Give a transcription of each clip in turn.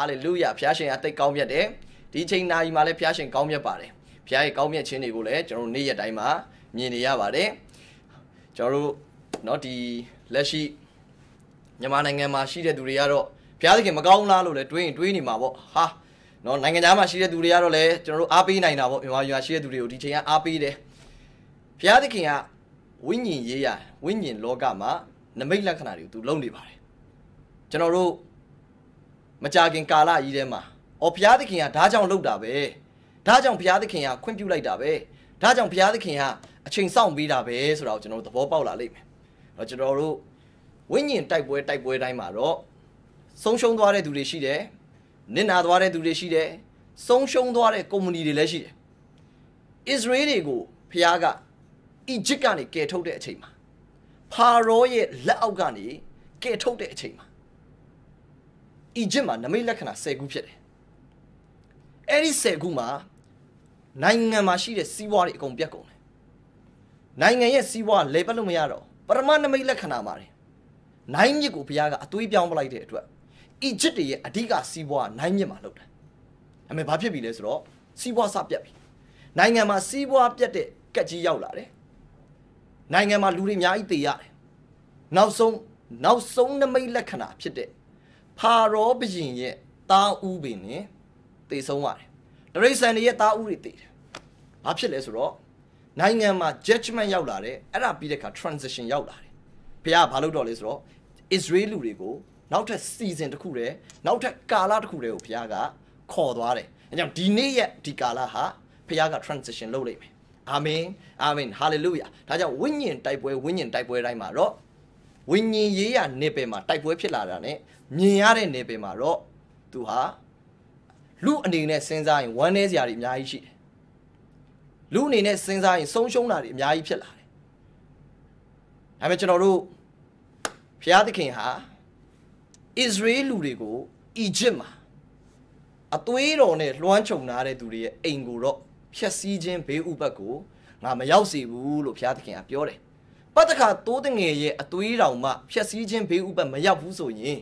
哈利路亚ဖျားရှင်အသိကောင်းမြတ်တယ်ဒီချိန်နာရီမှာလည်းဖျားရှင်ကောင်းမြတ်ပါတယ်ဖျားရဲ့ကောင်းမြတ်ခြင်းတွေကိုလည်းကျွန်တော်တို့နေ့ရက်တိုင်းမှာမြင်နေရပါတယ်ကျွန်တော်တို့เนาะဒီလက်ရှိမြန်မာနိုင်ငံမှာရှိတဲ့သူတွေကတော့ဖျားသခင်မကောင်းလားလို့လည်းတွေးနေမှာပေါ့ဟာเนาะနိုင်ငံသားမှာရှိတဲ့သူတွေကတော့လည်းကျွန်တော်တို့အားပေးနိုင်တာပေါ့မြန်မာပြည်မှာရှိတဲ့သူတွေကိုဒီချိန်ကအားပေးတယ်ဖျားသခင်ကဝိညာဉ်ရေးရဝိညာဉ်လောကမှာနမိတ်လက္ခဏာတွေကိုသူလုံနေပါတယ်ကျွန်တော်တို့မကြခင်ကာလကြီးထဲမှာဘုရားသခင်ကဒါကြောင့်လုပ်တာပဲဒါကြောင့်ဘုရားသခင်ကခွင့်ပြုလိုက်တာပဲဒါကြောင့်ဘုရားသခင်ကအချိန်စောင့်ပေးတာပဲဆိုတာကိုကျွန်တော်တို့သဘောပေါက်လာလိမ့်မယ်အဲ့တော့ကျွန်တော်တို့ဝိညာဉ်တိုက်ပွဲတိုင်းမှာတော့ဆုံးရှုံးသွားတဲ့သူတွေရှိတယ်နစ်နာသွားတဲ့သူတွေရှိတယ်ဆုံးရှုံးသွားတဲ့ကုမ္ပဏီတွေလည်းရှိတယ်ဣသရေလတွေကိုဘုရားကအီဂျစ်ကနေကယ်ထုတ်တဲ့အချိန်မှာဖာရောရဲ့လက်အောက်ကနေကယ်ထုတ်တဲ့အချိန်မှာအီဂျစ်မှာနမိတ်လက္ခဏာ10ခုဖြစ်တယ်အဲ့ဒီ10ခုမှာနိုင်ငံမှာရှိတဲ့စီးပွားတွေအကုန်ပြတ်ကုန်တယ်နိုင်ငံရဲ့စီးပွားလဲပတ်လို့မရတော့ပရမနမိတ်လက္ခဏာမှာတယ်နိုင်မြစ်ကိုဘုရားကအသွေးပြောင်းပလိုက်တဲ့အတွက်အီဂျစ်တွေရဲ့အဓိကစီးပွားနိုင်မြစ်မှာလောက်တယ်ဒါပေမဲ့ဘာဖြစ်ပြီလဲဆိုတော့စီးပွားစပြတ်ပြီနိုင်ငံမှာစီးပွားပြတ်တဲ့ကက်ကြီးရောက်လာတယ်နိုင်ငံမှာလူတွေအများကြီးသေရတယ်နောက်ဆုံးနမိတ်လက္ခဏာဖြစ်တဲ့ဖာရောဘုရင်ရဲ့တားဦးပင်နဲ့သေဆုံးရတယ်တရိษံတွေရဲ့တားဦးတွေသေတယ်ဘာဖြစ်လဲဆိုတော့နိုင်ငံမှာ judgment ရောက်လာတယ်အဲ့ဒါပြီးတဲ့အခါ transition ရောက်လာတယ်ဘုရားဘာလုပ်တော့လဲဆိုတော့ Israel လူတွေကိုနောက်ထပ် season တစ်ခုတည်းနောက်ထပ်ကာလတစ်ခုတည်းကိုဘုရားကခေါ်သွားတယ်အဲကြောင့်ဒီနေ့ရဲ့ဒီကာလဟာဘုရားက transition လုပ်လိုက်မယ်အာမင်အာမင်ဟာလေလုယာဒါကြောင့်ဝိညာဉ်တိုက်ပွဲတိုင်းမှာတော့ဝိညာဉ်ရေးရနေပယ်မှာတိုက်ပွဲဖြစ်လာတာ ਨੇ မြင်ရတဲ့နေပယ်မှာတော့သူဟာလူအနေနဲ့စဉ်းစားရင်ဝမ်းနည်းစရာတွေအများကြီးရှိတယ်လူအနေနဲ့စဉ်းစားရင်ဆုံးရှုံးတာတွေအများကြီးဖြစ်လာတယ်ဒါပေမဲ့ကျွန်တော်တို့ဘုရားသခင်ဟာဣသရေလလူတွေကိုအီဂျစ်မှာအသွေးတော်နဲ့လွှမ်းခြုံထားတဲ့သူတွေရဲ့အိမ်ကိုတော့ဖျက်ဆီးခြင်းဘေးဥပတ်ကိုငါမရောက်စေဘူးလို့ဘုရားသခင်ကပြောတယ်ပတ်တခါတိုးတငယ်ရဲ့အသွေးတော်မှဖျက်ဆီးခြင်းဘေးဥပတ်မရောက်ဘူးဆိုရင်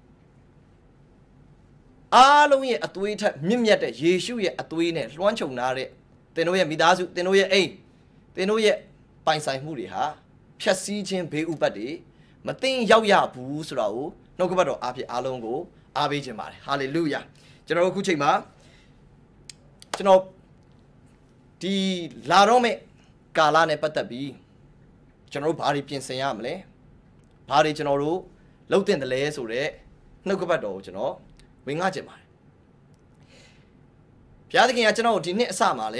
အားလုံးရဲ့အသွေးထက်မြင့်မြတ်တဲ့ယေရှုရဲ့အသွေးနဲ့လွှမ်းခြုံထားတဲ့သင်တို့ရဲ့မိသားစုသင်တို့ရဲ့အိမ်သင်တို့ရဲ့ပိုင်ဆိုင်မှုတွေဟာဖျက်ဆီးခြင်းဘေးဥပတ်တွေမသိရောက်ရဘူးဆိုတာကိုနှုတ်ကပတ်တော်အားဖြင့်အားလုံးကိုအားပေးခြင်းပါတယ်ဟာလေလုယာကျွန်တော်တို့အခုချိန်မှာကျွန်တော်ဒီလာတော့မဲ့ကာလနဲ့ပတ်သက်ပြီးကျွန်တော်တို့ဘာတွေပြင်ဆင်ရမလဲဘာတွေကျွန်တော်တို့လုပ်တင်တယ်လဲဆိုတော့နှုတ်ကပတ်တော်ကိုကျွန်တော်ဝင်ငှချင်ပါတယ်ဘုရားသခင်ကကျွန်တော်တို့ဒီနှစ်အစမှာလဲ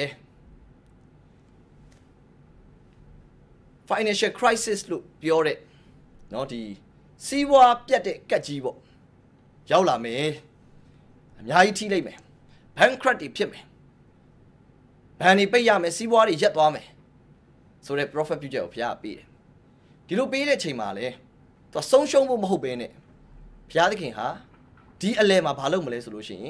financial crisis လို့ပြောတဲ့เนาะဒီစီးပွားပြတ်တဲ့ကက်ကြီးပေါ့ရောက်လာမယ်အများကြီးထိလိုက်မယ် bankrupt တွေဖြစ်မယ်ဘဏ်တွေပိတ်ရမယ်စီးပွားတွေရပ်သွားမယ်ဆိုတဲ့ prophet ပြုချက်ကိုဘုရားပေးတယ်ဒီလိုပေးတဲ့ချိန်မှာလဲသူဆုံးရှုံးဖို့မဟုတ်ဘဲနဲ့ဘုရားသခင်ဟာဒီအလဲမှာဘာလုပ်မလဲဆိုလို့ရှိရင်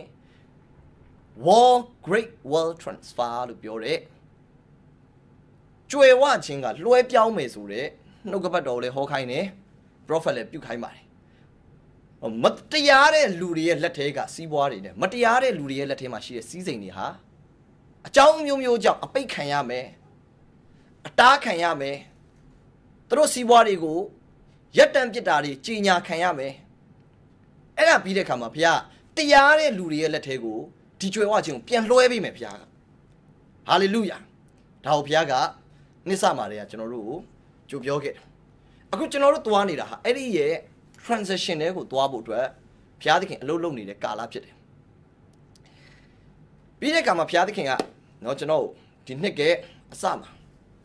great wealth transfer လို့ပြောတဲ့ကြွယ်ဝခြင်းကလွှဲပြောင်းမယ်ဆိုတဲ့နှုတ်ကပတ်တော်လည်းဟောခိုင်းတယ် prophet လည်းပြုခိုင်းပါတယ်မတရားတဲ့လူတွေရဲ့လက်ထဲကစီးပွားတွေနဲ့မတရားတဲ့လူတွေရဲ့လက်ထဲမှာရှိတဲ့စီးစိမ်တွေဟာအကြောင်းမျိုးမျိုးကြောင့်အပိတ်ခံရမယ်အတားခံရမယ်သူတို့စီးပွားတွေကိုရက်တံပစ်တာတွေကြီးညာခံရမယ်အဲ့ဒါပြီးတဲ့အခါမှာဘုရားတရားတဲ့လူတွေရဲ့လက်ထဲကိုဒီကြွယ်ဝခြင်းကိုပြန်လွှဲပေးမယ်ဘုရားဟာလေလုယာဒါကိုဘုရားကနှစ်စမှာတည်းကကျွန်တော်တို့ကိုကြိုပြောခဲ့တယ်အခုကျွန်တော်တို့သွားနေတာဟာအဲ့ဒီရဲ့ transition တွေကိုသွားဖို့အတွက်ဘုရားသခင်အလုပ်လုပ်နေတဲ့ကာလဖြစ်တယ်ပြီးတဲ့အခါမှာဘုရားသခင်ကเนาะကျွန်တော်ဒီနှစ်ကအစမှာ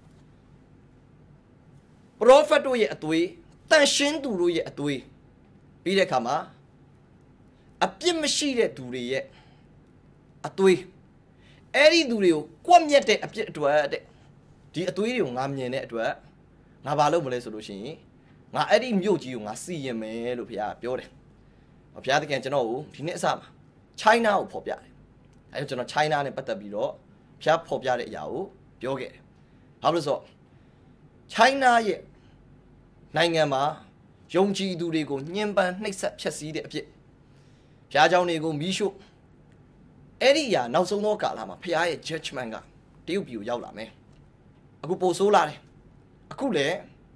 prophet တို့ရဲ့အသွေးတန်ရှင်းသူတို့ရဲ့အသွေးပြီးတဲ့အခါမှာအပြစ်မရှိတဲ့သူတွေရဲ့အသွေးအဲ့ဒီသူတွေကိုကွက်မြက်တဲ့အပြစ်အတွက်တဲ့ဒီအသွေးတွေကိုငါမြင်တဲ့အတွက်ငါဘာလုပ်မလဲဆိုလို့ရှိရင်ငါအဲ့ဒီမြို့ကြီးကိုငါစီရင်မယ်လို့ဘုရားပြောတယ်ဘုရားသခင်ကျွန်တော်ကိုဒီနေ့အစမှာ China ကိုဖော်ပြတယ်အဲ့တော့ကျွန်တော် China နဲ့ပတ်သက်ပြီးတော့ဘုရားဖော်ပြတဲ့အရာကိုပြောခဲ့တယ်ဘာလို့လဲဆိုတော့ China ရဲ့နိုင်ငံမှာယုံကြည်သူတွေကိုညှဉ်းပန်းနှိပ်စက်ဖျက်ဆီးတဲ့အဖြစ်ဖျားเจ้าတွေကိုမီးရှို့အဲ့ဒီအရာနောက်ဆုံးသောကာလမှာဖျားရဲ့ judgment ကတရုတ်ပြည်ကိုရောက်လာမယ်အခုပို့ဆိုးလာတယ်အခုလေ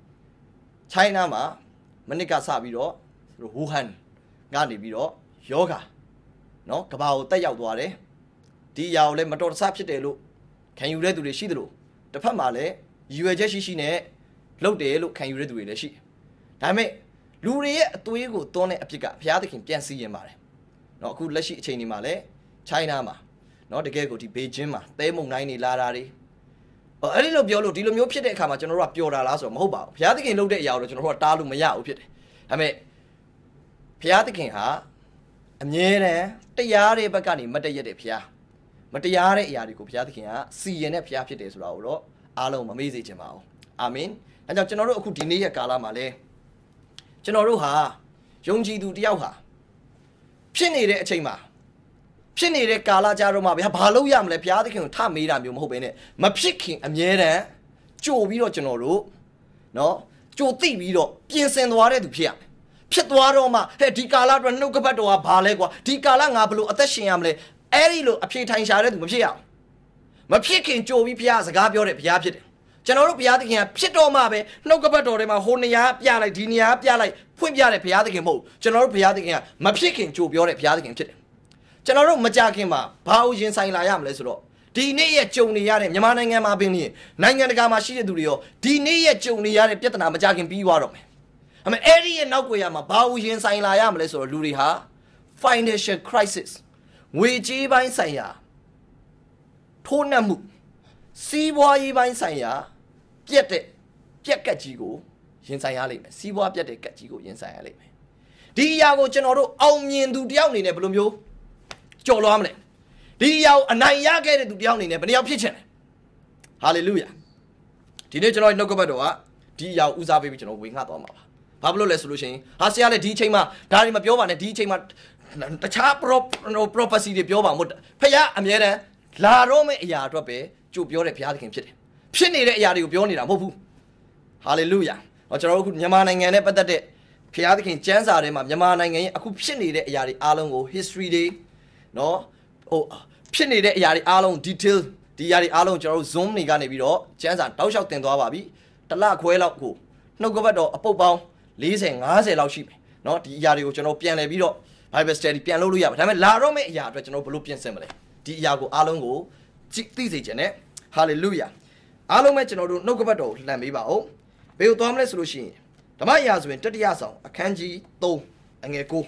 China မှာမနစ်ကစပြီးတော့ဝူဟန်ကနေပြီးတော့ယောဂါနော်ကဘာကိုတက်ရောက်သွားတယ်ဒီအရာကိုလည်းမတော်တဆဖြစ်တယ်လို့ခံယူတဲ့သူတွေရှိတယ်လို့တစ်ဖက်မှာလည်းရည်ရွယ်ချက်ရှိနဲ့လုပ်တယ်လို့ခံယူတဲ့သူတွေလည်းရှိဒါပေမဲ့လူတွေရဲ့အသွေးကိုသွန်းတဲ့အဖြစ်ကဘုရားသခင်ပြန်စီရင်ပါတယ်နော်အခုလက်ရှိအချိန်ဒီမှာလည်း China မှာနော်တကယ်ကိုဒီဘေဂျင်းမှာသဲမုန်တိုင်းတွေလာတာတွေအဲ့ဒီလိုပြောလို့ဒီလိုမျိုးဖြစ်တဲ့အခါမှာကျွန်တော်တို့ကပျော်တာလားဆိုတော့မဟုတ်ပါဘူးဘုရားသခင်လုပ်တဲ့အရာကိုကျွန်တော်တို့ကတားလို့မရဘူးဖြစ်တယ်ဒါပေမဲ့ဘုရားသခင်ဟာအမြဲတမ်းတရားတဲ့ဘက်ကနေမတည့်ရတဲ့ဘုရားမတရားတဲ့အရာတွေကိုဘုရားသခင်ကစီရင်တဲ့ဘုရားဖြစ်တယ်ဆိုတာကိုတော့အားလုံးမမေ့စေချင်ပါဘူးအာမင်အဲကြောင့်ကျွန်တော်တို့အခုဒီနေ့ရဲ့ကာလမှာလဲကျွန်တော်တို့ဟာယုံကြည်သူတယောက်ဟာဖြစ်နေတဲ့အချိန်မှာဖြစ်နေတဲ့ကာလကြတော့မှဗျာဘာလို့ရမလဲဘုရားသခင်ကိုထမေးတာမျိုးမဟုတ်ဘဲနဲ့မဖြစ်ခင်အမြဲတမ်းကြိုပြီးတော့ကျွန်တော်တို့နော်ကြိုသိပြီးတော့ပြင်ဆင်သွားတဲ့သူဖြစ်ရမယ်ဖြစ်သွားတော့မှဟဲ့ဒီကာလအတွက်နှုတ်ကပတ်တော်ကဘာလဲကွာဒီကာလငါဘလို့အသက်ရှင်ရမလဲအဲ့ဒီလိုအဖြေထိုင်ရှာတဲ့သူမဖြစ်ရအောင်မဖြစ်ခင်ကြိုပြီးဘုရားစကားပြောတဲ့ဘုရားဖြစ်တယ်ကျွန်တော်တို့ဘုရားသခင်ကဖြစ်တော့မှပဲနှုတ်ကပတ်တော်ထဲမှာဟိုနေရာပြလိုက်ဒီနေရာပြလိုက်ဖွင့်ပြတဲ့ဘုရားသခင်မဟုတ်ကျွန်တော်တို့ဘုရားသခင်ကမဖြစ်ခင်ကြိုပြောတဲ့ဘုရားသခင်ဖြစ်တယ်ကျွန်တော်တို့မကြခင်မှာဘာလို့ရင်ဆိုင်လာရမလဲဆိုတော့ဒီနေ့ရဲ့ကြုံနေရတဲ့မြန်မာနိုင်ငံမှာပင်နိုင်ငံတကာမှာရှိတဲ့သူတွေရောဒီနေ့ရဲ့ကြုံနေရတဲ့ပြဿနာမကြခင်ပြီးသွားတော့မယ်အမေအဲ့ဒီရဲ့နောက်ွယ်ရမှာဘာလို့ရင်ဆိုင်လာရမလဲဆိုတော့လူတွေဟာ financial crisis ငွေကြေးပိုင်းဆိုင်ရာထိုးနှက်မှုစီးပွားရေးပိုင်းဆိုင်ရာပြက်ကတ်ကြီးကိုရင်ဆိုင်ရလိမ့်မယ်စီးပွားပြက်တဲ့ကတ်ကြီးကိုရင်ဆိုင်ရလိမ့်မယ်ဒီအရာကိုကျွန်တော်တို့အောင်မြင်သူတယောက်အနေနဲ့ဘယ်လိုမျိုးကြော်လွှားမလဲဒီအရာကိုအနိုင်ရခဲ့တဲ့သူတယောက်အနေနဲ့ဘယ်နှယောက်ဖြစ်ချင်လဲဟာလေလုယာဒီနေ့ကျွန်တော်နှုတ်ကပတ်တော်ကဒီအရာကိုဦးစားပေးပြီးကျွန်တော်ဝေငှသွားမှာပါဘာဖြစ်လို့လဲဆိုလို့ရှိရင်ဟာဆရာလည်းဒီအချိန်မှာဒါတွေမပြောပါနဲ့ဒီအချိန်မှာတခြား prophecy တွေပြောပါမို့ဖခင်အမြဲတမ်းလာတော့မယ့်အရာအတွက်ပဲကြိုပြောတဲ့ဘုရားသခင်ဖြစ်တယ်ဖြစ်နေတဲ့အရာတွေကိုပြောနေတာမဟုတ်ဘူးဟာလေလုယာကျွန်တော်တို့အခုမြန်မာနိုင်ငံနဲ့ပတ်သက်တဲ့ဘုရားသခင်ကျမ်းစာထဲမှာမြန်မာနိုင်ငံရဲ့အခုဖြစ်နေတဲ့အရာတွေအားလုံးကို history တွေနော်ဟိုဖြစ်နေတဲ့အရာတွေအားလုံး detail ဒီအရာတွေအားလုံးကျွန်တော်တို့ zoom တွေကနေပြီးတော့ကျမ်းစာတောက်လျှောက်တင်သွားပါပြီတစ်လခွဲလောက်ကိုနှုတ်ကပတ်တော်အပုပ်ပေါင်း40 50လောက်ရှိပြီเนาะဒီအရာတွေကိုကျွန်တော်ပြန်လည်ပြီးတော့ Bible study ပြန်လုပ်လို့ရပါဒါပေမဲ့လာတော့မယ့်အရာအတွက်ကျွန်တော်ဘယ်လိုပြင်ဆင်မလဲဒီအရာကိုအားလုံးကိုသိစေချင်တယ် hallelujah အားလုံးပဲကျွန်တော်တို့နှုတ်ကပတ်တော်ကိုလှန်ပေးပါဦးဘယ်ကိုသွားမလဲဆိုလို့ရှိရင်ဓမ္မရာဇဝင်တတိယဆောင်အခန်းကြီး3အငယ်9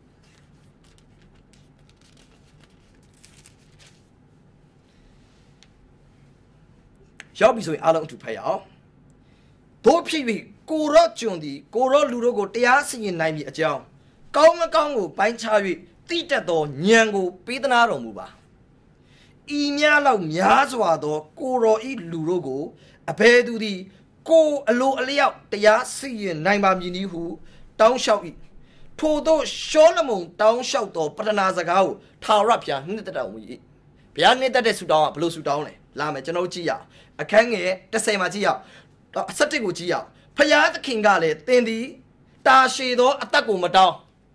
ရောက်ပြီဆိုရင်အားလုံးအတူဖတ်ရအောင်တို့ဖြစ်ပြီးကိုရော့ကျွန်သည်ကိုရော့လူတို့ကိုတရားစီရင်နိုင်မည်အကြောင်းကောင်းမကောင်းကိုပိုင်းခြား၍တိတက်သောဉာဏ်ကိုပေးသနာတော်မူပါဤများလောက်များစွာသောကိုရော့ဤလူတို့ကိုအဘယ်သူသည်ကိုအလိုအလျောက်တရားစီရင်နိုင်ပါမည်နည်းဟုတောင်းလျှောက်၏ထို့သောရှောလမုန်တောင်းလျှောက်သောပတနာစကားကိုထာဝရဘုရားနှစ်သက်တော်မူ၏ဘုရားနှစ်သက်တဲ့ဆုတောင်းကဘယ်လိုဆုတောင်းလဲလာမယ်ကျွန်တော်ကြည့်ရအောင်အခန်းငယ်30မှာကြည့်ရအောင်17ကိုကြည့်ရအောင်ဖျားသခင်ကလည်းသင်သည်တာရှည်သောအသက်ကိုမတောင်း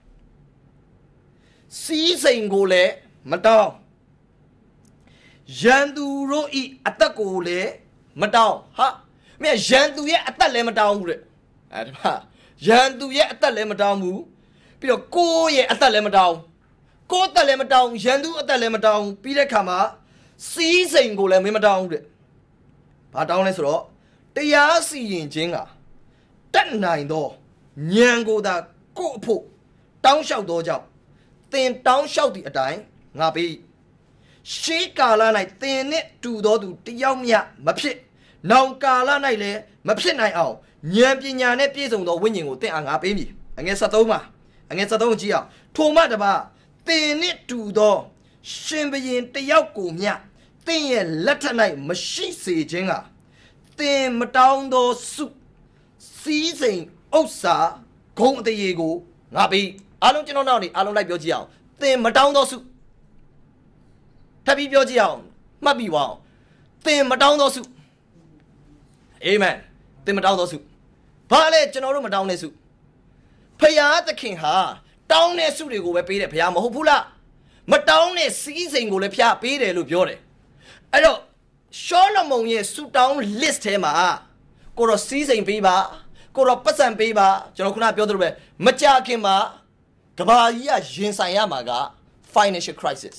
စီးစိမ်ကိုလည်းမတောင်းရန်သူတို့ဤအသက်ကိုလည်းမတောင်းဟာမင်းရန်သူရဲ့အသက်လည်းမတောင်းဘူးတဲ့အဲဒီမှာရန်သူရဲ့အသက်လည်းမတောင်းဘူးပြီးတော့ကိုယ့်ရဲ့အသက်လည်းမတောင်းကိုယ့်အသက်လည်းမတောင်းရန်သူအသက်လည်းမတောင်းပြီးတဲ့ခါမှာစီးစိမ်ကိုလည်းမတောင်းဘူးတဲ့ဘာတောင်းလဲဆိုတော့တရားစီရင်ခြင်းကတက်နိုင်သောဉာဏ်ကိုသာကိုယ့်အဖို့တောင်းလျှောက်သောကြောင့်သင်တောင်းလျှောက်သည့်အတိုင်းငါပေးရှေးကာလ၌သင်နှင့်တူသောသူတယောက်မျှမဖြစ်နောင်ကာလ၌လည်းမဖြစ်နိုင်အောင်ဉာဏ်ပညာနဲ့ပြည့်စုံသောဝိညာဉ်ကိုသင်အားငါပေးမည်အငယ်73မှာအငယ်73ကြည့်အောင်ထိုမှတပါသင်နှင့်တူသောရှင်ဘုရင်တယောက်ကိုမျှသင်ရဲ့လက်ထက်၌မရှိစေခြင်းကသင်မတောင်းသောစုစည်းစိမ်ဥစ္စာဂုံအတရေကိုငါပေးအားလုံးကျွန်တော်နောက်နေအားလုံးလိုက်ပြောကြည့်အောင်သင်မတောင်းသောစုထပ်ပြီးပြောကြည့်အောင်မှတ်ပြီးပါအောင်သင်မတောင်းသောစုအာမင်သင်မတောင်းသောစုဘာလဲကျွန်တော်တို့မတောင်းတဲ့စုဖယားသခင်ဟာတောင်းတဲ့ဆုတွေကိုပဲပေးတယ်ဘုရားမဟုတ်ဘူးလားမတောင်းတဲ့စီးစိမ်ကိုလည်းဖျားပေးတယ်လို့ပြောတယ်အဲ့တော့ရှောလမုန်ရဲ့ဆုတောင်း list ထဲမှာကိုတော့စီးစိမ်ပေးပါကိုတော့ပတ်စံပေးပါကျွန်တော်ခုနပြောသလိုပဲမကြခင်မှာကဘာကြီးကရင်ဆိုင်ရမှာက financial crisis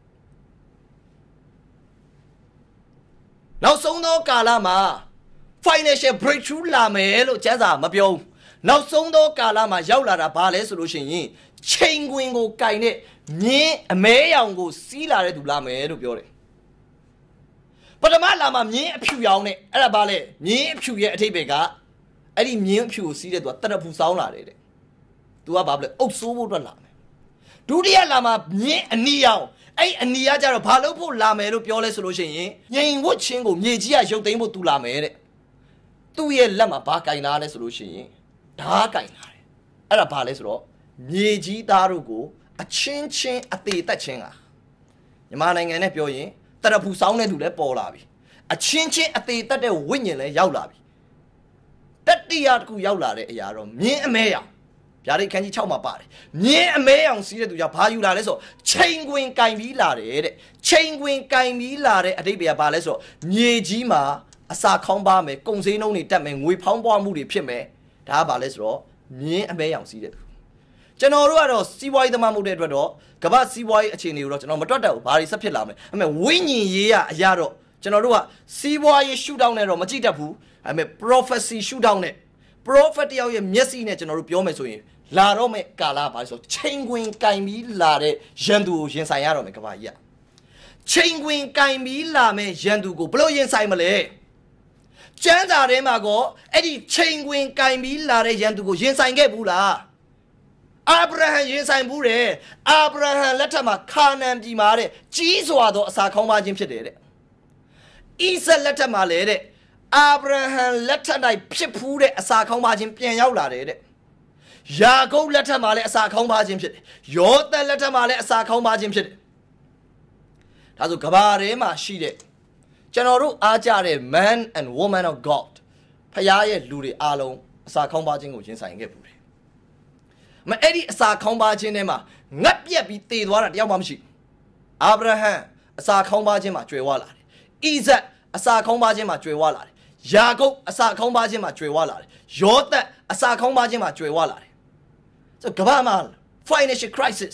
နောက်ဆုံးသောကာလမှာ financial breakthrough လာမယ်လို့ကျမ်းစာမပြောဘူးနောက်ဆုံးသောကာလမှာရောက်လာတာဘာလဲဆိုလို့ရှိရင်ချိန်ခွင်ကိုကင်တဲ့မြင်းအမဲရောင်ကိုစီးလာတဲ့သူလာမယ်လို့ပြောတယ်ပထမလာမှာမြင်းအဖြူရောင်နဲ့အဲ့ဒါဘာလဲမြင်းအဖြူရဲ့အထိပ္ပယ်ကအဲ့ဒီမြင်းအဖြူကိုစီးတဲ့သူကတရဖူဆောင်းလာတယ်တဲ့သူကဘာလဲအုပ်ဆိုးဖို့အတွက်လာမယ်ဒုတိယလာမှာမြင်းအနီရောင်အဲ့အနီကကြတော့ဘာလို့ဖို့လာမယ်လို့ပြောလဲဆိုလို့ရှိရင်ငြိမ်ဝတ်ချင်းကိုမြေကြီးကရုပ်သိမ်းဖို့သူလာမယ်တဲ့သူ့ရဲ့လက်မှာဘာကင်လာလဲဆိုလို့ရှိရင်ဓာတ်ကင်လာတယ်အဲ့ဒါဘာလဲဆိုတော့မြေကြီးသားတို့ကိုအချင်းချင်းအသေးတက်ချင်းကမြန်မာနိုင်ငံနဲ့ပြောရင်တရဖူဆောင်းတဲ့သူလည်းပေါ်လာပြီအချင်းချင်းအသေးတက်တဲ့ဝိညာဉ်လည်းရောက်လာပြီတတိယတစ်ခုရောက်လာတဲ့အရာတော့မြင်းအမဲရောင်ဗျာဒိတ်ခန်းကြီး6မှာပါတယ်မြင်းအမဲရောင်စီးတဲ့သူကဘာယူလာလဲဆိုတော့ချိန်ခွင်ကင်ပြီးလာတယ်တဲ့ချိန်ခွင်ကင်ပြီးလာတဲ့အဓိပ္ပာယ်ကဘာလဲဆိုတော့မြေကြီးမှာအစာခေါင်းပါမယ်ကုန်စည်နှုန်းတွေတက်မယ်ငွေဖောင်းပွားမှုတွေဖြစ်မယ်ဒါကဘာလဲဆိုတော့မြင်းအမဲရောင်စီးတဲ့သူကျွန်တော်တို့ကတော့စီးပွားရေးသမားမဟုတ်တဲ့အတွက်တော့ကမ္ဘာစီးပွားရေးအခြေအနေကိုတော့ကျွန်တော်မတွက်တတ်ဘူးဘာတွေဆက်ဖြစ်လာမလဲအဲ့မဲ့ဝိညာဉ်ရေးအရာတော့ကျွန်တော်တို့ကစီးပွားရေးရှုထောင့်နဲ့တော့မကြည့်တတ်ဘူးအဲ့မဲ့ prophecy ရှုထောင့်နဲ့ prophet တယောက်ရဲ့မျက်စိနဲ့ကျွန်တော်တို့ပြောမယ်ဆိုရင်လာတော့မဲ့ကာလဘာလဲဆိုချိန်ခွင်ကင်ပြီးလာတဲ့ရန်သူကိုရင်ဆိုင်ရတော့မယ်ကမ္ဘာကြီးကချိန်ခွင်ကင်ပြီးလာမဲ့ရန်သူကိုဘလို့ရင်ဆိုင်မလဲကျမ်းစာထဲမှာကောအဲ့ဒီချိန်ခွင်ကင်ပြီးလာတဲ့ရန်သူကိုရင်ဆိုင်ခဲ့ဘူးလားအာဗြဟံရင်ဆိုင်ဘူးတယ်အာဗြဟံလက်ထက်မှာခါနန်ပြည်မှာတဲ့ကြီးစွာသောအစာခေါင်းပါခြင်းဖြစ်တယ်တဲ့ဣဇက်လက်ထက်မှာလည်းတဲ့အာဗြဟံလက်ထက်၌ဖြစ်ဖူးတဲ့အစာခေါင်းပါခြင်းပြန်ရောက်လာတယ်တဲ့ယာကုပ်လက်ထက်မှာလည်းအစာခေါင်းပါခြင်းဖြစ်တယ်ယောသန်လက်ထက်မှာလည်းအစာခေါင်းပါခြင်းဖြစ်တယ်ဒါဆိုကဘာထဲမှာရှိတဲ့ကျွန်တော်တို့အားကြတဲ့ man and woman of God ဖခင်ရဲ့လူတွေအားလုံးအစာခေါင်းပါခြင်းကိုရင်ဆိုင်ခဲ့ဘူးတယ်မအဲ့ဒီအစာခေါင်းပါခြင်းထဲမှာငတ်ပြက်ပြီးတည်သွားတာတယောက်မှမရှိအာဗြဟံအစာခေါင်းပါခြင်းမှာကြွယ်ဝလာတယ်ဣဇက်အစာခေါင်းပါခြင်းမှာကြွယ်ဝလာတယ်ယာကုပ်အစာခေါင်းပါခြင်းမှာကြွယ်ဝလာတယ်ယောသန်အစာခေါင်းပါခြင်းမှာကြွယ်ဝလာတယ်ဆိုကဘာမှာ financial crisis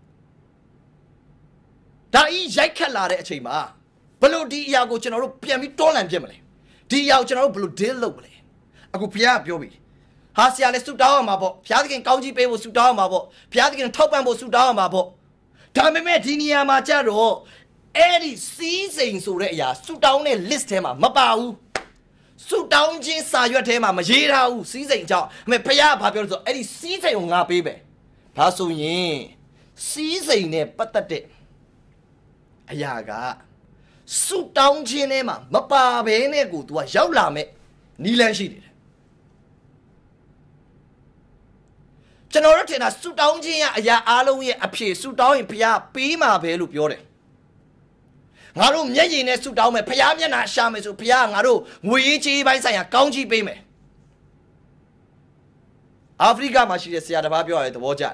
ဒါဤရိုက်ခတ်လာတဲ့အချိန်မှာဘလို့ဒီအရာကိုကျွန်တော်တို့ပြန်ပြီးတွန်းလှန်ပြစ်မလဲဒီအရာကိုကျွန်တော်တို့ဘလို့ deal လုပ်မလဲအခုဘုရားပြောပြီဟာဆရာလည်းဆူတောင်းရမှာပေါ့ဘုရားသခင်ကောင်းကြီးပေးဖို့ဆူတောင်းရမှာပေါ့ဘုရားသခင်ထောက်ပံ့ဖို့ဆူတောင်းရမှာပေါ့ဒါပေမဲ့ဒီနေရာမှာကြတော့အဲ့ဒီစီးစိမ်ဆိုတဲ့အရာဆူတောင်းတဲ့ list ထဲမှာမပါဘူးဆူတောင်းခြင်းစာရွက်ထဲမှာမရေးထားဘူးစီးစိမ်ကြောင့်အမေဘုရားကဘာပြောလဲဆိုတော့အဲ့ဒီစီးစိမ်ကိုငါပေးမယ်ဒါဆိုရင်စီးစိမ်နဲ့ပတ်သက်တဲ့အရာကဆူတောင်းခြင်းထဲမှာမပါဘဲနဲ့ကို तू ကရောက်လာမဲ့နီလန်းရှိတယ်ကျွန်တော်တို့ထင်တာဆူတောင်းခြင်းရဲ့အရာအားလုံးရဲ့အဖြစ်ဆူတောင်းရင်ဘုရားပေးမှာပဲလို့ပြောတယ်ငါတို့မျက်ရည်နဲ့ဆူတောင်းမယ်ဘုရားမျက်နှာရှာမယ်ဆိုဘုရားငါတို့ငွေရေးကြေးပိုင်းဆိုင်ရာကောင်းကြီးပေးမယ်အာဖရိကမှာရှိတဲ့ဆရာတစ်ပါးပြောရတယ်သဘောကျတယ်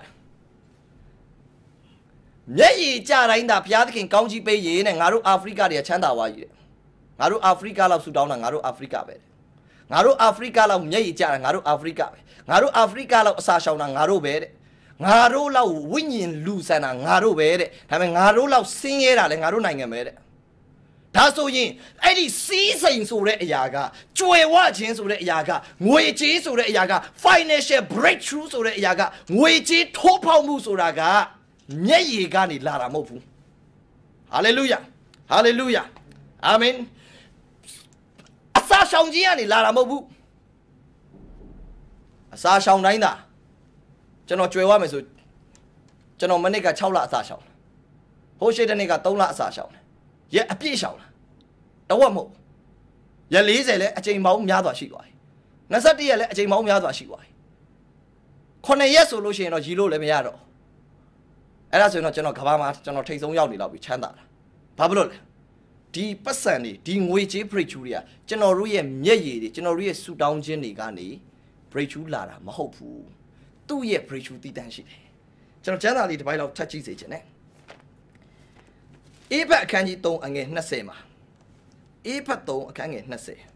မျက်ရည်ကြတိုင်းသာဘုရားသခင်ကောင်းကြီးပေးရေးနဲ့ငါတို့အာဖရိကတွေကချမ်းသာသွားကြီးတယ်ငါတို့အာဖရိကလောက်ဆူတောင်းတာငါတို့အာဖရိကပဲငါတို့အာဖရိကလောက်မျက်ရည်ကြတာငါတို့အာဖရိကပဲငါတို့အာဖရိကလောက်အစာရှောင်တာငါတို့ပဲတဲ့ငါတို့လောက်ဝိညာဉ်လူဆန်တာငါတို့ပဲတဲ့ဒါပေမဲ့ငါတို့လောက်ဆင်းရဲတာလည်းငါတို့နိုင်ငံပဲတဲ့ဒါဆိုရင်အဲ့ဒီစီးစိမ်ဆိုတဲ့အရာကကြွယ်ဝခြင်းဆိုတဲ့အရာကငွေကြေးဆိုတဲ့အရာက financial breakthrough ဆိုတဲ့အရာကငွေကြေးထိုးဖောက်မှုဆိုတာကမျက်ရည်ကနေလာတာမဟုတ်ဘူး hallelujah hallelujah amen အစာရှောင်ခြင်းကနေလာတာမဟုတ်ဘူးအစာရှောင်တိုင်းသာကျွန်တော်ကြွယ်ဝမယ်ဆိုကျွန်တော်မနစ်က6လအစာရှောင်ဟိုးရှိတဲ့နေ့က3လအစာရှောင်ရက်အပြည့်ရှောင်လာတဝက်မဟုတ်ရက်40လဲအချိန်ပေါင်းများစွာရှိသွားပြီ21ရက်လဲအချိန်ပေါင်းများစွာရှိသွားပြီ9ရက်ဆိုလို့ရှိရင်တော့ရီလို့လည်းမရတော့အဲ့ဒါဆိုရင်တော့ကျွန်တော်ကဘာမှာကျွန်တော်ထိတ်ဆုံးရောက်နေတော့ပြီချမ်းသာတာဘာဖြစ်လို့လဲဒီပတ်စံတွေဒီငွေကြေး breakthrough တွေကကျွန်တော်တို့ရဲ့မျက်ရည်တွေကျွန်တော်တို့ရဲ့ဆူတောင်းခြင်းတွေကနေ breakthrough လာတာမဟုတ်ဘူးသူ့ရဲ့ breakthrough တည်တံ့ရှိတယ်ကျွန်တော်ကျမ်းစာလေးတစ်ပိုက်လောက်ထပ်ကြည့်စေချင်တယ်အေဖတ်အခန်းကြီး3အငယ်20မှာအေဖတ်3အခန်းငယ်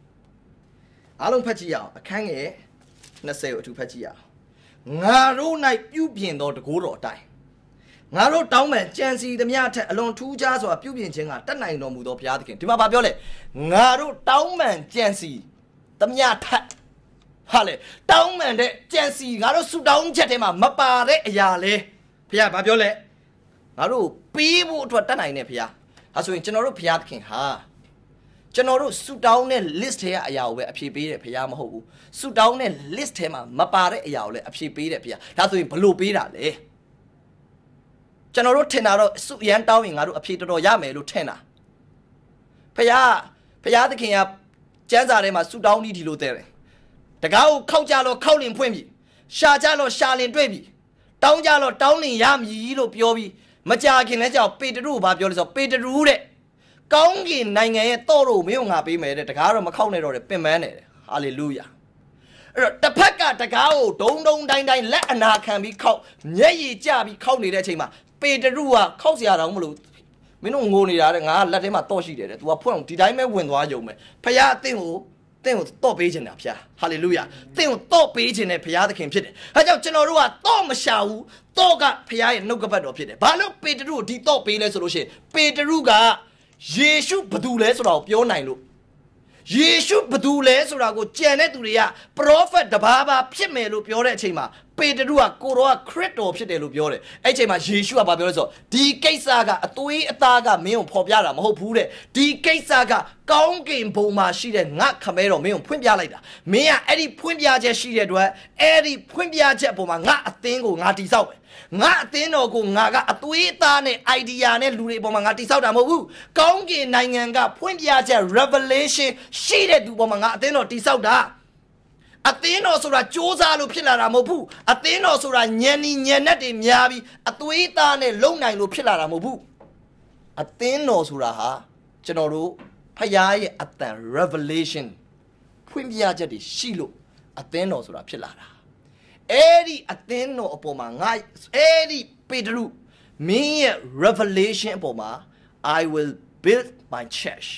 20အားလုံးဖတ်ကြည့်ရအောင်အခန်းငယ်20ကိုအထူးဖတ်ကြည့်ရအောင်ငါတို့၌ပြုပြင်သောတကိုးတော်အတိုင်းငါတို့တောင်းပန်ကြံစီသမျှထက်အလွန်ထူးခြားစွာပြုပြင်ခြင်းကတတ်နိုင်တော်မူသောဘုရားသခင်ဒီမှာပြောလေငါတို့တောင်းပန်ကြံစီသမျှထက်ဟာလေတောင်းပန်တဲ့ကြံစီငါတို့ဆုတောင်းချက်ထဲမှာမပါတဲ့အရာလေဘုရားဘာပြောလဲငါတို့ပေးဖို့အတွက်တတ်နိုင်တဲ့ဘုရားဒါဆိုရင်ကျွန်တော်တို့ဘုရားသခင်ဟာကျွန်တော်တို့ဆုတောင်းတဲ့ list ထဲကအရာကိုပဲအဖြေပေးတဲ့ဘုရားမဟုတ်ဘူးဆုတောင်းတဲ့ list ထဲမှာမပါတဲ့အရာကိုလည်းအဖြေပေးတဲ့ဘုရားဒါဆိုရင်ဘလို့ပေးတာလဲကျွန်တော်တို့ထင်တာတော့ဆုရန်တောင်းရင်ငါတို့အဖြေတော်တော်ရမယ်လို့ထင်တာဘုရားသခင်ကကျမ်းစာထဲမှာဆုတောင်းဒီလိုတဲ့တယ်တကားကိုခောက်ကြလို့ခောက်လင်ဖွင့်ပြီရှာကြလို့ရှာလင်တွေ့ပြီတောင်းကြလို့တောင်းလင်ရမည်လို့ပြောပြီးမကြာခင်လဲကြောက်ပေတရုဘာပြောလဲဆိုပေတရုတဲ့ကောင်းကင်နိုင်ငံရဲ့တော့တို့မင်းငါပေးမယ်တဲ့တကားတော့မခောက်နဲ့တော့တယ်ပင်ပန်းနေတယ်ဟာလေလုယာအဲ့တော့တစ်ဖက်ကတကားကိုဒုံတိုင်းလက်အနာခံပြီးခောက်မျက်ရည်ကျပြီးခောက်နေတဲ့အချိန်မှာပေတရုကခောက်เสียတာမလို့မင်းတို့ငိုနေတာတဲ့ငါကလက်ထဲမှာတော့ရှိတယ်တဲ့ तू ကဖွင့်အောင်ဒီတိုင်းပဲဝင်သွားကြုံပဲဖခင်အသင်ကိုတော့ပေးခြင်းတာဖခင်ဟာလေလုယာသင်ကိုတော့ပေးခြင်းနဲ့ဖခင်သခင်ဖြစ်တယ်အဲကြောင့်ကျွန်တော်တို့ကတော့မရှာဘူးတော့ကဖခင်ရဲ့နှုတ်ကပတ်တော်ဖြစ်တယ်ဘာလို့ပေတရုကိုဒီတော့ပေးလဲဆိုလို့ရှိရင်ပေတရုကယေရှုဘသူလဲဆိုတာကိုပြောနိုင်လို့ယေရှုဘသူလဲဆိုတာကိုကြံတဲ့သူတွေကပရောဖက်တပါးပါဖြစ်မယ်လို့ပြောတဲ့အချိန်မှာပေတရုကကိုရောခရစ်တော်ဖြစ်တယ်လို့ပြောတယ်အဲ့အချိန်မှာယေရှုကဘာပြောလဲဆိုတော့ဒီကိစ္စကအသွေးအသားကမင်းကိုဖော်ပြတာမဟုတ်ဘူးတဲ့ဒီကိစ္စကကောင်းကင်ဘုံမှာရှိတဲ့ငါခမဲတော်မင်းကိုဖွင့်ပြလိုက်တာမင်းကအဲ့ဒီဖွင့်ပြချက်ရှိတဲ့အတွက်အဲ့ဒီဖွင့်ပြချက်ပုံမှာငါအသင်းကိုငါတိဆောက်မယ်ငါအသင်းတော်ကိုငါကအသွေးအသားနဲ့ idea နဲ့လူတွေပုံမှာငါတိဆောက်တာမဟုတ်ဘူးကောင်းကင်နိုင်ငံကဖွင့်ပြချက် revelation ရှိတဲ့သူပုံမှာငါအသင်းတော်တိဆောက်တာအသင်းတော်ဆိုတာစ조사လို့ဖြစ်လာတာမဟုတ်ဘူးအသင်းတော်ဆိုတာညံနဲ့တွေများပြီးအသွေးသားနဲ့လုံနိုင်လို့ဖြစ်လာတာမဟုတ်ဘူးအသင်းတော်ဆိုတာဟာကျွန်တော်တို့ဖခင်ရဲ့အသံ revelation ဖွင့်ပြချက်တွေရှိလို့အသင်းတော်ဆိုတာဖြစ်လာတာအဲ့ဒီအသင်းတော်အပေါ်မှာငါအဲ့ဒီပေတရုမင်းရဲ့ revelation အပေါ်မှာ I will build my church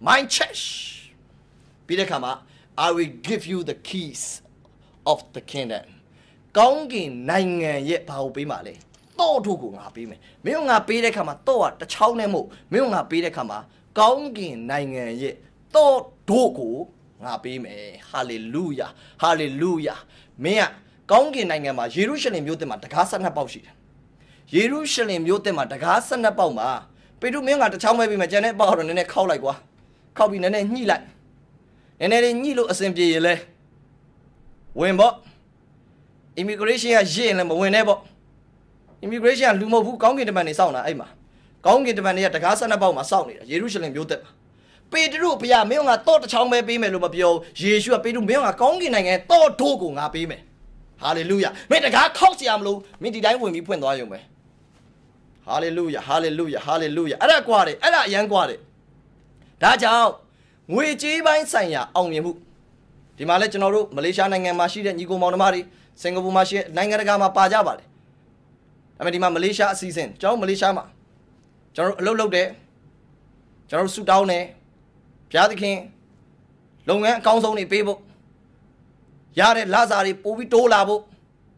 ပြီးတဲ့အခါမှာI will give you the keys of the kingdom ကောင်းကင်နိုင်ငံရဲ့ဘာကိုပေးမှာလဲတော့တို့ကိုငါပေးမယ်မင်းကငါပေးတဲ့ခါမှာတော့တချောင်းနဲ့မဟုတ်မင်းကငါပေးတဲ့ခါမှာကောင်းကင်နိုင်ငံရဲ့တော့တို့ကိုငါပေးမယ်ဟာလေလုယာဟာလေလုယာမင်းကကောင်းကင်နိုင်ငံမှာယေရုရှလင်မြို့သစ်မှာတကား12ပေါက်ရှိတယ်ယေရုရှလင်မြို့သစ်မှာတကား12ပေါက်မှာပေတရုမင်းကတချောင်းပဲပေးမယ်ကျန်တဲ့ပေါက်တော့နည်းနည်းခောက်လိုက်ကွာခောက်ပြီးနည်းနည်းညှိလိုက်နည်းနည်းလေးညှိလို့အဆင်ပြေရင်လဲဝင်ပေါ့ immigration ကရစ်ရင်လည်းမဝင်နဲ့ပေါ့ immigration ကလူမဟုတ်ဘူးကောင်းကင်တမန်တွေစောင့်တာအဲ့မှာကောင်းကင်တမန်တွေကတကား12ပေါက်မှာစောင့်နေတာယေရုရှလင်မြို့သစ်မှာပေတရုဘုရားမင်းကတော့တချောင်းပဲပေးမယ်လို့မပြောယေရှုကပေတရုမင်းကကောင်းကင်နိုင်ငံတော့တို့ကိုငါပေးမယ်ဟာလေလုယာမင်းတကားခောက်เสียမလို့မင်းဒီတိုင်းဝင်ပြီးဖွင့်သွားရုံပဲဟာလေလုယာဟာလေလုယာဟာလေလုယာအဲ့ဒါကွာတယ်အဲ့ဒါအရန်ကွာတယ်ဒါကြောင့်ငွေကြေးပိုင်းဆိုင်ရာအောင်မြင်မှုဒီမှာလဲကျွန်တော်တို့မလေးရှားနိုင်ငံမှာရှိတဲ့ညီကိုမောင်နှမတွေစင်ကာပူမှာရှိတဲ့နိုင်ငံတကာမှာပါကြပါတယ်ဒါပေမဲ့ဒီမှာမလေးရှားအစီအစဉ်ကျွန်တော်မလေးရှားမှာကျွန်တော်တို့အလုပ်လုပ်တယ်ကျွန်တော်တို့ဆူတောင်းတယ်ဘုရားသခင်လုပ်ငန်းအကောင်းဆုံးတွေပေးဖို့ရတဲ့လစာတွေပို့ပြီးတိုးလာဖို့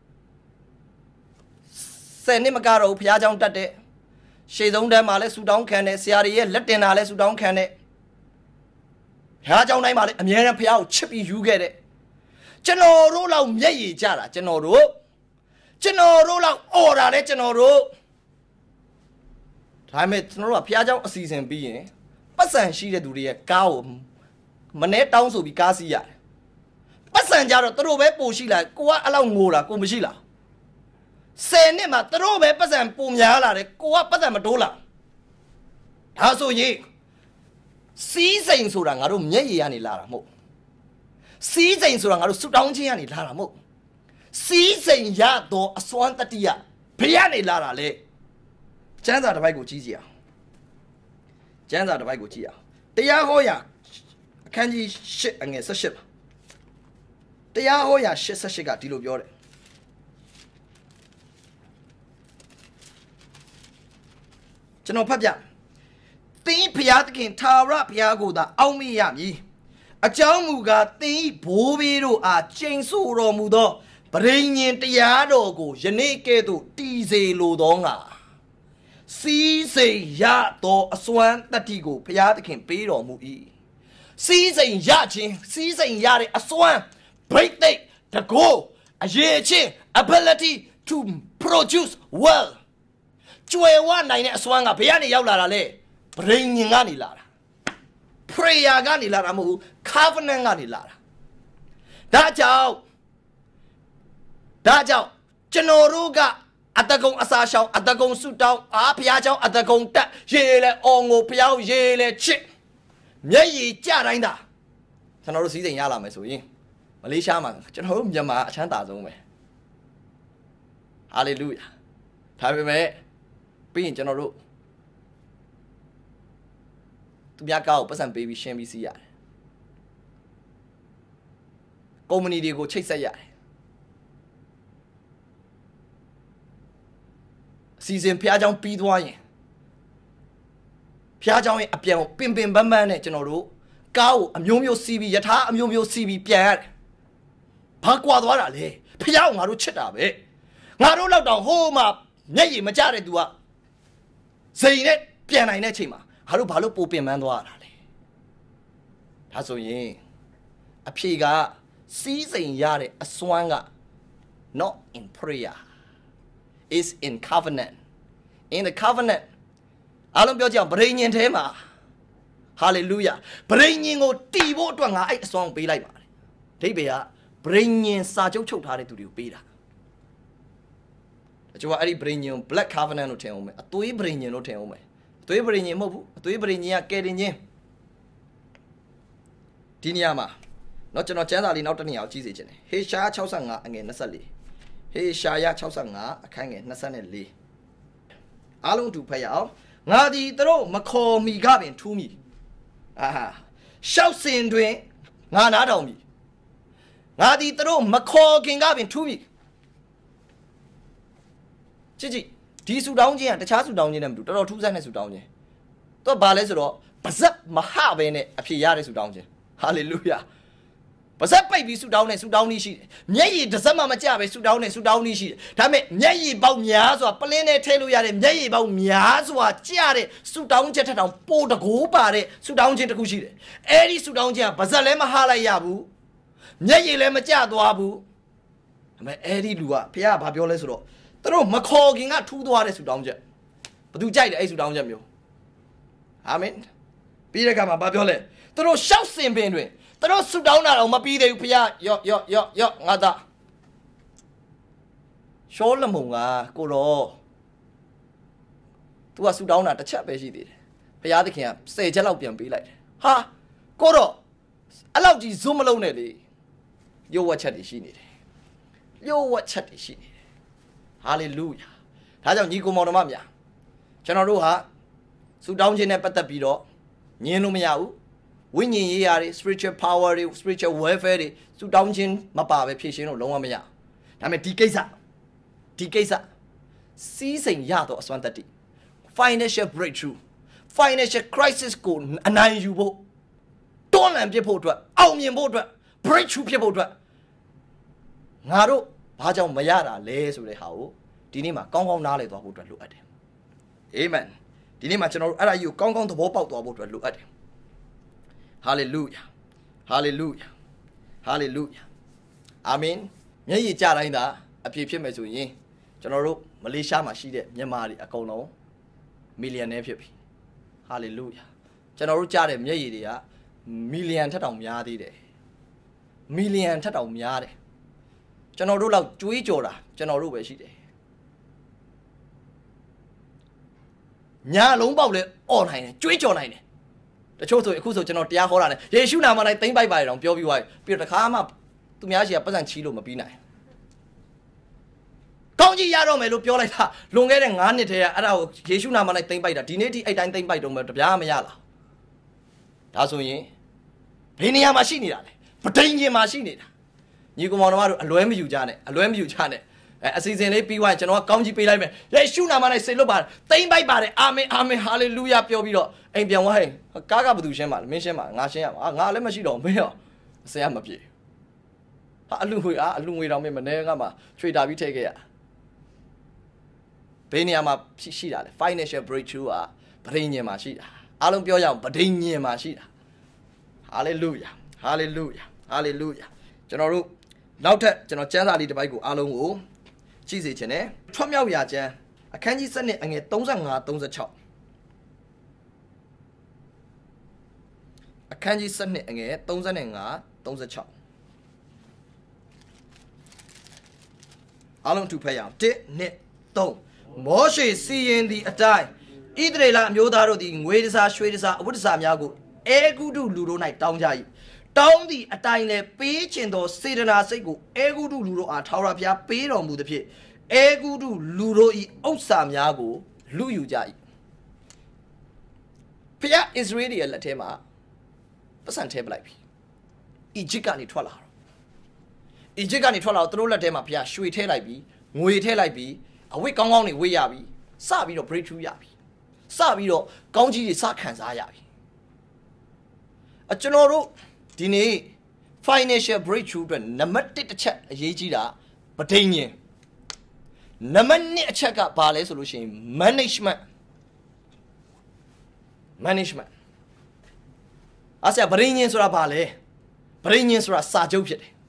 10နှစ်မကတော့ဘုရားကျောင်းတက်တဲ့ရှေ့ဆုံးတန်းမှာလဲဆူတောင်းခံတယ်ဆရာတွေရဲ့လက်တင်တာလဲဆူတောင်းခံတယ်ဘုရားကျောင်းတိုင်းမှာလည်းအမြဲတမ်းဘုရားကိုချစ်ပြီးယူခဲ့တဲ့ကျွန်တော်တို့လောက်မျက်ရည်ကျတာကျွန်တော်တို့လောက်အော်တာလဲကျွန်တော်တို့ဒါပေမဲ့ကျွန်တော်တို့ကဘုရားကျောင်းအစီအစဉ်ပြီးရင်ပတ်စံရှိတဲ့သူတွေရဲ့ကားကိုမနေ့တောင်းဆိုပြီးကားစီးရတယ်ပတ်စံကြတော့သူတို့ပဲပို့ရှိလာကိုကအဲ့လောက်ငိုတာကိုမရှိလား10နှစ်မှာသူတို့ပဲပတ်စံပိုများလာတယ်ကိုကပတ်စံမတိုးလာဒါဆိုရင်စီးစိမ်ဆိုတာငါတို့မျက်ရည်ကနေလာတာမဟုတ်စီးစိမ်ဆိုတာငါတို့ဆူတောင်းခြင်းကနေလာတာမဟုတ်စီးစိမ်ရတော့အစွမ်းတတိယဘယ်ကနေလာတာလဲကျမ်းစာတစ်ပိုက်ကိုကြည့်ကြည့်အောင်ကျမ်းစာတစ်ပိုက်ကိုကြည့်အောင်တရားဟောရာအခန်းကြီး8အငယ်18ပါတရားဟောရာ88ကဒီလိုပြောတယ်ကျွန်တော်ဖတ်ပြသင်ဖျားသခင်ထာဝရဘုရားကိုသာအောက်မေ့ရမည်အကြောင်းမူကားသင်ဘိုးဘေးတို့အားကျိန်ဆိုတော်မူသောပရိညင်တရားတော်ကိုယနေ့ကဲ့သို့တည်စေလိုသောငါစီးစိမ်ရသောအစွမ်းတတ္တိကိုဘုရားသခင်ပေးတော်မူ၏စီးစိမ်ရခြင်းစီးစိမ်ရတဲ့အစွမ်းဘိတ်သိက်တကောအရေးချင်း ability to produce well ကျွယ်ဝနိုင်တဲ့အစွမ်းကဘယ်ကနေရောက်လာတာလဲပရိညင်ကနေလာတာ prayer ကနေလာတာမဟုတ်ဘူး covenant ကနေလာတာဒါကြောင့်ကျွန်တော်တို့ကအတကုံအစာရှောင်အတကုံဆုတောင်းအားဘုရားကြောင့်အတကုံတက်ရေလေအော်ငိုဘုရားရေလေချစ်မျက်ရည်ကျတိုင်းသာကျွန်တော်တို့စီးစိမ်ရလာမယ်ဆိုရင်မလေးရှားမှာကျွန်တော်တို့မြန်မာအချမ်းသာဆုံးပဲဟာလေလုယာဒါပေမဲ့ပြီးရင်ကျွန်တော်တို့သူများကောက်ပတ်စံပေးပြီးရှင်းပြီးစီးရတယ်ကုမ္ပဏီတွေကိုချိတ်ဆက်ရတယ်စီစဉ်ဖျားကြောင်ပြီးသွားရင်ဖျားကြောင်ရဲ့အပြန်ကိုပင်ပန်းနဲ့ကျွန်တော်တို့ကားကိုအမျိုးမျိုးစီးပြီးယထာအမျိုးမျိုးစီးပြီးပြန်ရတယ်ဘာကွာသွားတာလဲဖျားကိုငါတို့ချစ်တာပဲငါတို့လောက်တောင်ဟိုးမှမျက်ရည်မကျတဲ့သူကစိန်နဲ့ပြန်နိုင်တဲ့ချိန်မှာငါတို့ဘာလို့ပိုပင်ပန်းသွားတာလဲဒါဆိုရင်အဖြေကစီးစိမ်ရတဲ့အစွမ်းက not in prayer is in covenant in the covenant အားလုံးပြောကြအောင်ဗြိဉ္ဉ်ထဲမှာ hallelujah ဗြိဉ္ဉ်ကိုတီးဖို့အတွက်ငါအဲ့အစွမ်းပေးလိုက်ပါတယ်အဓိပ္ပာယ်ကဗြိဉ္ဉ်စာချုပ်ချုပ်ထားတဲ့သူတွေကိုပေးတာအကျိုးကအဲ့ဒီဗြိဉ္ဉ်ကို black covenant လို့ထင်အောင်မယ်အသွေးဗြိဉ္ဉ်လို့ထင်အောင်မယ်အသွေးဗြိဉ္ဉ်မဟုတ်ဘူးအသွေးဗြိဉ္ဉ်ကကယ်တင်ခြင်းဒီနေရာမှာเนาะကျွန်တော်ကျမ်းစာလေးနောက်တစ်နေရာကိုကြည့်စေချင်တယ်ဟေရှာယ65အငယ်24ဟေရှာယ65အခန်းငယ်24အားလုံးတူဖတ်ရအောင်ငါသည်သူတို့မခေါ်မီကပင်ထူးမီရှောက်စင်တွင်ငါနားထောင်မီငါသည်သူတို့မခေါ်ခင်ကပင်ထူးမီကြည့်ဒီဆူတောင်းခြင်းကတခြားဆူတောင်းခြင်းနဲ့မတူတော်တော်ထူးဆန်းတဲ့ဆူတောင်းခြင်းသူကဘာလဲဆိုတော့ပါဇက်မဟပဲနဲ့အဖြေရတဲ့ဆူတောင်းခြင်းဟာလေလုယာပါဇက်ပိတ်ပြီးဆူတောင်းနဲ့ဆူတောင်းနည်းရှိတယ်မျက်ရည်တစ်စက်မှမကျပဲဆူတောင်းနဲ့ဆူတောင်းနည်းရှိတယ်ဒါပေမဲ့မျက်ရည်ပေါက်များစွာပလင်းနဲ့ထဲလို့ရတဲ့မျက်ရည်ပေါက်များစွာကျတဲ့ဆူတောင်းချက်ထက်တောင်ပိုတကိုးပါတဲ့ဆူတောင်းခြင်းတစ်ခုရှိတယ်အဲ့ဒီဆူတောင်းခြင်းကပါဇက်လည်းမဟာလိုက်ရဘူးမျက်ရည်လည်းမကျသွားဘူးဒါပေမဲ့အဲ့ဒီလူကဘုရားကဘာပြောလဲဆိုတော့သူတို့မခေါ်ခင်ကထူးသွားတဲ့ဆူတောင်းချက်ဘသူကြိုက်တယ်အဲ့ဆူတောင်းချက်မျိုးအာမင်ပြီးတဲ့အခါမှာဘာပြောလဲသူတို့ရှောက်စင်ပင်တွင်သူတို့ဆူတောင်းတာတော့မပြီးသေးဘူးဘုရားယော့ငါသားရှောလမုန်ကကိုတော့သူကဆူတောင်းတာတစ်ချက်ပဲရှိသေးတယ်ဘုရားသခင်က10ချက်လောက်ပြန်ပေးလိုက်တယ်ဟာကိုတော့အဲ့လောက်ကြီးဇွတ်မလုံးနဲ့လေရုပ်ဝက်ချက်တွေရှိနေတယ်ရုပ်ဝက်ချက်တွေရှိနေတယ်ဟာလေလုယာဒါကြောင့်ညီကိုမောင်တော်မများကျွန်တော်တို့ဟာဆူတောင်းခြင်းနဲ့ပတ်သက်ပြီးတော့ညင်းလို့မရဘူးဝိညာဉ်ရေးရာတွေ spiritual power တွေ spiritual welfare တွေဆူတောင်းခြင်းမပါပဲဖြည့်ရှင်းလို့လုံးဝမရဒါပေမဲ့ဒီကိစ္စစီးစိမ်ရတော့အစွမ်းတတ္တိ financial breakthrough financial crisis ကိုအနိုင်ယူဖို့တွန်းလှန်ပြဖို့အတွက်အောင်မြင်ဖို့အတွက် breakthrough ဖြစ်ဖို့အတွက်ငါတို့ဘာကြောင့်မရတာလဲဆိုတဲ့ဟာကိုဒီနေ့မှာကောင်းကောင်းနားလည်သွားဖို့အတွက်လိုအပ်တယ်အာမင်ဒီနေ့မှာကျွန်တော်တို့အဲ့ဒါကြီးကိုကောင်းကောင်းသဘောပေါက်သွားဖို့အတွက်လိုအပ်တယ်ဟာလေလုယာဟာလေလုယာဟာလေလုယာအာမင်မျက်ရည်ကျတိုင်းသာအပြည့်ဖြစ်မယ်ဆိုရင်ကျွန်တော်တို့မလေးရှားမှာရှိတဲ့မြန်မာတွေအကုန်လုံးမီလီယံနဲ့ဖြစ်ပြီဟာလေလုယာကျွန်တော်တို့ကြားတဲ့မျက်ရည်တွေကမီလီယံထက်တောင်များသေးတယ်မီလီယံထက်တောင်များတယ်ကျွန်တော်တို့လောက်ကြွေးကြော်တာကျွန်တော်တို့ပဲရှိတယ်ညာလုံးပေါက်လဲអော်နိုင်တယ်ကြွေးကြော်နိုင်တယ်တချို့ဆိုအခုဆိုကျွန်တော်တရားဟောတာနဲ့ယေရှုနာမ၌သိမ့်ပိုက်ပါတယ်တော့ပြောပြီးသွားပြီပြီးတော့တခါမှသူများရှိကပတ်စံချီလို့မပြီးနိုင်ကောင်းကြီးရတော့မယ်လို့ပြောလိုက်တာလွန်ခဲ့တဲ့9နှစ်တည်းကအဲ့ဒါကိုယေရှုနာမ၌သိမ့်ပိုက်တာဒီနေ့ထိအဲ့တိုင်းသိမ့်ပိုက်တော့မယ်တပြားမရလားဒါဆိုရင်ဘယ်နေရာမှာရှိနေတာလဲပဋိညာဉ်မှာရှိနေတာညီကောင်မောင်တို့အလွဲမယူကြနဲ့အစီအစဉ်လေးပြီးသွားရင်ကျွန်တော်ကကောင်းကြီးပေးလိုက်မယ်ယေရှုနာမနဲ့စေလွတ်ပါတယ်တိမ့်ပိုက်ပါတယ်အာမင်အာမင်ဟာလေလုယာပြောပြီးတော့အိမ်ပြန်သွားဟဲ့ကားကဘသူရှင်းပါလဲမင်းရှင်းပါငါရှင်းရမှာငါလည်းမရှိတော့မင်းရောအစရမပြေဟာအလူငွေတောင်မင်းမနေကမှချွေတာပြီးထည့်ခဲ့ရဘေးနေရာမှာရှိတာလေ financial breakthrough อ่ะပဋိညာဉ်မှာရှိတာအားလုံးပြောရအောင်ပဋိညာဉ်မှာရှိတာ hallelujah hallelujah hallelujah ကျွန်တော်တို့နောက်ထပ်ကျွန်တော်ကျမ်းစာလေးတစ်ပိုက်ကိုအားလုံးကိုကြည့်စေချင်တယ်ထွတ်မြောက်ရာကျမ်းအခန်းကြီး7အငယ်35 36အခန်းကြီး7အငယ်35 36အားလုံးထူဖက်ရအောင်1 2 3မောရှေစီရင်သည့်အတိုင်းဣသရေလအမျိုးသားတို့သည်ငွေတစားရွှေတစားအဝတ်တစားများကိုအေဂုတုလူတို့၌တောင်းကြ၏တောင်းသည့်အတိုင်းလည်းပေးခြင်းသောစေတနာစိတ်ကိုအေဂုတုလူတို့အားထာဝရဘုရားပေးတော်မူသဖြင့်အေဂုတုလူတို့၏ဥစ္စာများကိုလူယူကြ၏ဖျားဣသရေလရဲ့လက်ထဲမှာပတ်စံထဲပလိုက်ပြီအီဂျစ်ကနေထွက်လာတော့အီဂျစ်ကနေထွက်လာတော့သူတို့လက်ထဲမှာဖျားရွှေထဲလိုက်ပြီငွေထဲလိုက်ပြီအဝိတ်ကောင်းကောင်းတွေဝေးရပြီစပြီးတော့ breakthrough ရပြီစပြီးတော့ကောင်းကြီးတွေစခံစားရပြီကျွန်တော်တို့ဒီနေ့ financial breakthrough အတွက်နံပါတ်1တစ်ချက်အရေးကြီးတာပဋိညာဉ်နံပါတ်2အချက်ကဘာလဲဆိုလို့ရှိရင် management အဲ့ဒါပဋိညာဉ်ဆိုတာဘာလဲပဋိညာဉ်ဆိုတာစာချုပ်ဖြစ်တယ်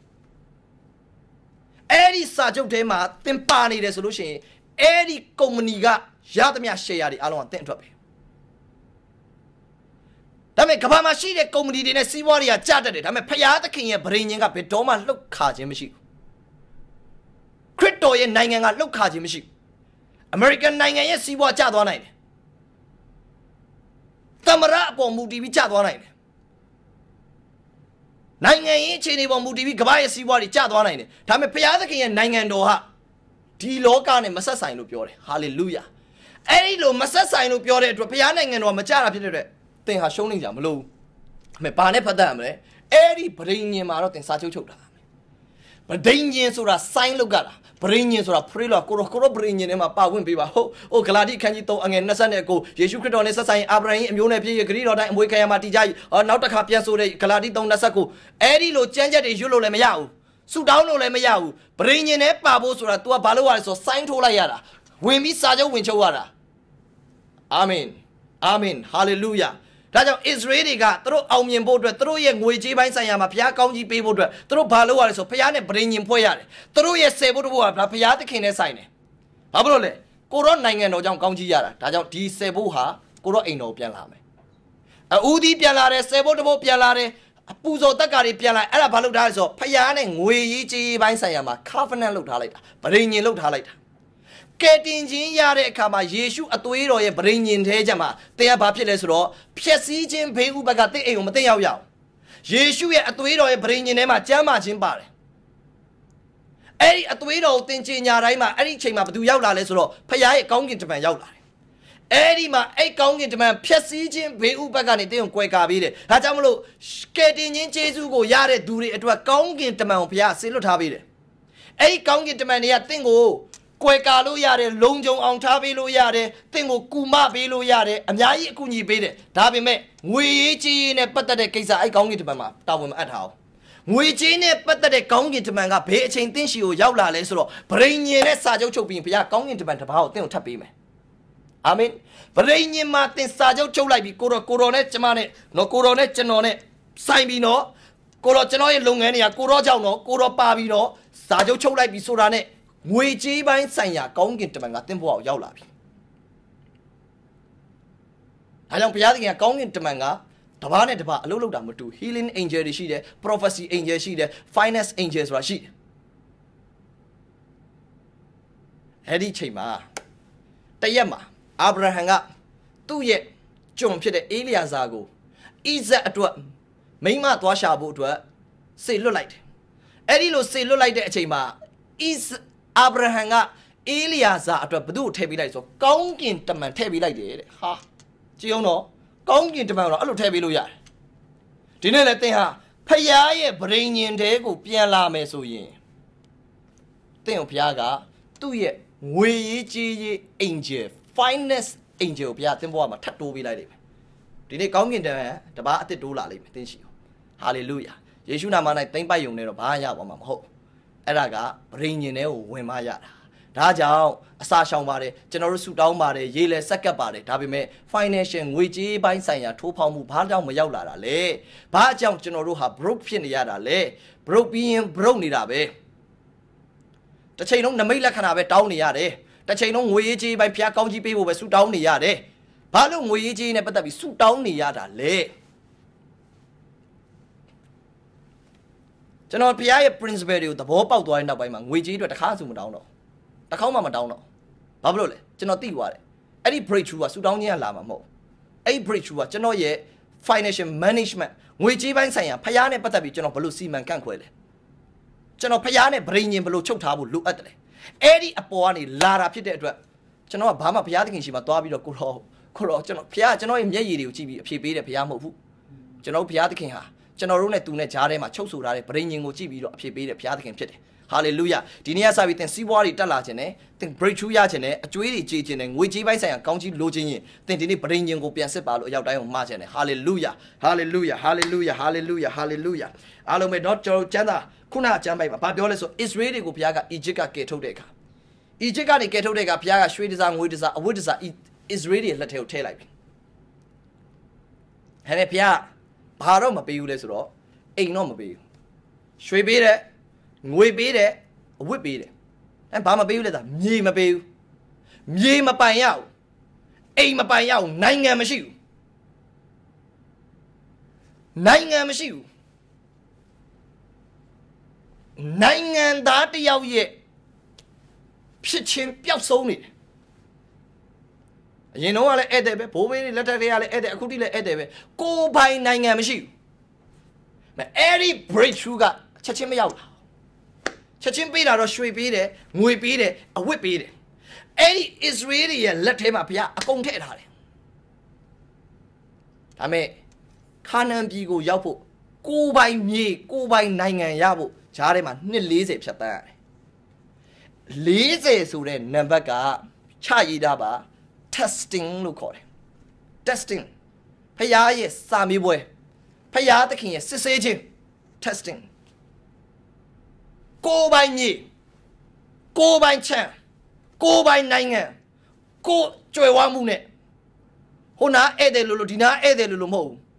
အဲ့ဒီစာချုပ်ထဲမှာသင်ပါနေတယ်ဆိုလို့ရှိရင်အဲ့ဒီကုမ္ပဏီကရသမျှ share တွေအားလုံးကသင်အတွက်ပဲဒါပေမဲ့ကမ္ဘာမှာရှိတဲ့ကုမ္ပဏီတွေနဲ့စီးပွားတွေကကြတတ်တယ်ဒါပေမဲ့ဖယားသခင်ရဲ့ဗြိဉ္ဉ်ကဘယ်တော့မှလှုပ်ခါခြင်းမရှိဘူးခရစ်တော်ရဲ့နိုင်ငံကလှုပ်ခါခြင်းမရှိဘူးအမေရိကန်နိုင်ငံရဲ့စီးပွားကျသွားနိုင်တယ်သမရအပေါ်မူတည်ပြီးကျသွားနိုင်တယ်နိုင်ငံရေးအခြေအနေပေါ်မူတည်ပြီးကမ္ဘာရဲ့စီးပွားတွေကျသွားနိုင်တယ်ဒါပေမဲ့ဖယားသခင်ရဲ့နိုင်ငံတော်ဟာဒီလောကနဲ့မဆက်ဆိုင်လို့ပြောတယ်ဟာလေလုယာအဲ့ဒီလိုမဆက်ဆိုင်လို့ပြောတဲ့အတွက်ဖယားနိုင်ငံတော်မကြတာဖြစ်တဲ့အတွက်သင်ဟာရှုံးနေကြမလို့အမေဘာနဲ့ဖတ်တတ်ရမလဲအဲ့ဒီဗြိဉ္ဉ်မှာတော့သင်စာချုပ်ချုပ်တာဗြိဉ္ဉ်ဆိုတာ sign လုပ်ကြတာဗြိဉ္ဉ်ဆိုတာ pray လို့ကိုရောဗြိဉ္ဉ်ထဲမှာပါဝင်ပေးပါဟုတ်ဂလာတိအခန်းကြီး3အငယ်29ယေရှုခရစ်တော်နဲ့ဆက်ဆိုင်အာဗြဟံအမျိုးနဲ့ပြည့်ရဂရိတော်တိုင်းအမွေခံရမှာတည်ကြ၏နောက်တစ်ခါပြန်ဆိုတဲ့ဂလာတိ3 29အဲ့ဒီလိုကြမ်းကြက်တွေရွတ်လို့လည်းမရဘူးဆူတောင်းလို့လည်းမရဘူးဗြိဉ္ဉ်နဲ့ပါဖို့ဆိုတာ तू ကဘာလို့ရလဲဆို sign ထိုးလိုက်ရတာဝင်ပြီးစာချုပ်ဝင်ချုပ်ရတာအာမင်အာမင်ဟာလေလုယာဒါကြောင့်ဣသရေလတွေကသူတို့အောင်မြင်ဖို့အတွက်သူတို့ရဲ့ငွေကြေးပိုင်းဆိုင်ရာမှာဘုရားကောင်းကြီးပေးဖို့အတွက်သူတို့ဘာလုပ်ရလဲဆိုဘုရားနဲ့ဗြိဉ္ဉ်ဖွဲ့ရတယ်သူတို့ရဲ့ဆယ်ဖို့တဖို့ကဘုရားသခင်နဲ့ဆိုင်တယ်ဘာဖြစ်လို့လဲကိုရောနိုင်ငံတော်ကြောင့်ကောင်းကြီးရတာဒါကြောင့်ဒီဆယ်ဖို့ဟာကိုရောအိမ်တော်ပြန်လာမယ်အဦးသီးပြန်လာတယ်ဆယ်ဖို့တဖို့ပြန်လာတယ်အပူဇော်တက်ကာတွေပြန်လာအဲ့ဒါဘာလုပ်ထားလဲဆိုဘုရားနဲ့ငွေရေးကြေးပိုင်းဆိုင်ရာမှာ covenant လုပ်ထားလိုက်တာဗြိဉ္ဉ်လုပ်ထားလိုက်တာကဲတင်ချင်းရတဲ့အခါမှာယေရှုအသွေးတော်ရဲ့ဗြိဉ္ဉ်ထဲကျမှတင်ကဘာဖြစ်လဲဆိုတော့ဖြည့်ဆည်းခြင်းဘေးဥပကတဲ့အိမ်ကိုမသိရောက်ရအောင်ယေရှုရဲ့အသွေးတော်ရဲ့ဗြိဉ္ဉ်ထဲမှာကျမ်းမာခြင်းပါတယ်အဲ့ဒီအသွေးတော်ကိုတင်ချင်ညာတိုင်းမှာအဲ့ဒီအချိန်မှာဘယ်သူရောက်လာလဲဆိုတော့ဖခင်ရဲ့ကောင်းကင်တမန်ရောက်လာတယ်အဲ့ဒီမှာအဲ့ကောင်းကင်တမန်ဖြည့်ဆည်းခြင်းဘေးဥပကနေတင်ကိုကွယ်ကာပေးတယ်ဒါကြောင့်မလို့ကဲတင်ချင်းယေရှုကိုရတဲ့သူတွေအတွက်ကောင်းကင်တမန်ကိုဖခင်ဆေလွတ်ထားပေးတယ်အဲ့ဒီကောင်းကင်တမန်တွေကတင့်ကိုကွယ်ကာလို့ရတယ်လုံခြုံအောင်ထားပေးလို့ရတယ်တင့်ကိုကူမပေးလို့ရတယ်အများကြီးအကူအညီပေးတယ်ဒါပေမဲ့ငွေရေးကြေးရေးနဲ့ပတ်သက်တဲ့ကိစ္စအဲ့ကောင်းကင်တမန်မှာတာဝန်မအပ်ထားအောင်ငွေကြေးနဲ့ပတ်သက်တဲ့ကောင်းကင်တမန်ကဘယ်အချိန်တင့်ရှိကိုရောက်လာလဲဆိုတော့ဗြိဉ္ဉ်နဲ့စာချုပ်ချုပ်ပြီးဘုရားကောင်းကင်တမန်တစ်ပါးကိုတင့်ကိုထပ်ပေးမယ်အာမင်ဗြိဉ္ဉ်မှာတင်စာချုပ်ချုပ်လိုက်ပြီးကိုတော်နဲ့ကျမနဲ့နော်ကိုတော်နဲ့ကျွန်တော်နဲ့ဆိုင်ပြီးနော်ကိုတော်ကျွန်တော်ရဲ့လုပ်ငန်းတွေကကိုတော်ကြောင့်နော်ကိုတော်ပါပြီးတော့စာချုပ်ချုပ်လိုက်ပြီးဆိုတာနဲ့ငွေကြေးပိုင်းဆိုင်ရာကောင်းကင်တမန်ကတင်ဖို့အောင်ရောက်လာပြီ။ဒါကြောင့်ဘုရားသခင်ကကောင်းကင်တမန်ကတပါးနဲ့တပါးအလုပ်လုပ်တာမတူ healing angel တွေရှိတယ် prophecy angel ရှိတယ် finance angel ဆိုတာရှိတယ်။အဲ့ဒီချိန်မှာတရက်မှာအာဗြဟံကသူ့ရဲ့ကျွန်ဖြစ်တဲ့အေလိယာဇာကိုဣဇက်အတွက်မိန်းမသွားရှာဖို့အတွက်စေလွတ်လိုက်တယ်။အဲ့ဒီလိုစေလွတ်လိုက်တဲ့အချိန်မှာအာဗြဟံကအေလိယာဇာအတွက်ဘု து ကိုထည့်ပေးလိုက်ဆိုကောင်းကင်တမန်ထည့်ပေးလိုက်တယ်တဲ့ဟာကြည့်အောင်တော့ကောင်းကင်တမန်တော့အဲ့လိုထည့်ပေးလို့ရတယ်ဒီနေ့လည်းသင်ဟာဖယားရဲ့ဗြိဉ္ဉ်တဲကိုပြန်လာမယ်ဆိုရင်သင်ကိုဖယားကသူ့ရဲ့ငွေရေးကြေးရေး angel finance angel ဘုရားသင်ဘဝမှာထပ်တိုးပေးလိုက်လိမ့်မယ်ဒီနေ့ကောင်းကင်တန်တပါးအသစ်တိုးလာလိမ့်မယ်သင်ရှိအောင်ဟာလေလုယာယေရှုနာမ၌သိမ့်ပိုက်ယုံနေတော့ဘာရပါမှာမဟုတ်အဲ့ဒါကဗြိဉ္ဉ်ထဲကိုဝင်မရတာဒါကြောင့်အစာရှောင်ပါတယ်ကျွန်တော်တို့ဆူတောင်းပါတယ်ရေးလဲဆက်ကပ်ပါတယ်ဒါပေမဲ့ financial ငွေကြေးပိုင်းဆိုင်ရာထိုးဖောက်မှုဘာကြောင့်မရောက်လာတာလဲဘာကြောင့်ကျွန်တော်တို့ဟာ broke ဖြစ်နေရတာလဲ broke ပြီးရင် broke နေတာပဲတစ်ချိန်လုံးနမိတ်လက္ခဏာပဲတောင်းနေရတယ်တစ်ချိန်လုံးငွေရေးကြေးပိုင်းဖျားကောင်းကြီးပေးဖို့ပဲဆူတောင်းနေရတယ်ဘာလို့ငွေရေးကြေးနဲ့ပတ်သက်ပြီးဆူတောင်းနေရတာလဲကျွန်တော်ဖျားရဲ့ principle တွေကိုသဘောပေါက်သွားတဲ့နောက်ပိုင်းမှာငွေကြေးအတွက်တစ်ခါမှမတောင်းတော့တစ်ခေါက်မှမတောင်းတော့ဘာဖြစ်လို့လဲကျွန်တော်သိသွားတယ်အဲ့ဒီ breakthrough ကဆူတောင်းခြင်းကလာမှာမဟုတ်အဲ့ဒီ breakthrough ကကျွန်တော်ရဲ့ financial management ငွေကြေးပိုင်းဆိုင်ရာဖျားနဲ့ပတ်သက်ပြီးကျွန်တော်ဘယ်လိုစီမံခန့်ခွဲလဲကျွန်တော်ဖျားနဲ့ဗြိဉ္ဉ်ဘယ်လိုချုပ်ထားဖို့လိုအပ်တယ်အဲ့ဒီအပေါ်ကနေလာတာဖြစ်တဲ့အတွက်ကျွန်တော်ကဘာမှဘုရားသခင်ရှိမှသွားပြီးတော့ကိုတော့ကျွန်တော်ဘုရားကျွန်တော်ရဲ့မျက်ရည်တွေကိုကြည့်ပြီးအဖြေပေးတယ်ဘုရားမဟုတ်ဘူးကျွန်တော်ဘုရားသခင်ဟာကျွန်တော်တို့နဲ့သူနဲ့ကြားထဲမှာချုပ်ဆိုထားတဲ့ဗြိဉ္ဉ်ကိုကြည့်ပြီးတော့အဖြေပေးတယ်ဘုရားသခင်ဖြစ်တယ်ဟာလေလုယာဒီနေ့ကစပြီးသင်စီးပွားတွေတက်လာခြင်းနဲ့သင် breakthrough ရခြင်းနဲ့အကျွေးတွေကြေခြင်းနဲ့ငွေကြေးပိုင်းဆိုင်ရာကောင်းကြီးလိုချင်ရင်သင်ဒီနေ့ဗြိဉ္ဉ်ကိုပြန်စစ်ပါလို့အရောက်တိုင်းကိုမှားခြင်းနဲ့ဟာလေလုယာဟာလေလုယာဟာလေလုယာဟာလေလုယာဟာလေလုယာအားလုံးပဲတော့ကျွန်တော်ကျမ်းသာခုနအကျမ်းပိုက်မှာဘာပြောလဲဆို Israel တွေကိုဘုရားက Egypt ကကယ်ထုတ်တဲ့အခါ Egypt ကနေကယ်ထုတ်တဲ့အခါဘုရားကရွှေတစားငွေတစားအဝတ်တစား Israel တွေလက်ထဲကိုထည့်လိုက်ပြီဟဲ့ဘုရားဘာတော့မပေးဘူးလဲဆိုတော့အိမ်တော့မပေးဘူးရွှေပေးတယ်ငွေပေးတယ်အဝတ်ပေးတယ်အဲဘာမပေးဘူးလဲဒါမြေမပေးဘူးမြေမပိုင်ရဘူးအိမ်မပိုင်ရဘူးနိုင်ငံမရှိဘူးနိုင်ငံမရှိဘူးနိုင်ငံသားတယောက်ရဲ့ဖြစ်ချင်းပျောက်ဆုံးနေတယ်အရင်တော့ကလည်းဧည့်သည်ပဲဘိုးဘေးတွေလက်ထက်ကလည်းဧည့်သည်အခုထိလည်းဧည့်သည်ပဲကိုယ်ပိုင်နိုင်ငံမရှိဘူးမအဲ့ဒီ breakthrough ကချက်ချင်းမရောက်လာချက်ချင်းပေးတာတော့ရွှေပေးတယ်ငွေပေးတယ်အဝတ်ပေးတယ်အဲ့ဒီ Israel ရဲ့လက်ထဲမှာဘုရားအကုန်ထည့်ထားတယ်ဒါမဲ့ခါနန်ပြည်ကိုရောက်ဖို့ကိုယ်ပိုင်မြေကိုယ်ပိုင်နိုင်ငံရဖို့ဂျားထဲမှာနှစ်40ဖြတ်တန်းရတယ်40ဆိုတဲ့နံပါတ်ကချရည်တာပါ testing လို့ခေါ်တယ် testing ဖယားရဲ့စာမေးပွဲဖယားသခင်ရဲ့စစ်ဆေးခြင်း testing ကိုယ်ပိုင်မြေကိုယ်ပိုင်ချမ်းကိုယ်ပိုင်နိုင်ငံကိုယ်ကြွယ်ဝမှုနဲ့ဟိုနာဧည့်သည်လို့ဒီနာဧည့်သည်လို့မဟုတ်ဘူး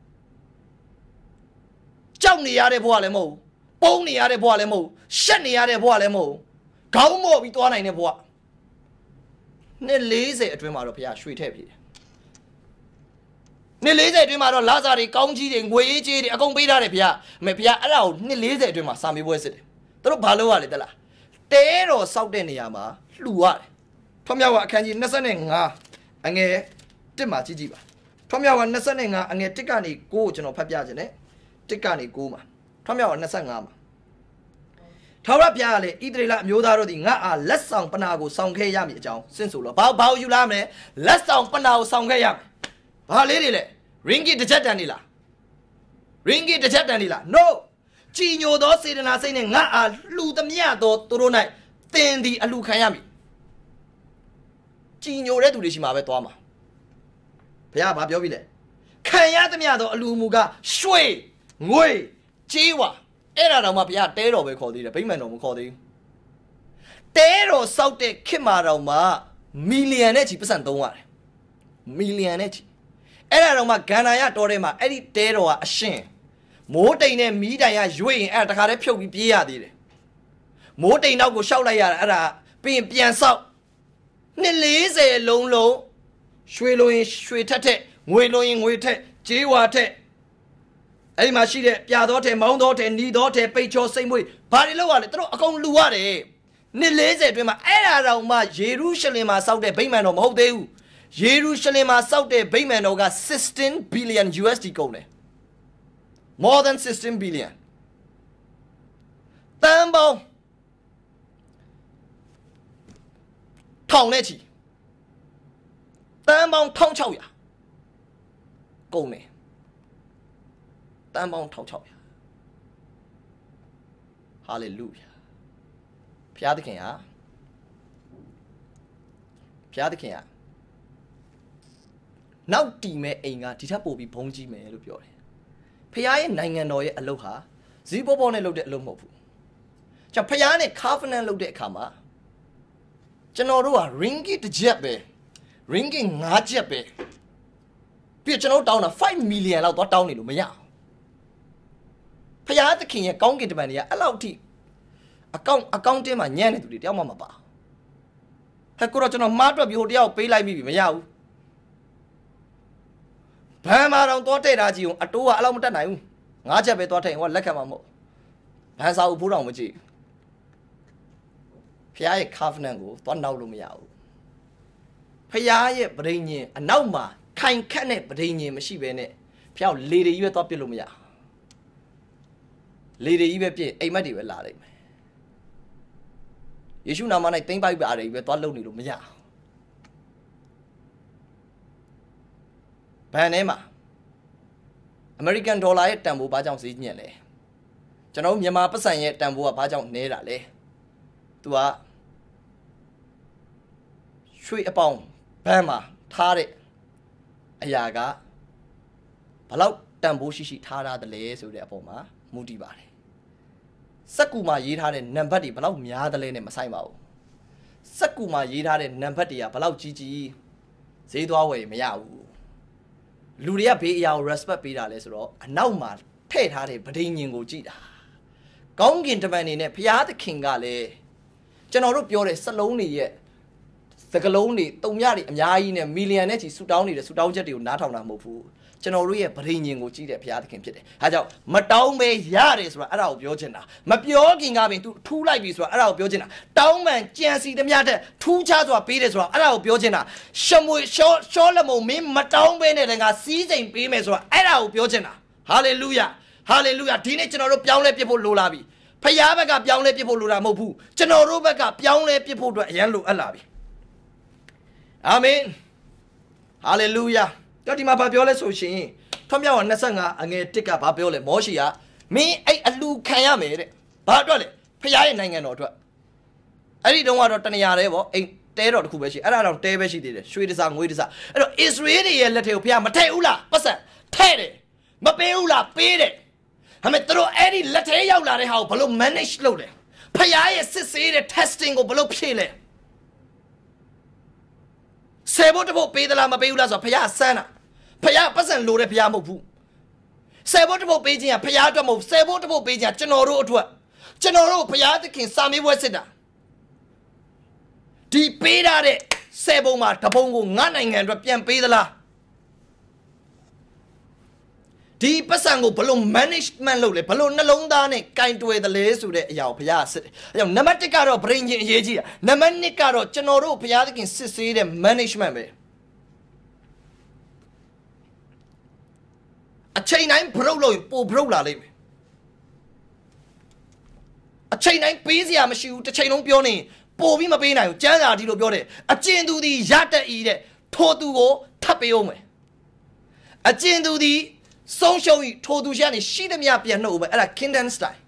ကြောက်နေရတဲ့ဘဝလည်းမဟုတ်ဘူးပုံနေရတဲ့ဘဝလည်းမဟုတ်ဘူးရှက်နေရတဲ့ဘဝလည်းမဟုတ်ဘူးခေါင်းမော့ပြီးသွားနိုင်တဲ့ဘဝနှစ်40အတွင်းမှာတော့ဘုရားရွှေထည့်ပြတယ်နှစ်40အတွင်းမှာတော့လာစာတွေကောင်းကြီးတွေငွေရေးကြေးတွေအကုန်ပေးထားတယ်ဘုရားအမေဘုရားအဲ့ဒါကိုနှစ်40အတွင်းမှာစာမေးပွဲစစ်တယ်သူတို့ဘာလုပ်ရလဲတလားတဲတော်စောက်တဲ့နေရာမှာလှူရတယ်ထွမြောက်ကအခန်းကြီး25အငယ်1မှာကြည့်ပါထွမြောက်က25အငယ်1ကနေ9ကိုကျွန်တော်ဖတ်ပြခြင်းနဲ့1ကနေ9မှာထွမြောက်က25မှာထာဝရဘုရားကလည်းဣသရေလအမျိုးသားတို့သည်ငါအားလက်ဆောင်ပနာကိုဆောင်ခဲ့ရမည်အကြောင်းစင့်ဆိုလို့ဘာယူလာမလဲလက်ဆောင်ပနာကိုဆောင်ခဲ့ရမယ်ဘာလေးတွေလဲ ringgit တစ်ချက်တန်နေလား ringgit တစ်ချက်တန်နေလား no ကြည်ညိုသောစေတနာစိတ်နဲ့ငါအားလှူသမျှသောသူတို့၌သင်သည်အလှခံရမည်ကြည်ညိုတဲ့သူတွေရှိမှာပဲသွားမှာဘုရားဘာပြောပြီလဲခံရသမျှသောအလှမူကရွှေငွေကြေးဝါအဲ့ဒါတော့မှဘုရားတဲတော်ပဲခေါ်သေးတယ်ဗိမာန်တော်မခေါ်သေးဘူးတဲတော်စောက်တဲ့ခေတ်မှာတော့မှမီလီယံနဲ့ချီပတ်စံသုံးရတယ်မီလီယံနဲ့ချီအဲ့ဒါတော့မှဂန္ဓာရတော်ထဲမှာအဲ့ဒီတဲတော်ကအရှင်မိုးတိမ်နဲ့မီးတိုင်ရရွေ့ရင်အဲ့ဒါတခါတည်းဖြုတ်ပြီးပြေးရသေးတယ်မိုးတိမ်နောက်ကိုရှောက်လိုက်ရတာအဲ့ဒါပြီးရင်ပြန်ဆောက်နှစ်40လုံးရွှေလိုရင်ရွှေထက်ငွေလိုရင်ငွေထက်ကြေးဝါထက်အဲ့ဒီမှာရှိတဲ့ပြတော်ထဲမောင်းတော်ထဲနီတော်ထဲပိတ်ချောစိတ်မွေးဘာတွေလောက်ရလဲသူတို့အကုန်လူရတယ်နှစ်40အတွင်းမှာအဲ့ဒါတောင်မှယေရုရှလင်မှာစောက်တဲ့ဗိမာန်တော်မဟုတ်သေးဘူးယေရုရှလင်မှာစောက်တဲ့ဗိမာန်တော်က16 billion USD ကုန်တယ် more than 16 billion တန်ပေါင်းထောင်နဲ့ချီတန်ပေါင်း1600ကုန်တယ်တန်ပေါင်း1600ဟာလေလုယာဘုရားသခင်ဟာဖျားသခင်ကနောက်တီမဲ့အိမ်ကဒီထက်ပိုပြီးဘုံကြီးမယ်လို့ပြောတယ်ဖျားရဲ့နိုင်ငံတော်ရဲ့အလုပ်ဟာဇီးပေါ်ပေါ်နဲ့လုပ်တဲ့အလုပ်မဟုတ်ဘူးကျွန်တော်ဖျားနဲ့ covenant လုပ်တဲ့အခါမှာကျွန်တော်တို့က ringgit တစ်ချက်ပဲ ringgit 5ချက်ပဲပြီးကျွန်တော်တောင်းတာ5 million လောက်တော့တောင်းနေလို့မရအောင်ဖျားသခင်ရဲ့ကောင်းကင်တမန်တွေကအဲ့လောက်ထိအကောင့်တင်းမှာညံ့နေသူတွေတယောက်မှမပါဟဲ့ကိုတော့ကျွန်တော်မှားတွက်ပြီးဟိုတယောက်ပေးလိုက်ပြီမရဘူးဘန်မာတော့သွားတဲ့တာကြီးကိုအတိုးကအဲ့လောက်မတက်နိုင်ဘူး5ချက်ပဲသွားထိုင်ဟိုကလက်ခံမှာမဟုတ်ဘန်စာဦးဖိုးတော်မကြည့်ဖျားရဲ့ covenant ကိုသွားနောက်လို့မရဘူးဖျားရဲ့ပဋိညာဉ်အနောက်မှာခိုင်ခတ်တဲ့ပဋိညာဉ်မရှိဘဲနဲ့ဖျားကိုလေတွေကြီးပဲသွားပြစ်လို့မရလေတွေကြီးပဲပြစ်အိမ်မက်တွေပဲလာလိမ့်မယ်ယေရှုနာမ၌သိမ့်ပိုက်ပါတယ်ကြီးပဲသွားလုံနေလို့မရဘန်ထဲမှာ American dollar ရဲ့တန်ဖိုးဘာကြောင့်ဈေးညံ့လဲကျွန်တော်မြန်မာပတ်စံရဲ့တန်ဖိုးကဘာကြောင့်နည်းတာလဲသူကရွှေအပေါင်းဘန်မှာထားတဲ့အရာကဘလောက်တန်ဖိုးရှိထားရတယ်လဲဆိုတဲ့အပေါ်မှာမူတည်ပါတယ်စက်ကူမှာရေးထားတဲ့နံပါတ်တွေဘလောက်များတယ်လဲနဲ့မဆိုင်ပါဘူးစက်ကူမှာရေးထားတဲ့နံပါတ်တွေကဘလောက်ကြီးဈေးသွားဝယ်မရဘူးလူတွေကဘေးအရာကို respect ပေးတာလဲဆိုတော့အနောက်မှာထည့်ထားတဲ့ဗဒိညင်ကိုကြည့်တာကောင်းကင်တမန်နေနဲ့ဘုရားသခင်ကလည်းကျွန်တော်တို့ပြောတဲ့စလုံးတွေရဲ့စကလုံးတွေတုံမြတွေအများကြီးနဲ့မီလီယံနဲ့ချီဆူတောင်းနေတဲ့ဆူတောင်းချက်တွေကိုနားထောင်တာမဟုတ်ဘူးကျွန်တော်တို့ရဲ့ဗဒိညင်ကိုကြည့်တဲ့ဘုရားသခင်ဖြစ်တယ်။အဲကြောင့်မတောင်းပဲရတယ်ဆိုတာအဲ့ဒါကိုပြောချင်တာမပြောခင်ကပင် तू ထူးလိုက်ပြီဆိုတာအဲ့ဒါကိုပြောချင်တာတောင်းမှန်ကြံစီသမျှတဲ့ထူးခြားစွာပေးတယ်ဆိုတာအဲ့ဒါကိုပြောချင်တာရှမွေရှောလမုန်မင်းမတောင်းပဲနဲ့လည်းငါစီးစိမ်ပေးမယ်ဆိုတာအဲ့ဒါကိုပြောချင်တာဟာလေလုယာဟာလေလုယာဒီနေ့ကျွန်တော်တို့ပြောင်းလဲပြဖို့လိုလာပြီဖခင်ဘက်ကပြောင်းလဲပြဖို့လိုတာမဟုတ်ဘူးကျွန်တော်တို့ဘက်ကပြောင်းလဲပြဖို့အတွက်အရန်လိုအပ်လာပြီအာမင်ဟာလေလုယာတော့ဒီမှာဘာပြောလဲဆိုရှင်ထွန်းမြောက်25အငယ်1ကဘာပြောလဲမောရှိကမင်းအဲ့အလူခံရမယ်တဲ့ဘာအတွက်လဲဖခင်ရဲ့နိုင်ငံတော်အတွက်အဲ့ဒီတုန်းကတော့တနေရာတည်းပေါ့အိမ်တဲတော်တစ်ခုပဲရှိအဲ့ဒါတော့တဲပဲရှိသေးတယ်ရွှေတစားငွေတစားအဲ့တော့ Israel တွေရဲ့လက်ထဲကိုဖခင်မထည့်ဘူးလားပတ်စံထဲ့တယ်မပေးဘူးလားပေးတယ်ဒါပေမဲ့တို့အဲ့ဒီလက်ထဲရောက်လာတဲ့ဟာကိုဘယ်လို manage လုပ်လဲဖခင်ရဲ့စစ်ဆေးတဲ့ testing ကိုဘယ်လိုဖြည့်လဲဆေဘတ်ဖို့ပေးသလားမပေးဘူးလားဆိုတော့ဖခင်ဆန်းတာဖခင်ပတ်စံလိုတဲ့ဖခင်မဟုတ်ဘူးဆေဘတ်ဖို့ပေးခြင်းကဖခင်အတွက်မဟုတ်ဆေဘတ်ဖို့ပေးခြင်းကကျွန်တော်တို့အတွက်ကျွန်တော်တို့ဖခင်သခင်စာမေးပွဲစစ်တာဒီပေးရတဲ့ဆေဘုံမှာတပုံကိုငါနိုင်ငံအတွက်ပြန်ပေးသလားဒီပတ်စံကိုဘလို့ management လုပ်လဲဘလို့နှလုံးသားနဲ့ကင်တွယ်တယ်လဲဆိုတဲ့အရာကိုဘုရားစစ်တယ်။အဲကြောင့်နံပါတ်1ကတော့ဗြိဉ္ဉ်အရေးကြီးတာ။နံပါတ်2ကတော့ကျွန်တော်တို့ဘုရားသခင်စစ်ဆေးတဲ့ management ပဲ။အချိန်တိုင်းဘရုတ်လို့ပိုဘရုတ်လာလိမ့်မယ်။အချိန်တိုင်းပေးစရာမရှိဘူးတစ်ချိန်လုံးပြောနေပိုပြီးမပေးနိုင်ဘူး။ကျမ်းစာဒီလိုပြောတယ်။အကျဉ်သူသည်ရတတ်၏တဲ့ထိုသူကိုထပ်ပေးအောင်မယ်။အကျဉ်သူသည်ဆုံးရှုံးဤထိုသူရှိကနေရှိသမျှပြန်နှုတ်ဦးမယ်အဲ့ဒါ Kingdom style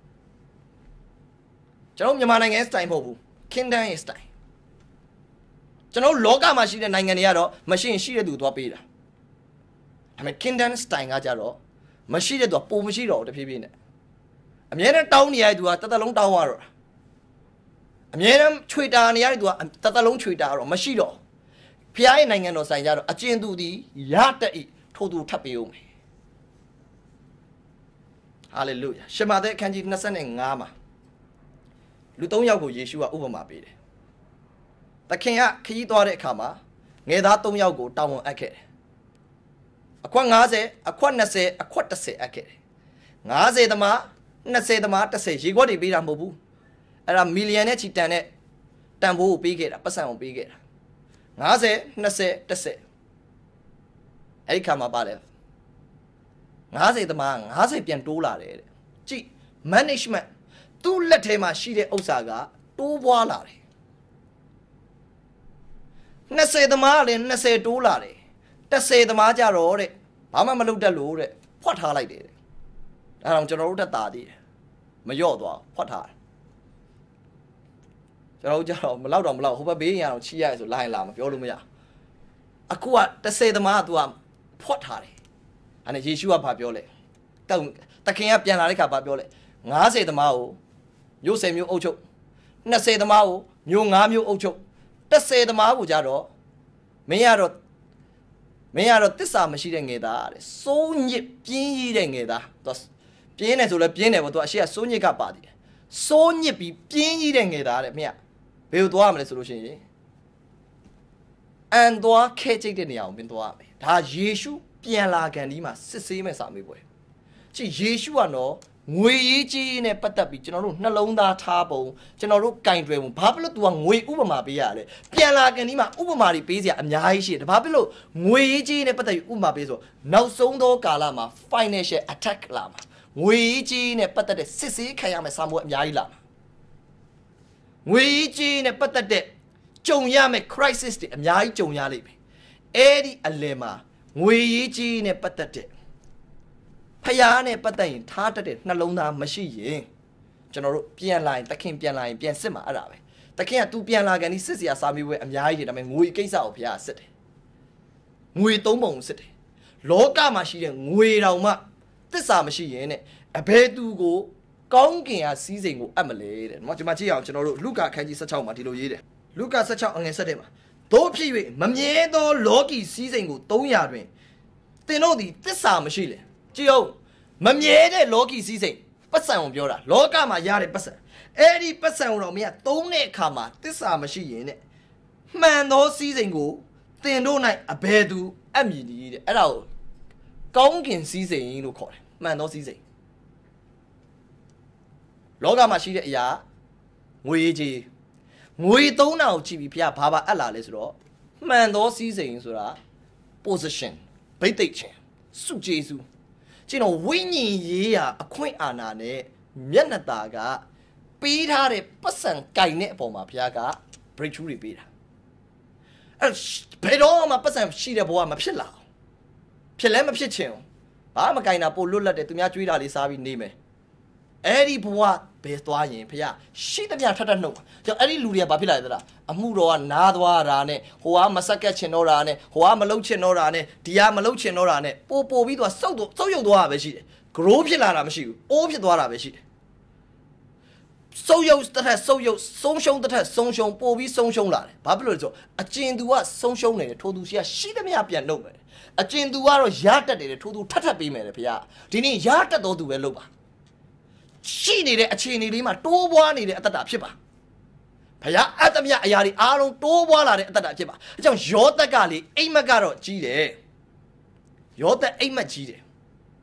ကျွန်တော်မြန်မာနိုင်ငံ style မဟုတ်ဘူး Kingdom style ကျွန်တော်လောကမှာရှိတဲ့နိုင်ငံတွေကတော့မရှိရင်ရှိတဲ့သူသွားပေးတာဒါပေမဲ့ Kingdom style ကကြတော့မရှိတဲ့သူကပုံမရှိတော့ဘူးတဖြည်းဖြည်းနဲ့အမြဲတမ်းတောင်းနေရတဲ့သူကတသက်လုံးတောင်းရတော့အမြဲတမ်းချွေတာနေရတဲ့သူကတသက်လုံးချွေတာတော့မရှိတော့ဖျားရဲ့နိုင်ငံတော်ဆိုင်ကြတော့အကျဉ်သူသည်ရတတ်ဤထိုသူထပ်ပေးဦးမယ်ဟာလေလုယာရှမာသဲအခန်းကြီး25မှာလူ3ယောက်ကိုယေရှုကဥပမာပေးတယ်။သခင်ကခရီးသွားတဲ့အခါမှာငယ်သား3ယောက်ကိုတာဝန်အပ်ခဲ့တယ်။အခွက်50အခွက်20အခွက်10အပ်ခဲ့တယ်။50သမား20သမား10ရေခွက်တွေပေးတာမဟုတ်ဘူး။အဲ့ဒါမီလီယံနဲ့ချီတန်တဲ့တန်ဖိုးကိုပေးခဲ့တာပတ်စံကိုပေးခဲ့တာ။50 20 10အဲ့ဒီခါမှာပါတယ်50သမား50ပြန်တိုးလာတယ်တဲ့ကြည့် management သူ့လက်ထဲမှာရှိတဲ့ဥစ္စာကတိုးပွားလာတယ်20သမားကလည်း20တိုးလာတယ်10သမားကြတော့တဲ့ဘာမှမလုပ်တတ်လို့တဲ့ဖွက်ထားလိုက်တယ်တဲ့အဲဒါကျွန်တော်တို့တက်တာသေးတယ်မလျော့သွားဖွက်ထားတယ်ကျွန်တော်တို့ကြတော့မလောက်တော့ဟိုဘက်ဘေးရင်အောင်ချီရဆိုလိုင်းလာမပြောလို့မရအခုက30သမားကသူကဖွက်ထားတယ်အဲ့ဒါယေရှုကဘာပြောလဲတခင်ကပြန်လာတဲ့ခါဘာပြောလဲ50သမားကိုမျိုး10မျိုးအုပ်ချုပ်20သမားကိုမျိုး5မျိုးအုပ်ချုပ်10သမားကိုကြတော့မင်းကတော့တစ္ဆာမရှိတဲ့ငယ်သားတဲ့စိုးညစ်ပြင်းကြီးတဲ့ငယ်သားသူပြင်းတယ်ဆိုလဲပြင်းတယ်ပေါ့သူအရှိကစိုးညစ်ကပါတည်တယ်စိုးညစ်ပြီးပြင်းကြီးတဲ့ငယ်သားတဲ့မင်းကဘယ်ကိုသွားရမလဲဆိုလို့ရှိရင်အန်သွားခဲကြိတ်တဲ့နေရာကိုမင်းသွားရမယ်ဒါယေရှုပြန်လာကန်ဒီမှာစစ်ဆေးမဲ့စာမေးပွဲကြည့်ယေရှုကတော့ငွေရေးကြီးနဲ့ပတ်သက်ပြီးကျွန်တော်တို့နှလုံးသားထားပုံကျွန်တော်တို့ကင်တွယ်ပုံဘာဖြစ်လို့ तू ကငွေဥပမာပေးရလဲပြန်လာကန်ဒီမှာဥပမာတွေပေးစရာအများကြီးရှိတယ်ဘာဖြစ်လို့ငွေရေးကြီးနဲ့ပတ်သက်ပြီးဥပမာပေးဆိုနောက်ဆုံးသောကာလမှာ financial attack လာမှာငွေရေးကြီးနဲ့ပတ်သက်တဲ့စစ်ဆေးခံရမယ့်စာမေးပွဲအများကြီးလာမှာငွေရေးကြီးနဲ့ပတ်သက်တဲ့ကြုံရမယ့် crisis တွေအများကြီးကြုံရလိမ့်မယ်အဲ့ဒီအလယ်မှာငွေရေးကြီးနဲ့ပတ်သက်တဲ့ဖျားနဲ့ပတ်သက်ရင်ထားတတ်တဲ့နှလုံးသားမရှိရင်ကျွန်တော်တို့ပြန်လာရင်တခင်ပြန်လာရင်ပြန်စစ်မှာအဲ့ဒါပဲတခင်က तू ပြန်လာကန်ဒီစစ်စရာစာမေးပွဲအများကြီးတယ်ဒါပေမဲ့ငွေကိစ္စကိုဖျားစစ်တယ်ငွေသုံးပုံစစ်တယ်လောကမှာရှိတဲ့ငွေတောင်မှသစ္စာမရှိရင်နဲ့အဘယ်သူကိုကောင်းကင်ဟာစီးစိမ်ကိုအပ်မလဲတဲ့ဒီမှာကြည့်အောင်ကျွန်တော်တို့လုကာခန်းကြီး16မှာဒီလိုရေးတယ်လုကာ16အငယ်7မှာတို့ဖြစ်၍မမြဲသောလောကီစီးစိမ်ကို300တွင်သင်တို့သည်သစ္စာမရှိလေကြည့်အောင်မမြဲတဲ့လောကီစီးစိမ်ပတ်စံကိုပြောတာလောကမှာရတဲ့ပတ်စံအဲ့ဒီပတ်စံကိုတော့မင်းကသုံးတဲ့အခါမှာသစ္စာမရှိရင်တဲ့မှန်သောစီးစိမ်ကိုသင်တို့၌အဘယ်သူအပ်မည်နည်းတဲ့အဲ့ဒါကိုကောင်းကင်စီးစိမ်လို့ခေါ်တယ်မှန်သောစီးစိမ်လောကမှာရှိတဲ့အရာငွေကြီးငွေသုံးတာကိုကြည့်ပြီးဘုရားဘာအပ်လာလဲဆိုတော့မှန်သောစီးစိမ်ဆိုတာ position ဗိတ်သိက်ခြင်းစုကျေစုကျွန်တော်ဝိညာဉ်ရေးရာအခွင့်အာဏာနဲ့မျက်နှာသာကပေးထားတဲ့ပတ်စံကင်တဲ့အပေါ်မှာဘုရားက breakthrough တွေပေးတာအဲ့ဘယ်တော့မှပတ်စံရှိတဲ့ဘဝမဖြစ်လာအောင်ဖြစ်လဲမဖြစ်ချင်ဘာမကင်တာပို့လွတ်လပ်တယ်သူများကြွေးတာလေးစားပြီးနေမယ်အဲ့ဒီဘဝဘယ်သွားရင်ဖခင်ရှိသမျှထပ်နှုတ်ကျွန်တော်အဲ့ဒီလူတွေကဘာဖြစ်လာလဲသလားအမှုတော်ကနားသွားတာနဲ့ဟိုကမဆက်ကက်ချင်တော့တာနဲ့ဟိုကမလှုပ်ချင်တော့တာနဲ့ဒီကမလှုပ်ချင်တော့တာနဲ့ပို့ပြီးသွားစုပ်ရုပ်သွားတာပဲရှိတယ် grow ဖြစ်လာတာမရှိဘူးအိုးဖြစ်သွားတာပဲရှိတယ်စုပ်ရုပ်တစ်ထက်စုပ်ရုပ်ဆုံးရှုံးတစ်ထက်ဆုံးရှုံးပို့ပြီးဆုံးရှုံးလာတယ်ဘာဖြစ်လို့လဲဆိုအကျဉ်သူကဆုံးရှုံးနေတယ်ထိုသူရှိသမျှပြန်နှုတ်မယ်အကျဉ်သူကတော့ရတတ်တယ်ထိုသူထပ်ပေးမယ်လေဖခင်ဒီနေ့ရတတ်တော်သူပဲလုပ်ပါရှိနေတဲ့အခြေအနေလေးမှာတိုးပွားနေတဲ့အတ္တဖြစ်ပါဘုရားအတ္တမြအရာတွေအားလုံးတိုးပွားလာတဲ့အတ္တဖြစ်ပါအဲကြောင့်ယောသက်ကလေအိမ်မက်ကတော့ကြီးတယ်ယောသက်အိမ်မက်ကြီးတယ်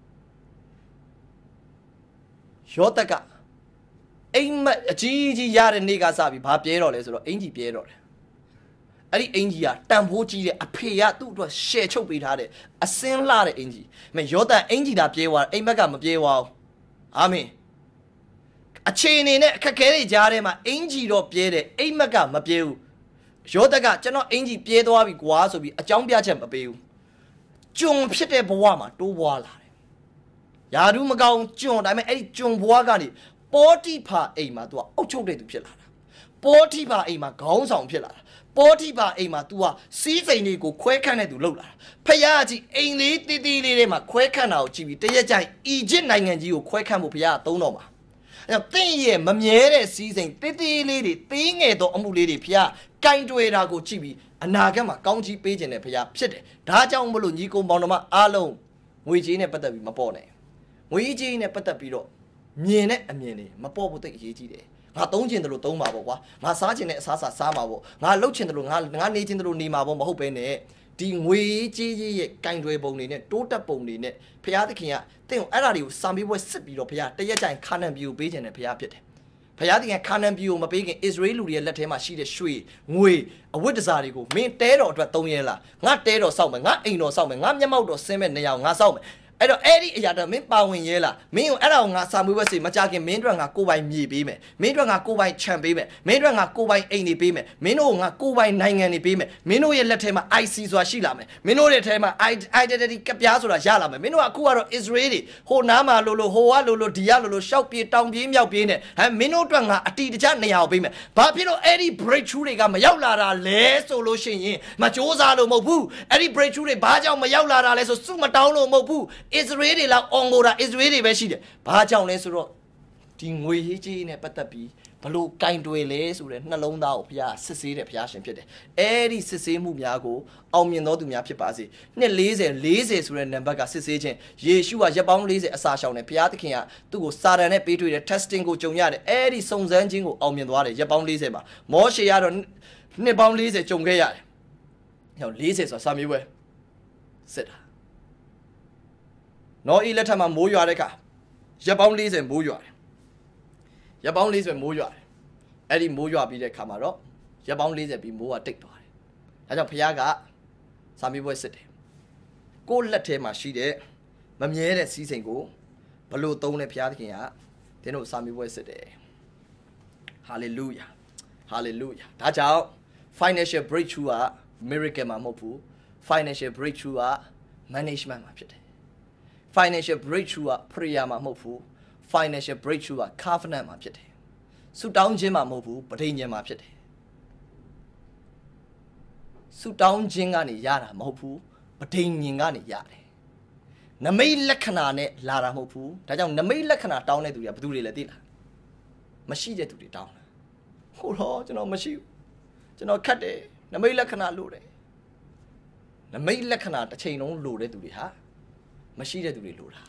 ယောသက်ကအိမ်မက်အကြီးရတဲ့နေ့ကစပြီးဘာပြဲတော့လဲဆိုတော့အင်ကြီးပြဲတော့တယ်အဲ့ဒီအင်ကြီးကတန်ဖိုးကြီးတဲ့အဖေကသူ့အတွက်ရှယ်ချုပ်ပေးထားတဲ့အစင်းလှတဲ့အင်ကြီးမယောသက်အင်ကြီးသာပြဲသွားအိမ်မက်ကမပြဲသွားဘူးအာမင်အခြေအနေနဲ့အခက်ခဲတွေကြားထဲမှာအင်ဂျီတော့ပြဲတယ်အိမ်မက်ကမပြဲဘူးယောသက်ကကျွန်တော်အင်ဂျီပြဲသွားပြီကွာဆိုပြီးအကြောင်းပြချက်မပေးဘူးကျွန်ဖြစ်တဲ့ဘဝမှာတိုးပွားလာတယ်ယာဒူးမကောင်းကျွန်ဒါပေမဲ့အဲ့ဒီကျွန်ဘဝကနေပေါတိဖာအိမ်မှာ तू ကအုတ်ချုပ်တဲ့သူဖြစ်လာတာပေါတိဖာအိမ်မှာခေါင်းဆောင်ဖြစ်လာတာပေါတိဖာအိမ်မှာ तू ကစီးစိမ်တွေကိုခွဲခန့်တဲ့သူလောက်လာတာဖယားကြီးအိမ်လေးတီးတီးလေးထဲမှာခွဲခန့်တာကိုကြည့်ပြီးတရက်ကြိုင်အီဂျစ်နိုင်ငံကြီးကိုခွဲခန့်ဖို့ဖယားကသုံးတော့မှာအဲ့တော့တင်းရဲ့မမြဲတဲ့စီးစိမ်တေးသေးလေးတွေသေးငယ်သောအမှုလေးတွေဖျားကင်တွယ်တာကိုကြည့်ပြီးအနာဂတ်မှာကောင်းချီးပေးခြင်းနဲ့ဖျားဖြစ်တယ်ဒါကြောင့်မလို့ညီကုံပေါင်းတော်မအားလုံးငွေကြီးနဲ့ပတ်သက်ပြီးမပေါ်နဲ့ငွေကြီးနဲ့ပတ်သက်ပြီးတော့မြင်တဲ့အမြင်တွေမပေါ်ဖို့တိတ်အရေးကြီးတယ်ငါသုံးချင်တယ်လို့သုံးပါပေါ့ကွာငါစားချင်တဲ့အစားစားမှာပေါ့ငါလှုပ်ချင်တယ်လို့ငါနေချင်တယ်လို့နေမှာပေါ့မဟုတ်ပဲနဲ့ဒီငွေကြီးရဲ့ကင်တွယ်ပုံတွေနဲ့တိုးတက်ပုံတွေနဲ့ဖျားသခင်ကတင့်ကိုအဲ့ဒါတွေကိုစာမေးပွဲစစ်ပြီးတော့ဖျားတရက်ကြိုင်ခါနန်ပြည်ကိုပေးခြင်းနဲ့ဖျားဖြစ်တယ်ဖျားသခင်ခါနန်ပြည်ကိုမပေးခင်အစ္စရေးလူတွေရဲ့လက်ထဲမှာရှိတဲ့ရွှေငွေအဝတ်တစားတွေကိုမင်းတဲတော်အတွက်သုံးရဲလားငါတဲတော်စောက်မယ်ငါအိမ်တော်စောက်မယ်ငါမျက်မှောက်တော်ဆင်းမဲ့နေရာကိုငါစောက်မယ်အဲ့တော့အဲ့ဒီအရာတော့မင်းပါဝင်ရဲလားမင်းကိုအဲ့ဒါကိုငါစာမွေးပွဲစီမကြခင်မင်းတို့ငါကိုယ်ပိုင်မြေပေးမယ်မင်းတို့ငါကိုယ်ပိုင်ခြံပေးမယ်မင်းတို့ငါကိုယ်ပိုင်အိမ်တွေပေးမယ်မင်းတို့ငါကိုယ်ပိုင်နိုင်ငံတွေပေးမယ်မင်းတို့ရဲ့လက်ထဲမှာ IC ဆိုတာရှိလာမယ်မင်းတို့ရဲ့ထဲမှာ identity ကပြားဆိုတာရလာမယ်မင်းတို့ကအခုကတော့ Israel တွေဟိုနားမှာလို့ဟိုကလို့ဒီကလို့ရှောက်ပြေးတောင်ပြေးမြောက်ပြေးနေဟမ်မင်းတို့အတွက်ငါအတီတကျနေရာကိုပေးမယ်ဘာဖြစ်လို့အဲ့ဒီ breakthrough တွေကမရောက်လာတာလဲဆိုလို့ရှိရင်မစ조사လို့မဟုတ်ဘူးအဲ့ဒီ breakthrough တွေဘာကြောင့်မရောက်လာတာလဲဆိုစုမတောင်းလို့မဟုတ်ဘူး Israel တွေလောက်အောင်ကိုတာ Israel တွေပဲရှိတယ်ဘာကြောင့်လဲဆိုတော့ဒီငွေရေးကြီးနဲ့ပတ်သက်ပြီးဘလို့ကင်တွယ်လဲဆိုတဲ့နှလုံးသားကိုဘုရားစစ်ဆေးတဲ့ဘုရားရှင်ဖြစ်တယ်အဲ့ဒီစစ်ဆေးမှုများကိုအောင်မြင်တော်သူများဖြစ်ပါစေနှစ်40ဆိုတဲ့နံပါတ်ကစစ်ဆေးခြင်းယေရှုကရက်ပေါင်း40အစာရှောင်တယ်ဘုရားသခင်ကသူ့ကိုစာတန်နဲ့ပေးတွေ့တယ် testing ကိုကြုံရတယ်အဲ့ဒီစုံစမ်းခြင်းကိုအောင်မြင်သွားတယ်ရက်ပေါင်း40မှာမောရှေကတော့နှစ်ပေါင်း40ကြုံခဲ့ရတယ်ဟော40ဆိုတာစာမျိုးပဲစစ်တာနော်ဤလက်ထက်မှာမိုးရွာတဲ့အခါရက်ပေါင်း40မိုးရွာတယ်ရက်ပေါင်း40မိုးရွာတယ်အဲ့ဒီမိုးရွာပြီးတဲ့အခါမှာတော့ရက်ပေါင်း40ပြီးမိုးကတိတ်သွားတယ်ဒါကြောင့်ဘုရားကစာမေးပွဲစစ်တယ်ကိုယ့်လက်ထဲမှာရှိတဲ့မမြဲတဲ့စီးစိမ်ကိုဘလို့သုံးလဲဘုရားသခင်ကတင်းတို့စာမေးပွဲစစ်တယ်ဟာလေလုယာဟာလေလုယာဒါကြောင့် financial breakthrough က miracle မှာမဟုတ်ဘူး financial breakthrough က management မှာဖြစ်တယ် financial breakthrough က prayer မှာမဟုတ်ဘူး financial breakthrough က covenant မှာဖြစ်တယ်ဆုတောင်းခြင်းမှာမဟုတ်ဘူးပဋိညာဉ်မှာဖြစ်တယ်ဆုတောင်းခြင်းကနေရတာမဟုတ်ဘူးပဋိညာဉ်ကနေရတယ်နမိတ်လက္ခဏာနဲ့လာတာမဟုတ်ဘူးဒါကြောင့်နမိတ်လက္ခဏာတောင်းတဲ့သူတွေကဘယ်သူတွေလဲသိလားမရှိတဲ့သူတွေတောင်းတာဟိုတော့ကျွန်တော်မရှိဘူးကျွန်တော်ခတ်တယ်နမိတ်လက္ခဏာလိုတယ်နမိတ်လက္ခဏာတစ်ချိန်လုံးလိုတဲ့သူတွေဟာမရှိတဲ့သူတွေလိုတာ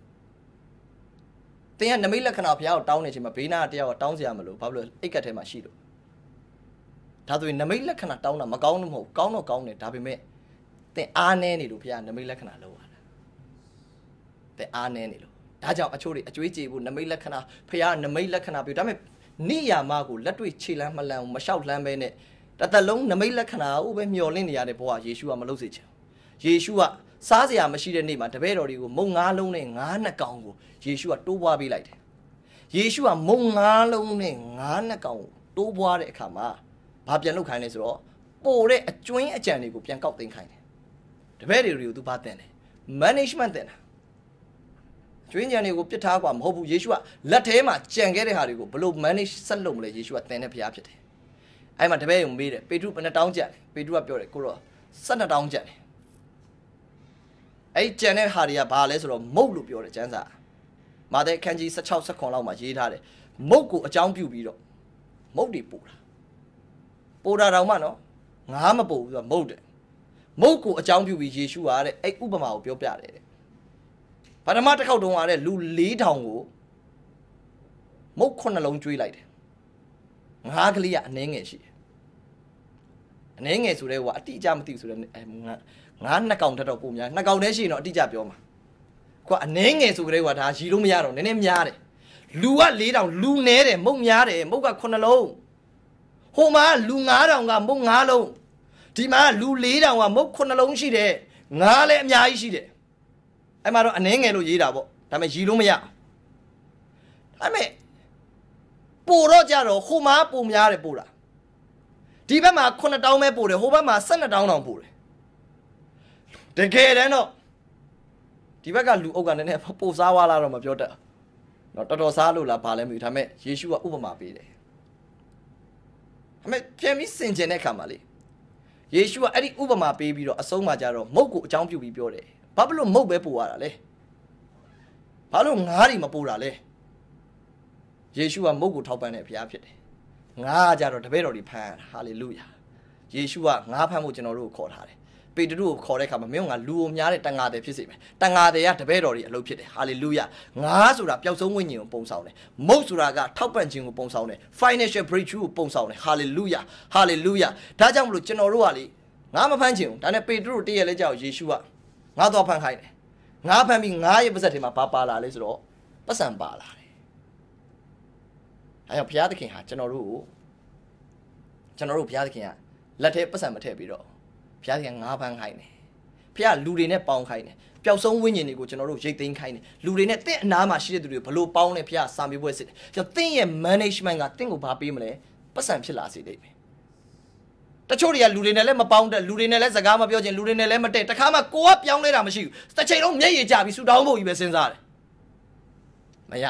တင်ကနမိတ်လက္ခဏာဘုရားကိုတောင်းနေချိန်မှာဘေးနားတရားကိုတောင်းစရာမလိုဘာလို့လဲအိတ်ကတ်ထဲမှာရှိလို့ဒါဆိုရင်နမိတ်လက္ခဏာတောင်းတာမကောင်းလို့မဟုတ်ကောင်းတော့ကောင်းတယ်ဒါပေမဲ့တင်အားနည်းနေလို့ဘုရားနမိတ်လက္ခဏာလောက်ရတာတင်အားနည်းနေလို့ဒါကြောင့်အချို့တွေအကျွေးကြေဖို့နမိတ်လက္ခဏာဘုရားနမိတ်လက္ခဏာပြောဒါပေမဲ့နိယာမကိုလက်တွေ့ခြေလမ်းမလန်းမလျှောက်လန်းပဲနဲ့တသက်လုံးနမိတ်လက္ခဏာကိုပဲမျော်လင့်နေရတဲ့ဘဝယေရှုကမလုပ်စေချင်ယေရှုကစားစရာမရှိတဲ့နေ့မှာတပည့်တော်တွေကိုမုံငါးလုံးနဲ့ငါးနှစ်ကောင်ကိုယေရှုကတိုးပွားပေးလိုက်တယ်ယေရှုကမုံငါးလုံးနဲ့ငါးနှစ်ကောင်ကိုတိုးပွားတဲ့အခါမှာဘာပြန်လုပ်ခိုင်းလဲဆိုတော့ပို့တဲ့အကျွင်းအကြံတွေကိုပြန်ကောက်သိမ်းခိုင်းတယ်တပည့်တွေကိုသူဘာတင်တယ် management တင်တာကျွင်းကြံတွေကိုပြစ်ထားกว่าမဟုတ်ဘူးယေရှုကလက်ထဲမှာကြံခဲ့တဲ့ဟာတွေကိုဘလို့ manage ဆက်လုပ်မလဲယေရှုကတင်တဲ့ဘုရားဖြစ်တယ်အဲ့မှာတပည့်ကိုမေးတယ်ပေတရုဘယ်နှတောင်းကြံပေတရုကပြောတယ်ကိုတော့12တောင်းကြံတယ်အဲ့ကြံတဲ့ဟာတွေကဘာလဲဆိုတော့မုတ်လို့ပြောတယ်ကျမ်းစာမာသဲအခန်းကြီး16 19လောက်မှာရေးထားတယ်မုတ်ကိုအကြောင်းပြုပြီးတော့မုတ်တွေပို့တာတောင်မှနော်ငါမပို့ဘူးဆိုတော့မုတ်တယ်မုတ်ကိုအကြောင်းပြုပြီးယေရှုကတဲ့အဲ့ဥပမာကိုပြောပြတယ်တဲ့ပထမတစ်ခေါက်တုန်းကတဲ့လူ4000ကိုမုတ်9လုံးကျွေးလိုက်တယ်ငါးကလေးကအနှဲငယ်ရှိတယ်အနှဲငယ်ဆိုတဲ့ဟိုကအတိအကျမသိဘူးဆိုတဲ့ငါးနှစ်ကောင်ထက်တော့ပုံများနှစ်ကောင်တည်းရှိရင်တော့အတိအကျပြောမှာခုကအနှဲငယ်ဆိုတဲ့ဟိုကဒါရီလို့မရတော့နည်းနည်းများတယ်လူက4000လူနဲတယ်မုတ်များတယ်မုတ်က9လုံးဟိုမှာလူ9000ကမုတ်9လုံးဒီမှာလူ4000ကမုတ်9လုံးရှိတယ်ငါးလည်းအများကြီးရှိတယ်အဲ့မှာတော့အနှဲငယ်လို့ရေးတာပေါ့ဒါပေမဲ့ရီလို့မရဒါပေမဲ့ပို့တော့ကြတော့ဟိုမှာပို့များတယ်ပို့တာဒီဘက်မှာ9တောင်းပဲပို့တယ်ဟိုဘက်မှာ12တောင်းတောင်ပို့တယ်တကယ်တမ်းတော့ဒီဘက်ကလူအုပ်ကနည်းနည်းပို့စားသွားလာတော့မပြောတတ်တော့တော်တော်စားလို့လားဘာလဲမသိဘူးဒါပေမဲ့ယေရှုကဥပမာပေးတယ်ဒါပေမဲ့ပြန်ပြီးစင်ကြင်တဲ့ခါမှာလေယေရှုကအဲ့ဒီဥပမာပေးပြီးတော့အဆုံးမှာကြတော့မုတ်ကိုအကြောင်းပြုပြီးပြောတယ်ဘာဖြစ်လို့မုတ်ပဲပို့ရတာလဲဘာလို့ငါးတွေမပို့တာလဲယေရှုကမုတ်ကိုထောက်ပံ့တဲ့ဘုရားဖြစ်တယ်ငါးကြတော့တပည့်တော်တွေဖမ်းရတာဟာလေလုယာယေရှုကငါးဖမ်းဖို့ကျွန်တော်တို့ကိုခေါ်ထားတယ်ပေတရုကိုခေါ်တဲ့အခါမှာမင်းကလူကိုများတဲ့တန်ဃာတယ်ဖြစ်စေမယ်တန်ဃာတယ်ကတပည့်တော်တွေအလုပ်ဖြစ်တယ်ဟာလေလုယာငါးဆိုတာပျောက်ဆုံးဝိညာဉ်ကိုပုံဆောင်တယ်မုတ်ဆိုတာကထောက်ပံ့ခြင်းကိုပုံဆောင်တယ် financial breakthrough ကိုပုံဆောင်တယ်ဟာလေလုယာဟာလေလုယာဒါကြောင့်မလို့ကျွန်တော်တို့ကလေငါးမဖမ်းခြင်းဘူးဒါနဲ့ပေတရုတည့်ရလဲကြောက်ယေရှုကငါးတော့ဖမ်းခိုင်းတယ်ငါးဖမ်းပြီးငါးရဲ့ပါးစပ်ထဲမှာဘာပါလာလဲဆိုတော့ပတ်စံပါလာတယ်အဲကြောင့်ဘုရားသခင်ဟာကျွန်တော်တို့ဘုရားသခင်ကလက်ထဲပတ်စံမထည့်ပြီးတော့ဘုရားသခင်ငါးဖမ်းခိုင်းတယ်ဖះလူတွေနဲ့ပေါင်းခိုင်းတယ်ပျောက်ဆုံးဝိညာဉ်တွေကိုကျွန်တော်တို့ရိတ်သိမ်းခိုင်းတယ်လူတွေနဲ့တင့်အနာမှာရှိတဲ့သူတွေဘလို့ပေါင်းလဲဖះစာမေးပွဲစစ်တယ်ကျွန်တော်တင့်ရဲ့ management ကတင့်ကိုဘာပေးမလဲပတ်စံဖြစ်လာစေလိမ့်မယ်တချို့တွေကလူတွေနဲ့လည်းမပေါင်းတဲ့လူတွေနဲ့လည်းစကားမပြောချင်လူတွေနဲ့လည်းမတည့်တခါမှကိုကပြောင်းလဲတာမရှိဘူးတစ်ချိန်လုံးမျက်ရည်ကျပြီးဆူတောင်းဖို့ကြီးပဲစဉ်းစားတယ်မရ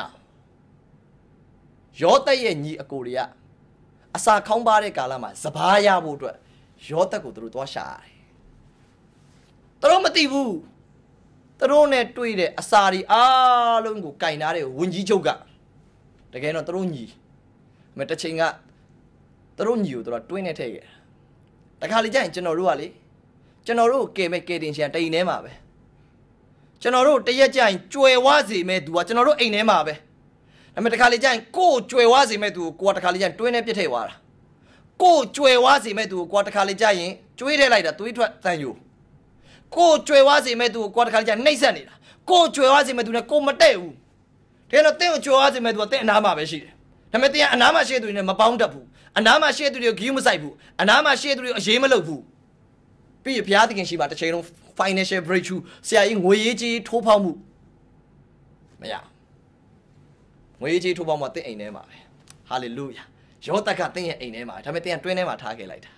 ယောသက်ရဲ့ညီအကိုတွေကအစာခေါင်းပါတဲ့ကာလမှာစဘာရဖို့အတွက်ယောသက်ကိုသူတို့သွားရှာရတယ်သူတို့မသိဘူးသူတို့နဲ့တွေ့တဲ့အစာတွေအားလုံးကိုကင်ထားတဲ့ဝင်ကြီးချုပ်ကတကယ်တော့သူတို့ညီမတစ်ချိန်ကသူတို့ညီကိုသူတို့တွင်းနေထည့်ခဲ့တခါလေကြာရင်ကျွန်တော်တို့ကလေကျွန်တော်တို့ကဲမဲ့ကဲတင်ရှန်တိန်ထဲမှာပဲကျွန်တော်တို့တရက်ကြာရင်ကြွယ်ဝစေမဲ့သူကကျွန်တော်တို့အိမ်ထဲမှာပဲဒါပေမဲ့တခါလေကြာရင်ကိုကြွယ်ဝစေမဲ့သူကိုတခါလေကြာရင်တွင်းနဲ့ပြစ်ထည့်သွားတာကိုကြွယ်ဝစေမဲ့သူကိုတခါလေကြာရင်ကျွေးထည့်လိုက်တာသွေးထွက်တန်ယူကိုကြွယ်ဝစေမဲ့သူကိုတခါလေကြာနှိမ့်ဆက်နေတာကိုကြွယ်ဝစေမဲ့သူနဲ့ကိုမတဲ့ဘူးဒါတော့တင်းကိုကြွယ်ဝစေမဲ့သူကတင်းအနာမှာပဲရှိတယ်ဒါပေမဲ့တင်းကအနာမှာရှိတဲ့သူတွေနဲ့မပေါင်းတတ်ဘူးအနာမှာရှိတဲ့သူတွေကိုဂီးမဆိုင်ဘူးအနာမှာရှိတဲ့သူတွေကိုအရေးမလုပ်ဘူးပြီးရဘုရားသခင်ရှိပါတစ်ချိန်လုံး financial breakthrough ဆရာကြီးငွေရေးကြီးထိုးဖောက်မှုမရငွေရေးကြီးထိုးဖောက်မှုတင်းအိမ်ထဲမှာပဲ hallelujah ယောသက်ကတင်းရဲ့အိမ်ထဲမှာဒါပေမဲ့တင်းကတွင်းထဲမှာထားခဲ့လိုက်တာ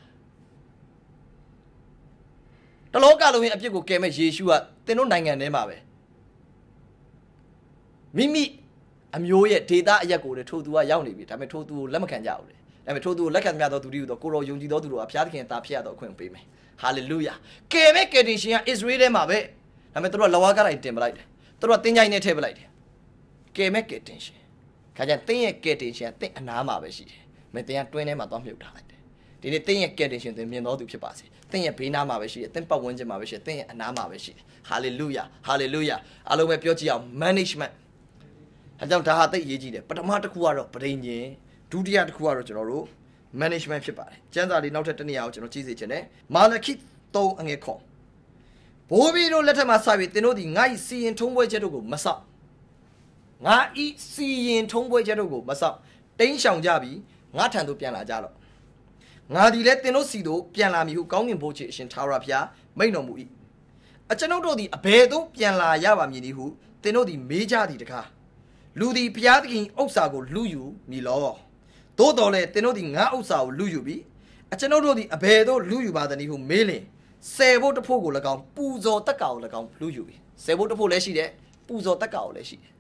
တလောကလုံးရဲ့အပြစ်ကိုကယ်မဲ့ယေရှုကတင်းတို့နိုင်ငံထဲမှာပဲမိမိအမျိုးရဲ့ဒေတာအရက်ကိုထိုသူကရောက်နေပြီဒါပေမဲ့ထိုသူကိုလက်မခံကြဘူးလေဒါပေမဲ့ထိုသူကိုလက်ခံမြတ်သောသူတွေတော့ကိုရောယုံကြည်သောသူတို့ကဘုရားသခင်တာဖြစ်ရတော့အခွင့်ပေးမယ်ဟာလေလုယာကယ်မဲ့ကယ်တင်ရှင်က Israel ထဲမှာပဲဒါပေမဲ့သူတို့ကလဝါကတိုင်းတင်ပလိုက်တယ်သူတို့ကတင်းကြိုင်းနဲ့ထည့်ပလိုက်တယ်ကယ်မဲ့ကယ်တင်ရှင်ခါကျတင်းရဲ့ကယ်တင်ရှင်ကတင်းအနာမှာပဲရှိတယ်မင်းတင်းကတွင်းထဲမှာသွားမြုပ်ထားလိုက်တယ်ဒီနေ့တင်းရဲ့ကယ်တင်ရှင်တင်မြင်တော်သူဖြစ်ပါစေတင်းရဲ့ဘေးနားမှာပဲရှိတယ်တင်းပတ်ဝန်းကျင်မှာပဲရှိတယ်တင်းရဲ့အနာမှာပဲရှိတယ်ဟာလေလုယာဟာလေလုယာအားလုံးပဲပြောကြည့်အောင် management အဲကြောင့်ဒါဟာသိရေးကြည့်တယ်ပထမတစ်ခုကတော့ပဋိညာဉ်ဒုတိယတစ်ခုကတော့ကျွန်တော်တို့ management ဖြစ်ပါတယ်ကျမ်းစာလေးနောက်ထပ်တစ်နေရာကိုကျွန်တော်ကြည့်စေချင်တယ်မာလခိ3အငယ်ခွန်ဘိုးဘီတို့လက်ထက်မှာစပြီးသင်တို့ဒီငါ့ဤစီရင်ထုံးပွဲချက်တို့ကိုမဆောက်ငါဤစီရင်ထုံးပွဲချက်တို့ကိုမဆောက်တင်းရှောင်ကြပြီးငါထံသို့ပြန်လာကြတော့ငါဒီလဲသင်တို့စီတို့ပြန်လာမည်ဟုကောင်းကင်ဘိုးချေအရှင်ထာဝရဘုရားမိန့်တော်မူ၏အကျွန်ုပ်တို့သည်အဘယ်သို့ပြန်လာရပါမည်နည်းဟုသင်တို့သည်မေးကြသည်တကားလူသည်ဘုရားသခင်ဥစ္စာကိုလူယူမည်လောသို့တော်လဲသင်တို့သည်ငါဥစ္စာကိုလူယူပြီးအကျွန်ုပ်တို့သည်အဘယ်သို့လူယူပါသနည်းဟုမေးလင်ဆယ်ဘုတ်တစ်ဖို့ကို၎င်းပူဇော်တက်ကာကို၎င်းလူယူပြီဆယ်ဘုတ်တစ်ဖို့လည်းရှိတယ်ပူဇော်တက်ကာကိုလည်းရှိတယ်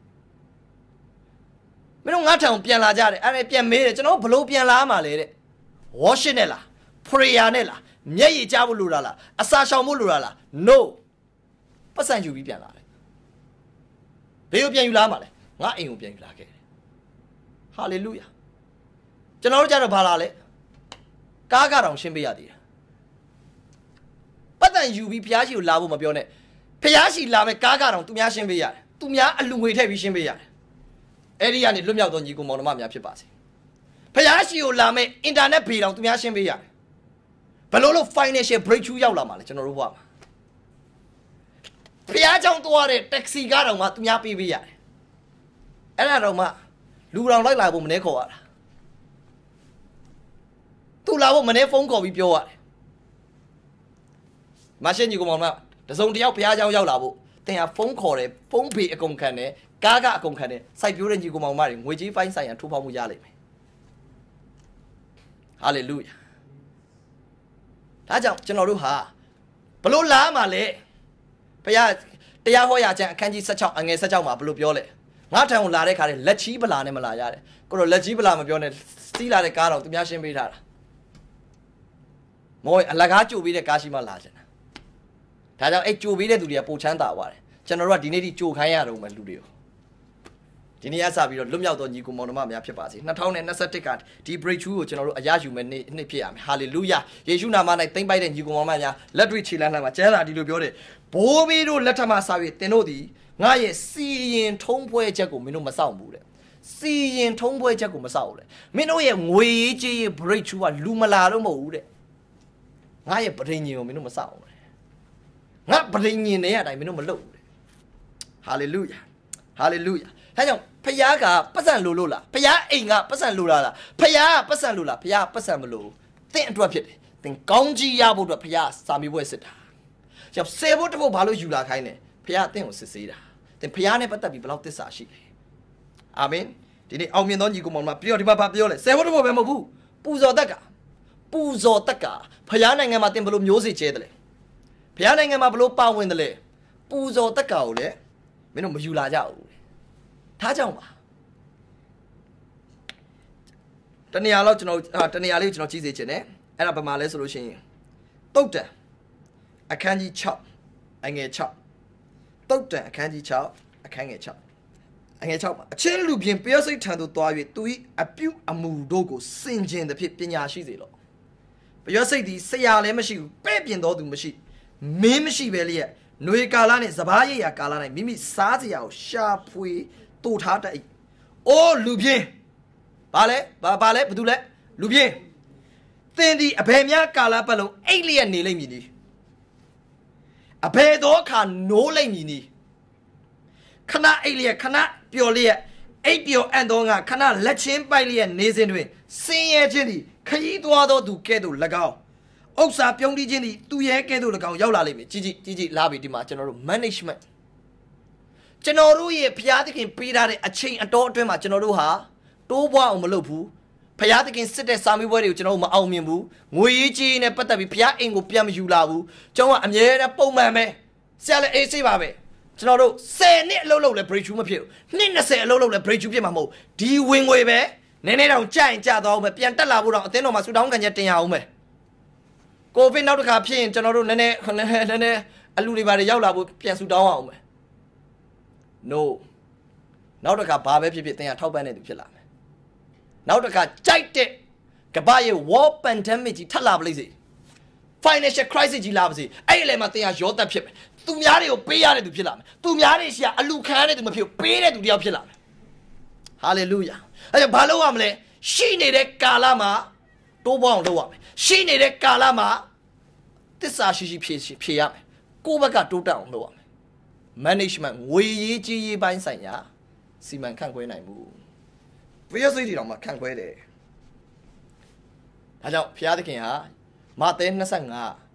မင်းတို့ငါထံပြန်လာကြတယ်အဲ့ဒါပြန်မေးတယ်ကျွန်တော်ဘလို့ပြန်လာမှာလဲတဲ့ worship နဲ့လား prayer နဲ့လားမျက်ရည်ကျဖို့လိုတာလားအစာရှောင်ဖို့လိုတာလား no ပတ်စံယူပြီးပြန်လာတယ်ဘယ်ကိုပြန်ယူလာမှာလဲငါအိမ်ကိုပြန်ယူလာခဲ့တယ် hallelujah ကျွန်တော်တို့ကြတော့ဘာလာလဲကားတောင်ရှင်းပေးရသေးတယ်ပတ်စံယူပြီးဘုရားရှိကိုလာဖို့မပြောနဲ့ဘုရားရှိလာမဲ့ကားတောင်သူများရှင်းပေးရတယ်သူများအလူငွေထည့်ပြီးရှင်းပေးရတယ်အဲ့ဒီကနေလွတ်မြောက်သောညီကိုမောင်နှမများဖြစ်ပါစေဘုရားရှိကိုလာမဲ့အင်တာနက်ဘေးတောင်သူများရှင်းပေးရတယ်ဘယ်လို financial breakthrough ရောက်လာမှာလဲကျွန်တော်တို့ဘဝမှာဘုရားကြောင့်သွားတဲ့ taxi ကားတောင်မှသူများပေးပေးရတယ်အဲ့ဒါတော့မှလူတောင်လိုက်လာဖို့မနေခေါ်ရတာသူလာဖို့မနေဖုန်းခေါ်ပြီးပြောရတယ်မရှင်းညီကောင်မတစုံတယောက်ဘုရားကြောင့်ရောက်လာဖို့တင်ဟာဖုန်းခေါ်တယ်ဖုန်းပေအကုန်ခံတယ်ကားကအကုန်ခံတယ်စိုက်ပြိုးတဲ့ညီကောင်မတွေငွေကြီးဖိုင်းဆိုင်ရန်ထိုးဖောက်မှုရလိမ့်မယ်ဟာလေလုယာဒါကြောင့်ကျွန်တော်တို့ဟာဘလို့လာမှာလဲဘုရားတရားဟောရာကျမ်းအခန်းကြီး16အငယ်16မှာဘလို့ပြောလဲငါထံကိုလာတဲ့ခါနဲ့လက်ချီးပလာနဲ့မလာရတယ်ကိုတော့လက်ချီးပလာမပြောနဲ့စီးလာတဲ့ကားတော့သူများရှင်းပေးထားတာမောအလကားကြိုပေးတဲ့ကားရှိမှလာချင်တာဒါကြောင့်အဲ့ကြိုပေးတဲ့သူတွေကပိုချမ်းသာသွားတယ်ကျွန်တော်တို့ကဒီနေ့ထိကြိုခိုင်းရတော့မယ်လူတွေကိုဒီနေ့အစပြီးတော့လွတ်မြောက်သောညီကိုမောင်နှမများဖြစ်ပါစေ2021ကဒီ breakthrough ကိုကျွန်တော်တို့အရယူမယ်နေ့ဖြစ်ရမယ် hallelujah ယေရှုနာမ၌သိမ့်ပိုက်တဲ့ညီကိုမောင်နှမများလက်တွေ့ခြေလမ်းလှမ်းမှာကျမ်းစာဒီလိုပြောတယ်ဘိုးဘီတို့လက်ထက်မှာစပြီးသင်တို့ဒီငါရဲ့စီရင်ထုံးပွဲချက်ကိုမင်းတို့မစောင့်ဘူးတဲ့စီရင်ထုံးပွဲချက်ကိုမစောင့်ဘူးတဲ့မင်းတို့ရဲ့ငွေရေးကြေးရဲ့ breakthrough ကလူမလာတော့မဟုတ်ဘူးတဲ့ငါရဲ့ပဋိညာဉ်ကိုမင်းတို့မစောင့်ဘူးတဲ့ငါပဋိညာဉ်နဲ့အတိုင်းမင်းတို့မလုပ်ဘူးတဲ့ hallelujah hallelujah ဒါကြောင့်ဖယားကပတ်စံလိုလို့လားဖယားအိမ်ကပတ်စံလိုလားဖယားကပတ်စံလိုလားဖယားပတ်စံမလိုသင်အတွက်ဖြစ်တယ်သင်ကောင်းကြီးရဖို့အတွက်ဖယားစာမေးပွဲစစ်တာကြောင့်10ဖို့တစ်ဖို့ဘာလို့ယူလာခိုင်းလဲဖခင်အသင်ကိုစစ်ဆေးတာသင်ဖခင်နဲ့ပတ်သက်ပြီးဘယ်လောက်သစ္စာရှိလဲအာမင်ဒီနေ့အောင်မြင်သောညီကိုမောင်မပြီးတော့ဒီမှာဘာပြောလဲ10ဖို့တစ်ဖို့ပဲမဟုတ်ဘူးပူဇော်တက်ကဖခင်နိုင်ငံမှာသင်ဘယ်လိုမျိုးစေကျဲတယ်လဲဖခင်နိုင်ငံမှာဘယ်လိုပါဝင်တယ်လဲပူဇော်တက်ကိုလည်းမင်းတို့မယူလာကြဘူးထားကြောင်ပါတနေရာလောက်ကျွန်တော်တနေရာလေးကျွန်တော်ကြည့်စေချင်တယ်အဲ့ဒါဘာမှလဲဆိုလို့ရှိရင်တုတ်တန်အခန်းကြီး6အငယ်6တုတ်တန်အခန်းကြီး6အခန်းငယ်6အငယ်6မှာအချင်းလူပြင်ပျောစိတ်ထံသို့သွား၍သူ၏အပြုအမူတို့ကိုစင်ကြင်သဖြင့်ပညာရှိစေလော့ပျောစိတ်သည်ဆရာလည်းမရှိဘူးပဲ့ပြင်တော်သူမရှိမင်းမရှိပဲလျက်ຫນွေကာလနဲ့စပားရည်ရာကာလ၌မိမိစားစရာကိုရှာဖွေတူထားတတ်၏အိုးလူပြင်းဘာလဲဘာလဲဘာတူလဲလူပြင်းသင်သည်အဘယ်များကာလပတ်လုံးအိတ်လျက်နေလိမ့်မည်နီအဘယ်သောအခါနိုးလိမ့်မည်နီခဏအိတ်လျက်ခဏပျော်လျက်အိတ်ပျော်အံ့သောငါခဏလက်ချင်းပိုက်လျက်နေစဉ်တွင်စင်ရဲခြင်းသည်ခရီးသွားသောသူကဲ့သို့၎င်းဥစ္စာပြုံးတီးခြင်းသည်သူရဲကဲ့သို့၎င်းရောက်လာလိမ့်မယ်ကြီးလာပြီဒီမှာကျွန်တော်တို့ management ကျွန်တော်တို့ရဲ့ဘုရားသခင်ပေးထားတဲ့အချိန်အတော်အတွင်းမှာကျွန်တော်တို့ဟာတိုးပွားအောင်မလုပ်ဘူးဘုရားသခင်စစ်တဲ့စာမေးပွဲတွေကိုကျွန်တော်တို့မအောင်မြင်ဘူးငွေရေးကြီးနဲ့ပတ်သက်ပြီးဘုရားအိမ်ကိုပြန်မယူလာဘူးကျွန်တော်ကအမြဲတမ်းပုံမှန်ပဲဆရာလည်းအေးစိပါပဲကျွန်တော်တို့10နှစ်အလုပ်လုပ်လဲ breakthrough မဖြစ်ဘူးနှစ်20အလုပ်လုပ်လဲ breakthrough ဖြစ်မှာမဟုတ်ဒီဝင်ငွေပဲနည်းနည်းတောင်ကြိုက်ကြသွားအောင်ပဲပြန်တက်လာဖို့တော့အသင်းတော်မှာဆူတောင်းခံချက်တင်ရအောင်ပဲကိုဗစ်နောက်တစ်ခါဖြစ်ရင်ကျွန်တော်တို့နည်းနည်းအလူတွေပါတွေရောက်လာဖို့ပြန်ဆူတောင်းအောင်ပဲ no နောက်တစ်ခါဘာပဲဖြစ်ဖြစ်သင်ကထောက်ပံ့နေသူဖြစ်လာမယ်နောက်တစ်ခါကြိုက်တဲ့ကမ္ဘာရဲ့ war pandemic ကြီးထပ်လာပလိမ့်စေ financial crisis ကြီးလာပါစေအဲ့ဒီလေမှာသင်ကရောသက်ဖြစ်မယ်သူများတွေကိုပေးရတဲ့သူဖြစ်လာမယ်သူများတွေရှိရအလူခံရတဲ့သူမဖြစ်ဘူးပေးတဲ့သူတယောက်ဖြစ်လာမယ် hallelujah အဲ့ဒါဘာလို့ရမလဲရှိနေတဲ့ကာလမှာတိုးပွားအောင်လုပ်ရမယ်ရှိနေတဲ့ကာလမှာသစ္စာရှိဖြေရမယ်ကိုယ့်ဘက်ကတိုးတက်အောင်လုပ်ရမယ် management ငွေရေးကြီးရေးပိုင်းဆိုင်ရာစီမံခန့်ခွဲနိုင်မှုဘုရားစိတ်တွေတော့မှခန့်ခွဲတယ်ဒါကြောင့်ဘုရားသခင်ဟာမဿဲ25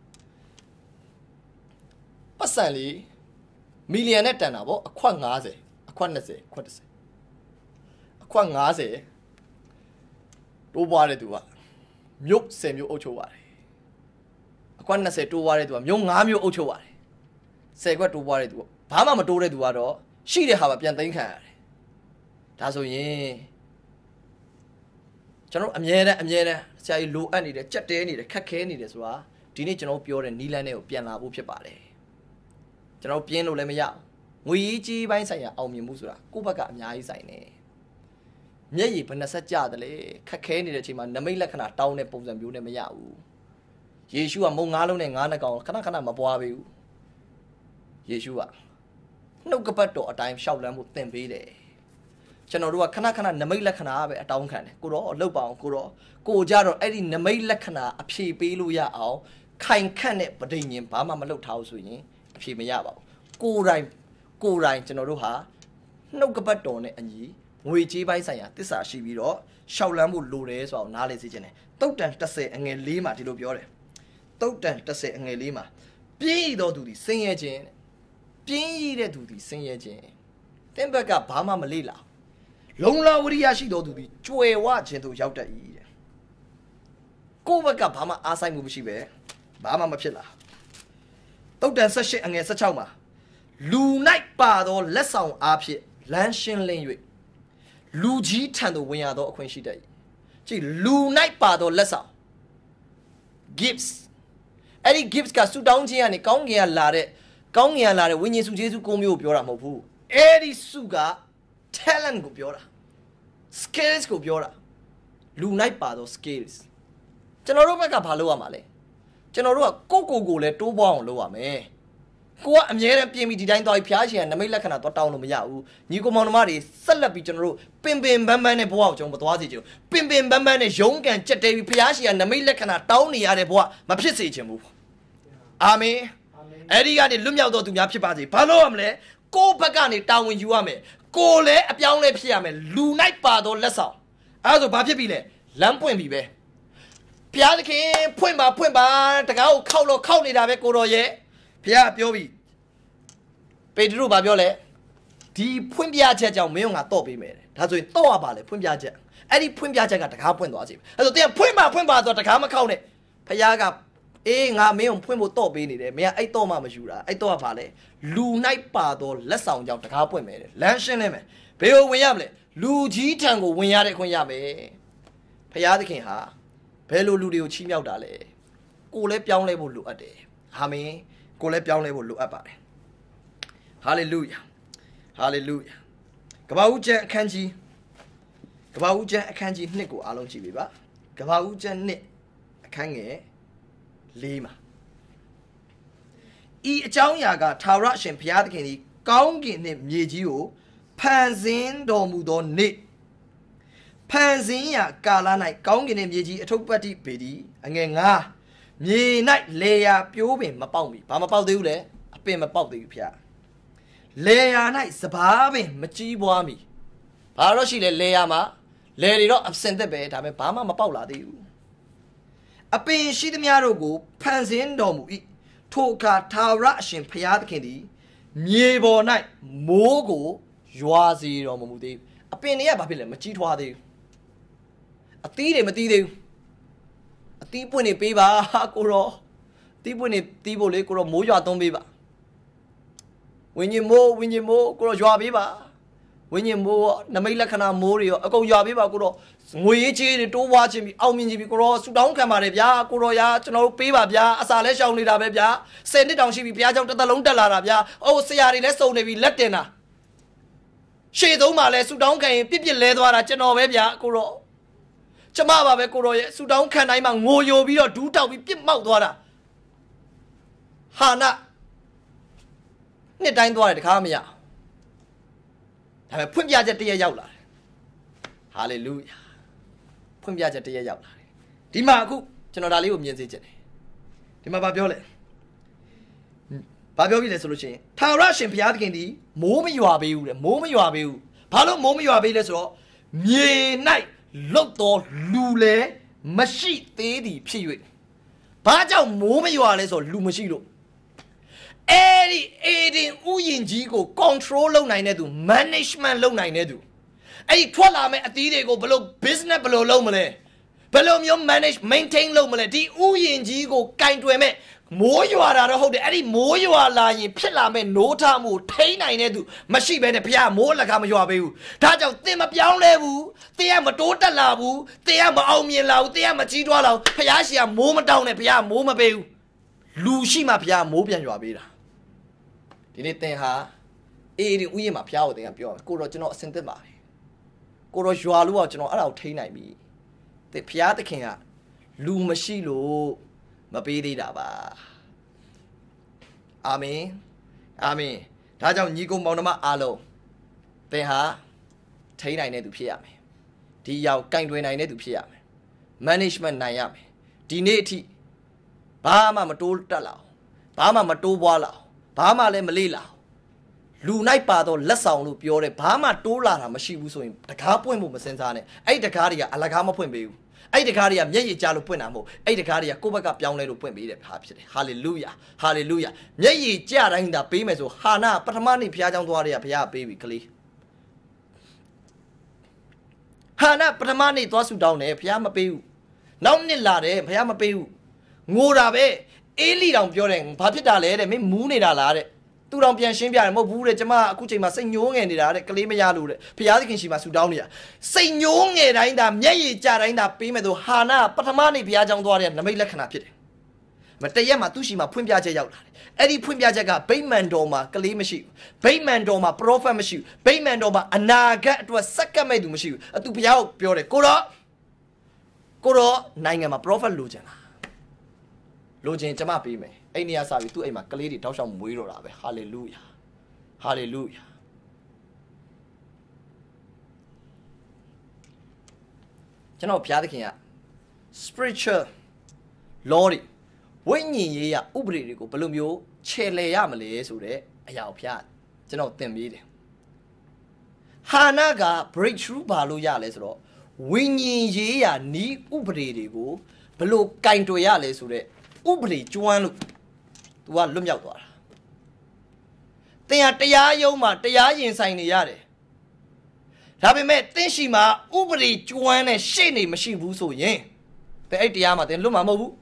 ပတ်စံလေးမီလီယံနဲ့တန်တာပေါ့အခွက်50အခွက်20အခွက်30အခွက်50တိုးပွားတဲ့သူကမြို့10မြို့အုပ်ချုပ်ပါတယ်အခွက်20တိုးပွားတဲ့သူကမြို့5မြို့အုပ်ချုပ်ပါတယ်10ခွက်တိုးပွားတဲ့သူကဘာမှမတိုးတဲ့သူကတော့ရှိတဲ့ဟာပဲပြန်သိမ်းခံရတယ်ဒါဆိုရင်ကျွန်တော်အမြဲတမ်းဆရာကြီးလိုအပ်နေတယ်ကြက်တဲနေတယ်ခက်ခဲနေတယ်ဆိုတာဒီနေ့ကျွန်တော်ပြောတဲ့နီးလန်းတွေကိုပြန်လာဖို့ဖြစ်ပါတယ်ကျွန်တော်ပြင်းလို့လည်းမရငွေကြီးပိုင်းဆိုင်ရာအောင်မြင်မှုဆိုတာကိုယ့်ဘက်ကအများကြီးဆိုင်နေမျက်ရည်ဘယ်နှဆက်ကြတယ်လေခက်ခဲနေတဲ့အချိန်မှာနမိတ်လက္ခဏာတောင်းတဲ့ပုံစံမျိုးနဲ့မရဘူးယေရှုကမုံ9လုံးနဲ့9နှကောင်ခဏမပွားပေးဘူးယေရှုကနှုတ်ကပတ်တော်အတိုင်းရှောက်လန်းမှုသင်ပေးတယ်ကျွန်တော်တို့ကခဏနမိတ်လက္ခဏာပဲအတောင်းခံတယ်ကိုတော့လှုပ်ပါအောင်ကိုကြတော့အဲ့ဒီနမိတ်လက္ခဏာအဖြေပေးလို့ရအောင်ခိုင်ခန့်တဲ့ပဋိညာဉ်ဘာမှမလှုပ်ထားဘူးဆိုရင်အဖြေမရပါဘူးကိုယ်တိုင်ကျွန်တော်တို့ဟာနှုတ်ကပတ်တော်နဲ့အညီငွေကြေးပိုင်းဆိုင်ရာတစ္ဆာရှိပြီးတော့ရှောက်လန်းဖို့လိုတယ်ဆိုအောင်နားလည်စေချင်တယ်တုတ်တန်30အငယ်4မှာဒီလိုပြောတယ်တုတ်တန်30အငယ်4မှာပြင်းရည်တော်သူသည်ဆင်းရဲခြင်းပြင်းရည်တဲ့သူသည်ဆင်းရဲခြင်းသင်ဘက်ကဘာမှမလေ့လာလုံလဝရိယရှိတော်သူသည်ကြွယ်ဝခြင်းသို့ရောက်တတ်၏တဲ့ကိုယ့်ဘက်ကဘာမှအားဆိုင်မှုမရှိပဲဘာမှမဖြစ်လာတုတ်တန်18အငယ်16မှာလူ၌ပါသောလက်ဆောင်အားဖြင့်လမ်းရှင်းလင်း၍လူကြီးထံသို့ဝင်ရသောအခွင့်ရှိတတ်၏ကြည့်လူ၌ပါသောလက်ဆောင် gifts အဲ့ဒီ gifts ကဆူတောင်းခြင်းကနေကောင်းကင်ကလာတဲ့ဝိညာဉ်စုကျေးဇူးကိုမျိုးကိုပြောတာမဟုတ်ဘူးအဲ့ဒီစုက talent ကိုပြောတာ skills ကိုပြောတာလူ၌ပါသော skills ကျွန်တော်တို့ဘက်ကဘာလုပ်ရမှာလဲကျွန်တော်တို့ကကိုလည်းတိုးပွားအောင်လုပ်ရမယ်ကိုကအမြဲတမ်းပြင်ပြီးဒီတိုင်းသွားပြီးဖျားရှင်ကနမိတ်လက္ခဏာသွားတောင်းလို့မရဘူးညီကိုမောင်နှမတွေဆက်လက်ပြီးကျွန်တော်တို့ပင်ပန်းနဲ့ဘဝကိုကျွန်တော်မသွားစေချင်ဘူးပင်ပန်းနဲ့ရုန်းကန်ကြက်တဲပြီးဖျားရှင်ကနမိတ်လက္ခဏာတောင်းနေရတဲ့ဘဝမဖြစ်စေချင်ဘူးအာမင်အဲ့ဒီကနေလွတ်မြောက်တော်သူများဖြစ်ပါစေဘာလို့ရမလဲကိုဘက်ကနေတာဝန်ယူရမယ်ကိုလည်းအပြောင်းလဲဖြစ်ရမယ်လူ၌ပါသောလက်ဆောင်အဲ့ဒါဆိုဘာဖြစ်ပြီလဲလမ်းပွင့်ပြီပဲဘုရားသခင်ဖွင့်ပါတကားကိုခောက်နေတာပဲကိုတော်ရဲ့ဖျားပြောပြီပေတရုဘာပြောလဲဒီဖွင့်ပြချက်ကြောင့်မင်းတို့ငါတော့ပေးမယ်ဒါဆိုရင်တော့ရပါလေဖွင့်ပြချက်အဲ့ဒီဖွင့်ပြချက်ကတကားပွင့်သွားစီအဲ့ဆိုတင်ဖွင့်ပါဆိုတကားမခောက်နဲ့ဖျားကအေးငါမင်းကိုဖွင့်ဖို့တော့ပေးနေတယ်မင်းကအဲ့တော့မှမယူတာအဲ့တော့ကဘာလဲလူ၌ပါတော့လက်ဆောင်ကြောင့်တကားပွင့်မယ်လမ်းရှင်းနေမယ်ဘယ်ကိုဝင်ရမလဲလူကြီးထံကိုဝင်ရတဲ့ခွင့်ရမယ်ဖျားသခင်ဟာဘယ်လိုလူတွေကိုချီးမြှောက်တာလဲကိုလည်းပြောင်းလဲဖို့လိုအပ်တယ်အာမင်ကိုလည်းပြောင်းလဲဖို့လိုအပ်ပါတယ်ဟာလေလုယာဟာလေလုယာကပ္ပဦးကျမ်းအခန်းကြီး2ကိုအားလုံးကြည့်ပေးပါကပ္ပဦးကျမ်း2အခန်းငယ်4မှာဤအကြောင်းအရာကထာဝရအရှင်ဘုရားသခင်သည်ကောင်းကင်နှင့်မြေကြီးကိုဖန်ဆင်းတော်မူသောနေ့ဖန်ဆင်းရာကာလ၌ကောင်းကင်နှင့်မြေကြီးအထုပ်ပတ်တိပေသည်အငယ်9မြေ၌လေယာပြိုးပင်မပေါက်မီဘာမပေါက်သေးဘူးလဲအပင်မပေါက်သေးဘူးဖျားလေယာ၌စဘာပင်မကြီးပွားမီဘာတော့ရှိလဲလေယာမှာလေတွေတော့အစင်သက်ပဲဒါပေမဲ့ဘာမှမပေါက်လာသေးဘူးအပင်ရှိသမျှတို့ကိုဖန်ဆင်းတော်မူ၏ထိုအခါထာဝရအရှင်ဘုရားသခင်သည်မြေပေါ်၌မိုးကိုရွာစေတော်မမူသေးဘူးအပင်တွေကဘာဖြစ်လဲမကြီးထွားသေးဘူးအသီးတွေမသီးသေးဘူးအသီးပွင့်နေပေးပါကိုရောသီးပွင့်နေသီးဖို့လေကိုရောမိုးရွာသွန်းပေးပါဝိညာဉ်မိုးကိုရောရွာပေးပါဝိညာဉ်မိုးနမိတ်လက္ခဏာမိုးတွေရောအကုန်ရွာပေးပါကိုရောငွေရေးကြေးတွေတိုးပွားခြင်းပြီးအောင်မြင်ခြင်းပြီးကိုရောဆူတောင်းခံပါတယ်ဗျာကိုရောရာကျွန်တော်တို့ပေးပါဗျာအစာလဲရှောင်နေတာပဲဗျာ10နှစ်တောင်ရှိပြီဘုရားကြောင့်တစ်သက်လုံးတက်လာတာဗျာအိုးဆရာတွေလည်းစုံနေပြီလက်တင်တာရှေ့သုံးမှာလဲဆူတောင်းခံရင်ပြစ်လဲသွားတာကျွန်တော်ပဲဗျာကိုရောကျမပါပဲကိုရောရဲ့ဆူတောင်းခံတိုင်းမှာငိုယိုပြီးတော့ဒူးတောက်ပြီးပြစ်မောက်သွားတာဟာနာနှစ်တိုင်းသွားတယ်တခါမရဒါပေမဲ့ဖွင့်ပြချက်တရက်ရောက်လာတယ်ဟာလေလုယာဖွင့်ပြချက်တရက်ရောက်လာတယ်ဒီမှာအခုကျွန်တော်ဒါလေးကိုမြင်စေချင်တယ်ဒီမှာဘာပြောလဲဘာပြောပြီလဲဆိုလို့ရှိရင်ထာဝရရှင်ဘုရားသခင်ဒီမိုးမရွာပေးဘူးတဲ့မိုးမရွာပေးဘူးဘာလို့မိုးမရွာပေးလဲဆိုတော့မြေ၌လုတ်တော်လူလဲမရှိသေးသည်ဖြစ်၍ဘာကြောင့်မိုးမရွာလဲဆိုတော့လူမရှိလို့အဲ့ဒီအေဒင်ဥယျာဉ်ကြီးကို control လုပ်နိုင်တဲ့သူ management လုပ်နိုင်တဲ့သူအဲ့ဒီထွက်လာမဲ့အသီးတွေကိုဘယ်လို business ဘယ်လိုလုပ်မလဲဘယ်လိုမျိုး manage maintain လုပ်မလဲဒီဥယျာဉ်ကြီးကိုကင်တွယ်မဲ့မိုးရွာတာတော့ဟုတ်တယ်အဲ့ဒီမိုးရွာလာရင်ဖြစ်လာမဲ့နိုးထမှုထိန်းနိုင်တဲ့သူမရှိဘဲနဲ့ဘုရားမိုးလက်ကားမရွာပေးဘူးဒါကြောင့်သင်မပြောင်းလဲဘူးသင်ကမတိုးတက်လာဘူးသင်ကမအောင်မြင်လာဘူးသင်ကမကြီးထွားလာဘူးဘုရားရှင်ကမိုးမတောင်းနဲ့ဘုရားမိုးမပေးဘူးလူရှိမှဘုရားမိုးပြန်ရွာပေးတာဒီနေ့သင်ဟာအေးဒီဥယျာဉ်မှာဘုရားကိုသင်ကပြောတယ်ကိုတော့ကျွန်တော်အစင်သစ်ပါပဲကိုတော့ရွာလို့ကကျွန်တော်အဲ့ဒါကိုထိန်းနိုင်ပြီသင်ဘုရားသခင်ကလူမရှိလို့မပေးသေးတာပါအာမင်အာမင်ဒါကြောင့်ညီကောင်မောင်နှမအားလုံးသင်ဟာထိန်းနိုင်တဲ့သူဖြစ်ရမယ်ဒီရောက်ကင်တွယ်နိုင်တဲ့သူဖြစ်ရမယ် management နိုင်ရမယ်ဒီနေ့အထိဘာမှမတိုးတက်လာအောင်ဘာမှမတိုးပွားလာအောင်ဘာမှလည်းမလေးလာလူနိုင်ပါတော့လက်ဆောင်လို့ပြောတယ်ဘာမှတိုးလာတာမရှိဘူးဆိုရင်တကားပွင့်ဖို့မစင်စားနဲ့အဲ့တကားတွေကအလကားမဖွင့်ပေးဘူးအဲ့တကားတွေကမျက်ရည်ကျလို့ပွင့်တာမဟုတ်အဲ့တကားတွေကကိုယ့်ဘက်ကပြောင်းလဲလို့ပွင့်ပေးတယ်ဟာဖြစ်တယ်ဟာလေလုယာဟာလေလုယာမျက်ရည်ကျတိုင်းသာပေးမယ်ဆိုဟာနာပထမနေ့ဘုရားကျောင်းသွားတွေကဘုရားပေးပြီကလေးဟာနာပထမနေ့သွားဆူတောင်းတယ်ဘုရားမပေးဘူးနောက်နှစ်လာတယ်ဘုရားမပေးဘူးငိုတာပဲအေးလီတောင်ပြောတယ်ဘာဖြစ်တာလဲတဲ့မင်းမူးနေတာလားတဲ့သူတောင်ပြန်ရှင်းပြတယ်မဟုတ်ဘူးတဲ့ကျမအခုချိန်မှာစိတ်ညှိုးငယ်နေတာတဲ့ကလေးမရလို့တဲ့ဘုရားသခင်ရှိမှဆူတောင်းနေတာစိတ်ညှိုးငယ်တိုင်းသာမျက်ရည်ကျတိုင်းသာပေးမယ်ဆိုဟာနာပထမနေ့ဘုရားကျောင်းသွားတဲ့နမိတ်လက္ခဏာဖြစ်တယ်မတရက်မှာသူ့ရှိမှဖွင့်ပြချက်ရောက်လာတယ်အဲ့ဒီဖွင့်ပြချက်ကဗိမာန်တော်မှာကလေးမရှိဘူးဗိမာန်တော်မှာ prophet မရှိဘူးဗိမာန်တော်မှာအနာဂတ်အတွက်စက္ကပ်မဲ့သူမရှိဘူးသူဘုရားကိုပြောတယ်ကိုတော့နိုင်ငံမှာ prophet လိုချင်လားလိုချင်ကျမပေးမယ်အဲ့နေရာစပြီးသူ့အိမ်မှာကလေးတွေတောက်လျှောက်မွေးတော့တာပဲဟာလေလုယာဟာလေလုယာကျွန်တော်ဘုရားသခင်က spiritual law တွေဝိညာဉ်ရေးရဥပဒေတွေကိုဘယ်လိုမျိုးခြေလှယ်ရမလဲဆိုတဲ့အရာကိုဘုရားကျွန်တော်သင်ပေးတယ်ဟာနာက breakthrough ဘာလို့ရလဲဆိုတော့ဝိညာဉ်ရေးရနီးဥပဒေတွေကိုဘယ်လိုကင်တွယ်ရလဲဆိုတဲ့ဥပဒေကျွမ်းလို့ तू ကလွတ်မြောက်သွားတာင်ဟာတရားရုံးမှာတရားရင်ဆိုင်နေရတယ်ဒါပေမဲ့သင်ရှိမှာဥပဒေကျွမ်းနဲ့ရှေ့နေမရှိဘူးဆိုရင်သင်အဲ့တရားမှာသင်လွတ်မှာမဟုတ်ဘူး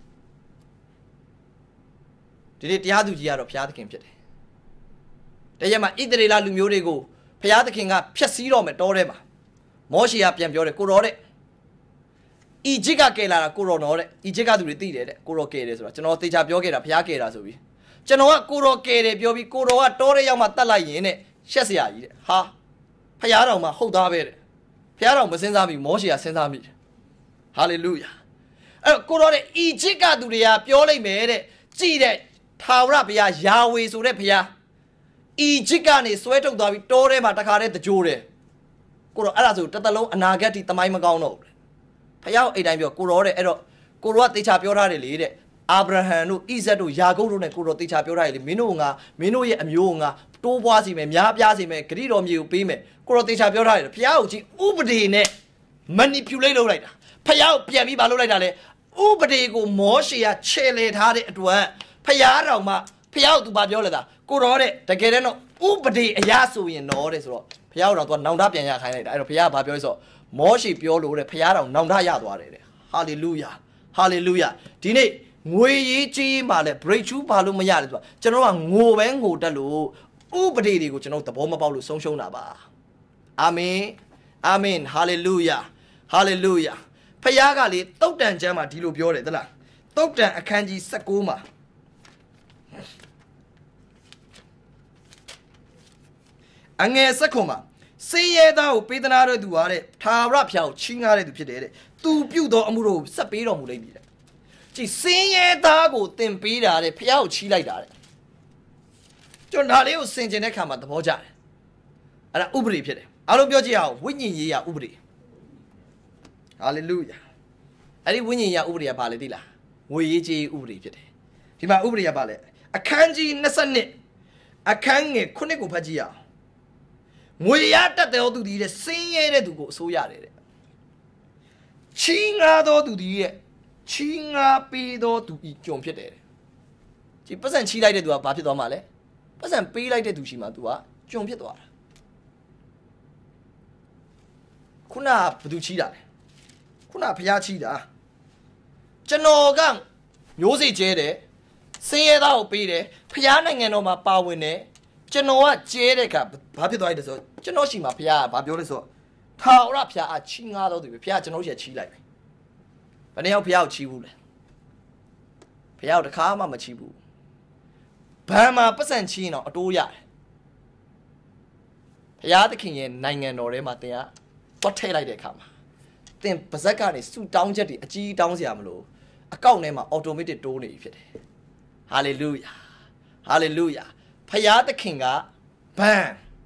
ဒီနေ့တရားသူကြီးကတော့ဘုရားသခင်ဖြစ်တယ်တရက်မှာဣသရေလလူမျိုးတွေကိုဘုရားသခင်ကဖျက်ဆီးတော့မယ်တောထဲမှာမောရှေကပြန်ပြောတယ်ကိုတော်တဲ့အီဂျစ်ကကယ်လာတာကိုတော်တော်တဲ့အီဂျစ်ကသူတွေသိတယ်တဲ့ကိုတော်ကယ်တယ်ဆိုတာကျွန်တော်သေချာပြောခဲ့တာဘုရားကယ်တာဆိုပြီးကျွန်တော်ကကိုတော်ကယ်တယ်ပြောပြီးကိုတော်ကတောထဲရောက်မှတတ်လိုက်ရင်တဲ့ရှက်စရာကြီးတဲ့ဟာဘုရားတော်မှာဟုတ်သားပဲတဲ့ဘုရားတော်မစင်စားမိမောရှေကစဉ်းစားမိတယ်ဟာလေလုယာအဲ့ကိုတော်တဲ့အီဂျစ်ကသူတွေကပြောလိုက်မယ်တဲ့ကြည်တဲ့ထာဝရဘုရားယာဝေဆိုတဲ့ဘုရားအီဂျစ်ကနေဆွဲထုတ်သွားပြီးတောထဲမှာတခါတည်းတကြိုးတယ်ကိုတော်အဲ့ဒါဆိုတသက်လုံးအနာဂတ်ဒီတမိုင်းမကောင်းတော့ဘူးဖယားအိမ်တိုင်းပြောကိုတော်တဲ့အဲ့တော့ကိုတော်ကတေချာပြောထားတယ်လေတဲ့အာဗြဟံတို့ဣဇက်တို့ယာကုပ်တို့နဲ့ကိုတော်တေချာပြောထားတယ်လေမင်းတို့ရဲ့အမျိုးငါတိုးပွားစီမယ်များပြားစီမယ်ဂရိတော်မြေကိုပေးမယ်ကိုတော်တေချာပြောထားတယ်ဖယားကိုကြည့်ဥပဒေနဲ့ manipulate လုပ်လိုက်တာဖယားကိုပြန်ပြီးမလုပ်လိုက်တာလေဥပဒေကိုမောရှေကခြေလေထားတဲ့အတွက်ဖယားတော်မှဖယားကိုသူဘာပြောလဲတာကိုတော်တဲ့တကယ်တော့ဥပဒေအရာဆိုရင်တော့တဲ့ဆိုတော့ဖယားတော်ကနောင်တပြန်ရခိုင်းလိုက်တာအဲ့တော့ဖယားကဘာပြောလဲဆိုတော့မောရှေပြောလို့တဲ့ဖယားတော်နောင်တရသွားတယ်တဲ့ဟာလေလုယာဟာလေလုယာဒီနေ့ငွေရေးကြေးမှာလဲ breakthrough ဘာလို့မရတယ်ဆိုတာကျွန်တော်ကငိုပဲငိုတတ်လို့ဥပဒေတွေကိုကျွန်တော်သဘောမပေါက်လို့ဆုံးရှုံးတာပါအာမင်အာမင်ဟာလေလုယာဟာလေလုယာဖယားကလေတုတ်တန်ကျမ်းမှာဒီလိုပြောတယ်သလားတုတ်တန်အခန်းကြီး19မှာအငယ်ဆက်ခွန်မှာစေရဲသားကိုပေးသနာတဲ့သူဟာတဲ့ထာဝရဘုရားကိုချီးငှားတဲ့သူဖြစ်တယ်တဲ့သူပြုသောအမှုတို့ကိုဆက်ပေးတော်မူလိမ့်မည်တဲ့ကြည်စေရဲသားကိုသင်ပေးတာတဲ့ဘုရားကိုချီးလိုက်တာတဲ့ကျွန်တော်ဒါလေးကိုဆင်ခြင်တဲ့ခါမှာသဘောကျတယ်အဲ့ဒါဥပဒေဖြစ်တယ်အားလုံးပြောကြည့်အောင်ဝိညာဉ်ရေးရဥပဒေဟာလေလုယာအဲ့ဒီဝိညာဉ်ရေးရဥပဒေကဘာလဲသိလားငွေရေးကြေးဥပဒေဖြစ်တယ်ဒီမှာဥပဒေကဘာလဲအခန်းကြီး22အခန်းငယ်9ကိုဖတ်ကြည့်အောင်ငွေရတတ်တဲ့သူဒီတဲ့စင်းရဲတဲ့သူကိုအစိုးရတယ်တဲ့ချီးငါသောသူဒီတဲ့ချီးငါပေးသောသူဤကြုံဖြစ်တယ်ဒီပတ်စံချီးလိုက်တဲ့သူကဘာဖြစ်သွားမှာလဲပတ်စံပေးလိုက်တဲ့သူရှိမှသူကကြုံဖြစ်သွားတာခုနကဘသူချီးတာလဲခုနကဖျားချီးတာကျွန်တော်ကမျိုးစိတ်ကျဲတယ်စင်းရဲသားကိုပေးတယ်ဖျားနိုင်ငံတော်မှာပါဝင်တယ်ကျွန်တော်ကကျဲတဲ့ကဘာဖြစ်သွားလဲဆိုကျွန်တော်ရှိမှာဖျားကဘာပြောလဲဆိုထာဝရဖျားအချီးငါတော့သူပဲဖျားကျွန်တော်ရှိချီးလိုက်တယ်ဘယ်နှယောက်ဖျားကိုချီးဘူးလဲဖျားကိုတစ်ခါမှမချီးဘူးဘန်မှာပတ်စံချီးရင်တော့အတိုးရတယ်ဖျားသခင်ရဲ့နိုင်ငံတော်ထဲမှာတင်ကပတ်ထည့်လိုက်တဲ့အခါမှာတင်ပါဇက်ကနေစူတောင်းချက်တွေအကြီးတောင်းစရာမလိုအကောင့်ထဲမှာ automatic တိုးနေပြီဖြစ်တယ်ဟာလေလုယာဟာလေလုယာဖယားသခင်ကဘန်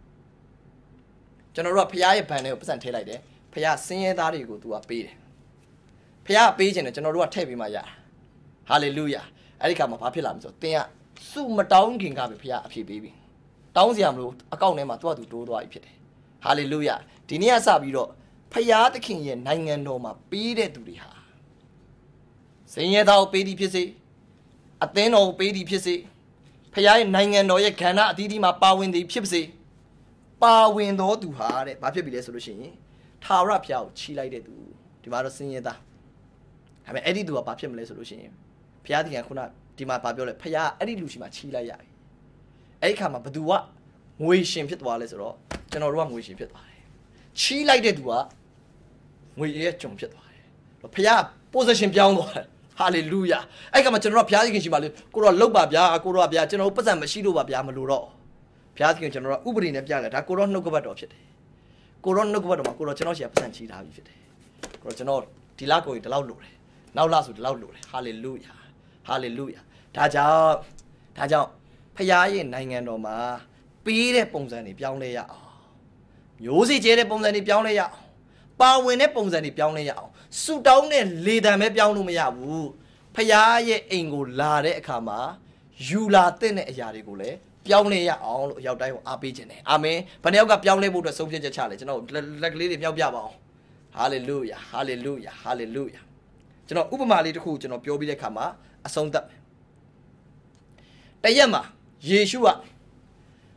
ကျွန်တော်တို့ကဖယားရဲ့ဘန်တွေကိုပတ်စံထည့်လိုက်တယ်ဖယားစင်းရဲသားတွေကိုသူကပေးတယ်ဖယားပေးခြင်းနဲ့ကျွန်တော်တို့ကထည့်ပေးမှရတာဟာလေလုယာအဲ့ဒီခါမှာဘာဖြစ်လာမလဲဆိုတော့တင်ကစုမတောင်းခင်ကပဲဖယားအဖြေပေးပြီတောင်းစရာမလိုအကောင့်ထဲမှာသူကသူတိုးသွားပြီဖြစ်တယ်ဟာလေလုယာဒီနေ့ကစပြီးတော့ဖယားသခင်ရဲ့နိုင်ငံတော်မှာပေးတဲ့သူတွေဟာစင်းရဲသားကိုပေးသည်ဖြစ်စေအသင်းတော်ကိုပေးသည်ဖြစ်စေဖယားရဲ့နိုင်ငံတော်ရဲ့ကဏ္ဍအသီးသီးမှာပါဝင်သည်ဖြစ်စေပါဝင်တော်သူဟာတဲ့ဘာဖြစ်ပြီလဲဆိုလို့ရှိရင်ထာဝရဘုရားကိုချီးလိုက်တဲ့သူဒီမှာတော့စင်းရဲသားဒါပေမဲ့အဲ့ဒီသူကဘာဖြစ်မလဲဆိုလို့ရှိရင်ဘုရားသခင်ကခုနဒီမှာဘာပြောလဲဖယားအဲ့ဒီလူရှိမှချီးလိုက်ရတယ်အဲ့ဒီခါမှာဘသူကငွေရှင်ဖြစ်သွားလဲဆိုတော့ကျွန်တော်တို့ကငွေရှင်ဖြစ်သွားတယ်ချီးလိုက်တဲ့သူကငွေရဲ့ကြုံဖြစ်သွားတယ်ဖယား position ပြောင်းသွားတယ်ဟာလေလုယာအဲ့ကမှကျွန်တော်တို့ဘုရားသခင်ရှိပါလေကိုတော့လောက်ပါဗျာကိုတော့ဗျာကျွန်တော်တို့ပတ်စံမရှိလို့ပါဗျာမလို့တော့ဘုရားသခင်ကျွန်တော်တို့ဥပဒေနဲ့ပြတယ်ဒါကိုတော့နှုတ်ကပတ်တော်ဖြစ်တယ်ကိုတော့နှုတ်ကပတ်တော်မှာကိုတော့ကျွန်တော်ရှိပတ်စံချီထားပြီဖြစ်တယ်ကိုတော့ကျွန်တော်ဒီလောက်ကိုဒီလောက်လိုတယ်နောက်လဆိုဒီလောက်လိုတယ်ဟာလေလုယာဟာလေလုယာဒါကြောင့်ဖယားရဲ့နိုင်ငံတော်မှာပေးတဲ့ပုံစံတွေပြောင်းလဲရအောင်မျိုးစေ့ကျဲတဲ့ပုံစံတွေပြောင်းလဲရအောင်ပါဝင်တဲ့ပုံစံတွေပြောင်းလဲရအောင်ဆူတောင်းတဲ့လေတံပဲပြောင်းလို့မရဘူးဖယားရဲ့အိမ်ကိုလာတဲ့အခါမှာယူလာတဲ့အရာတွေကိုလည်းပြောင်းလဲရအောင်လို့အရောက်တိုင်းကိုအားပေးခြင်းတယ်အာမင်ဘယ်နှယောက်ကပြောင်းလဲဖို့အတွက်ဆုံးဖြတ်ချက်ချလဲကျွန်တော်လက်ကလေးတွေမြောက်ပြပါအောင်ဟာလေလုယာဟာလေလုယာဟာလေလုယာကျွန်တော်ဥပမာလေးတစ်ခုကျွန်တော်ပြောပြီးတဲ့အခါမှာအဆုံးသတ်မယ်တရက်မှာယေရှုက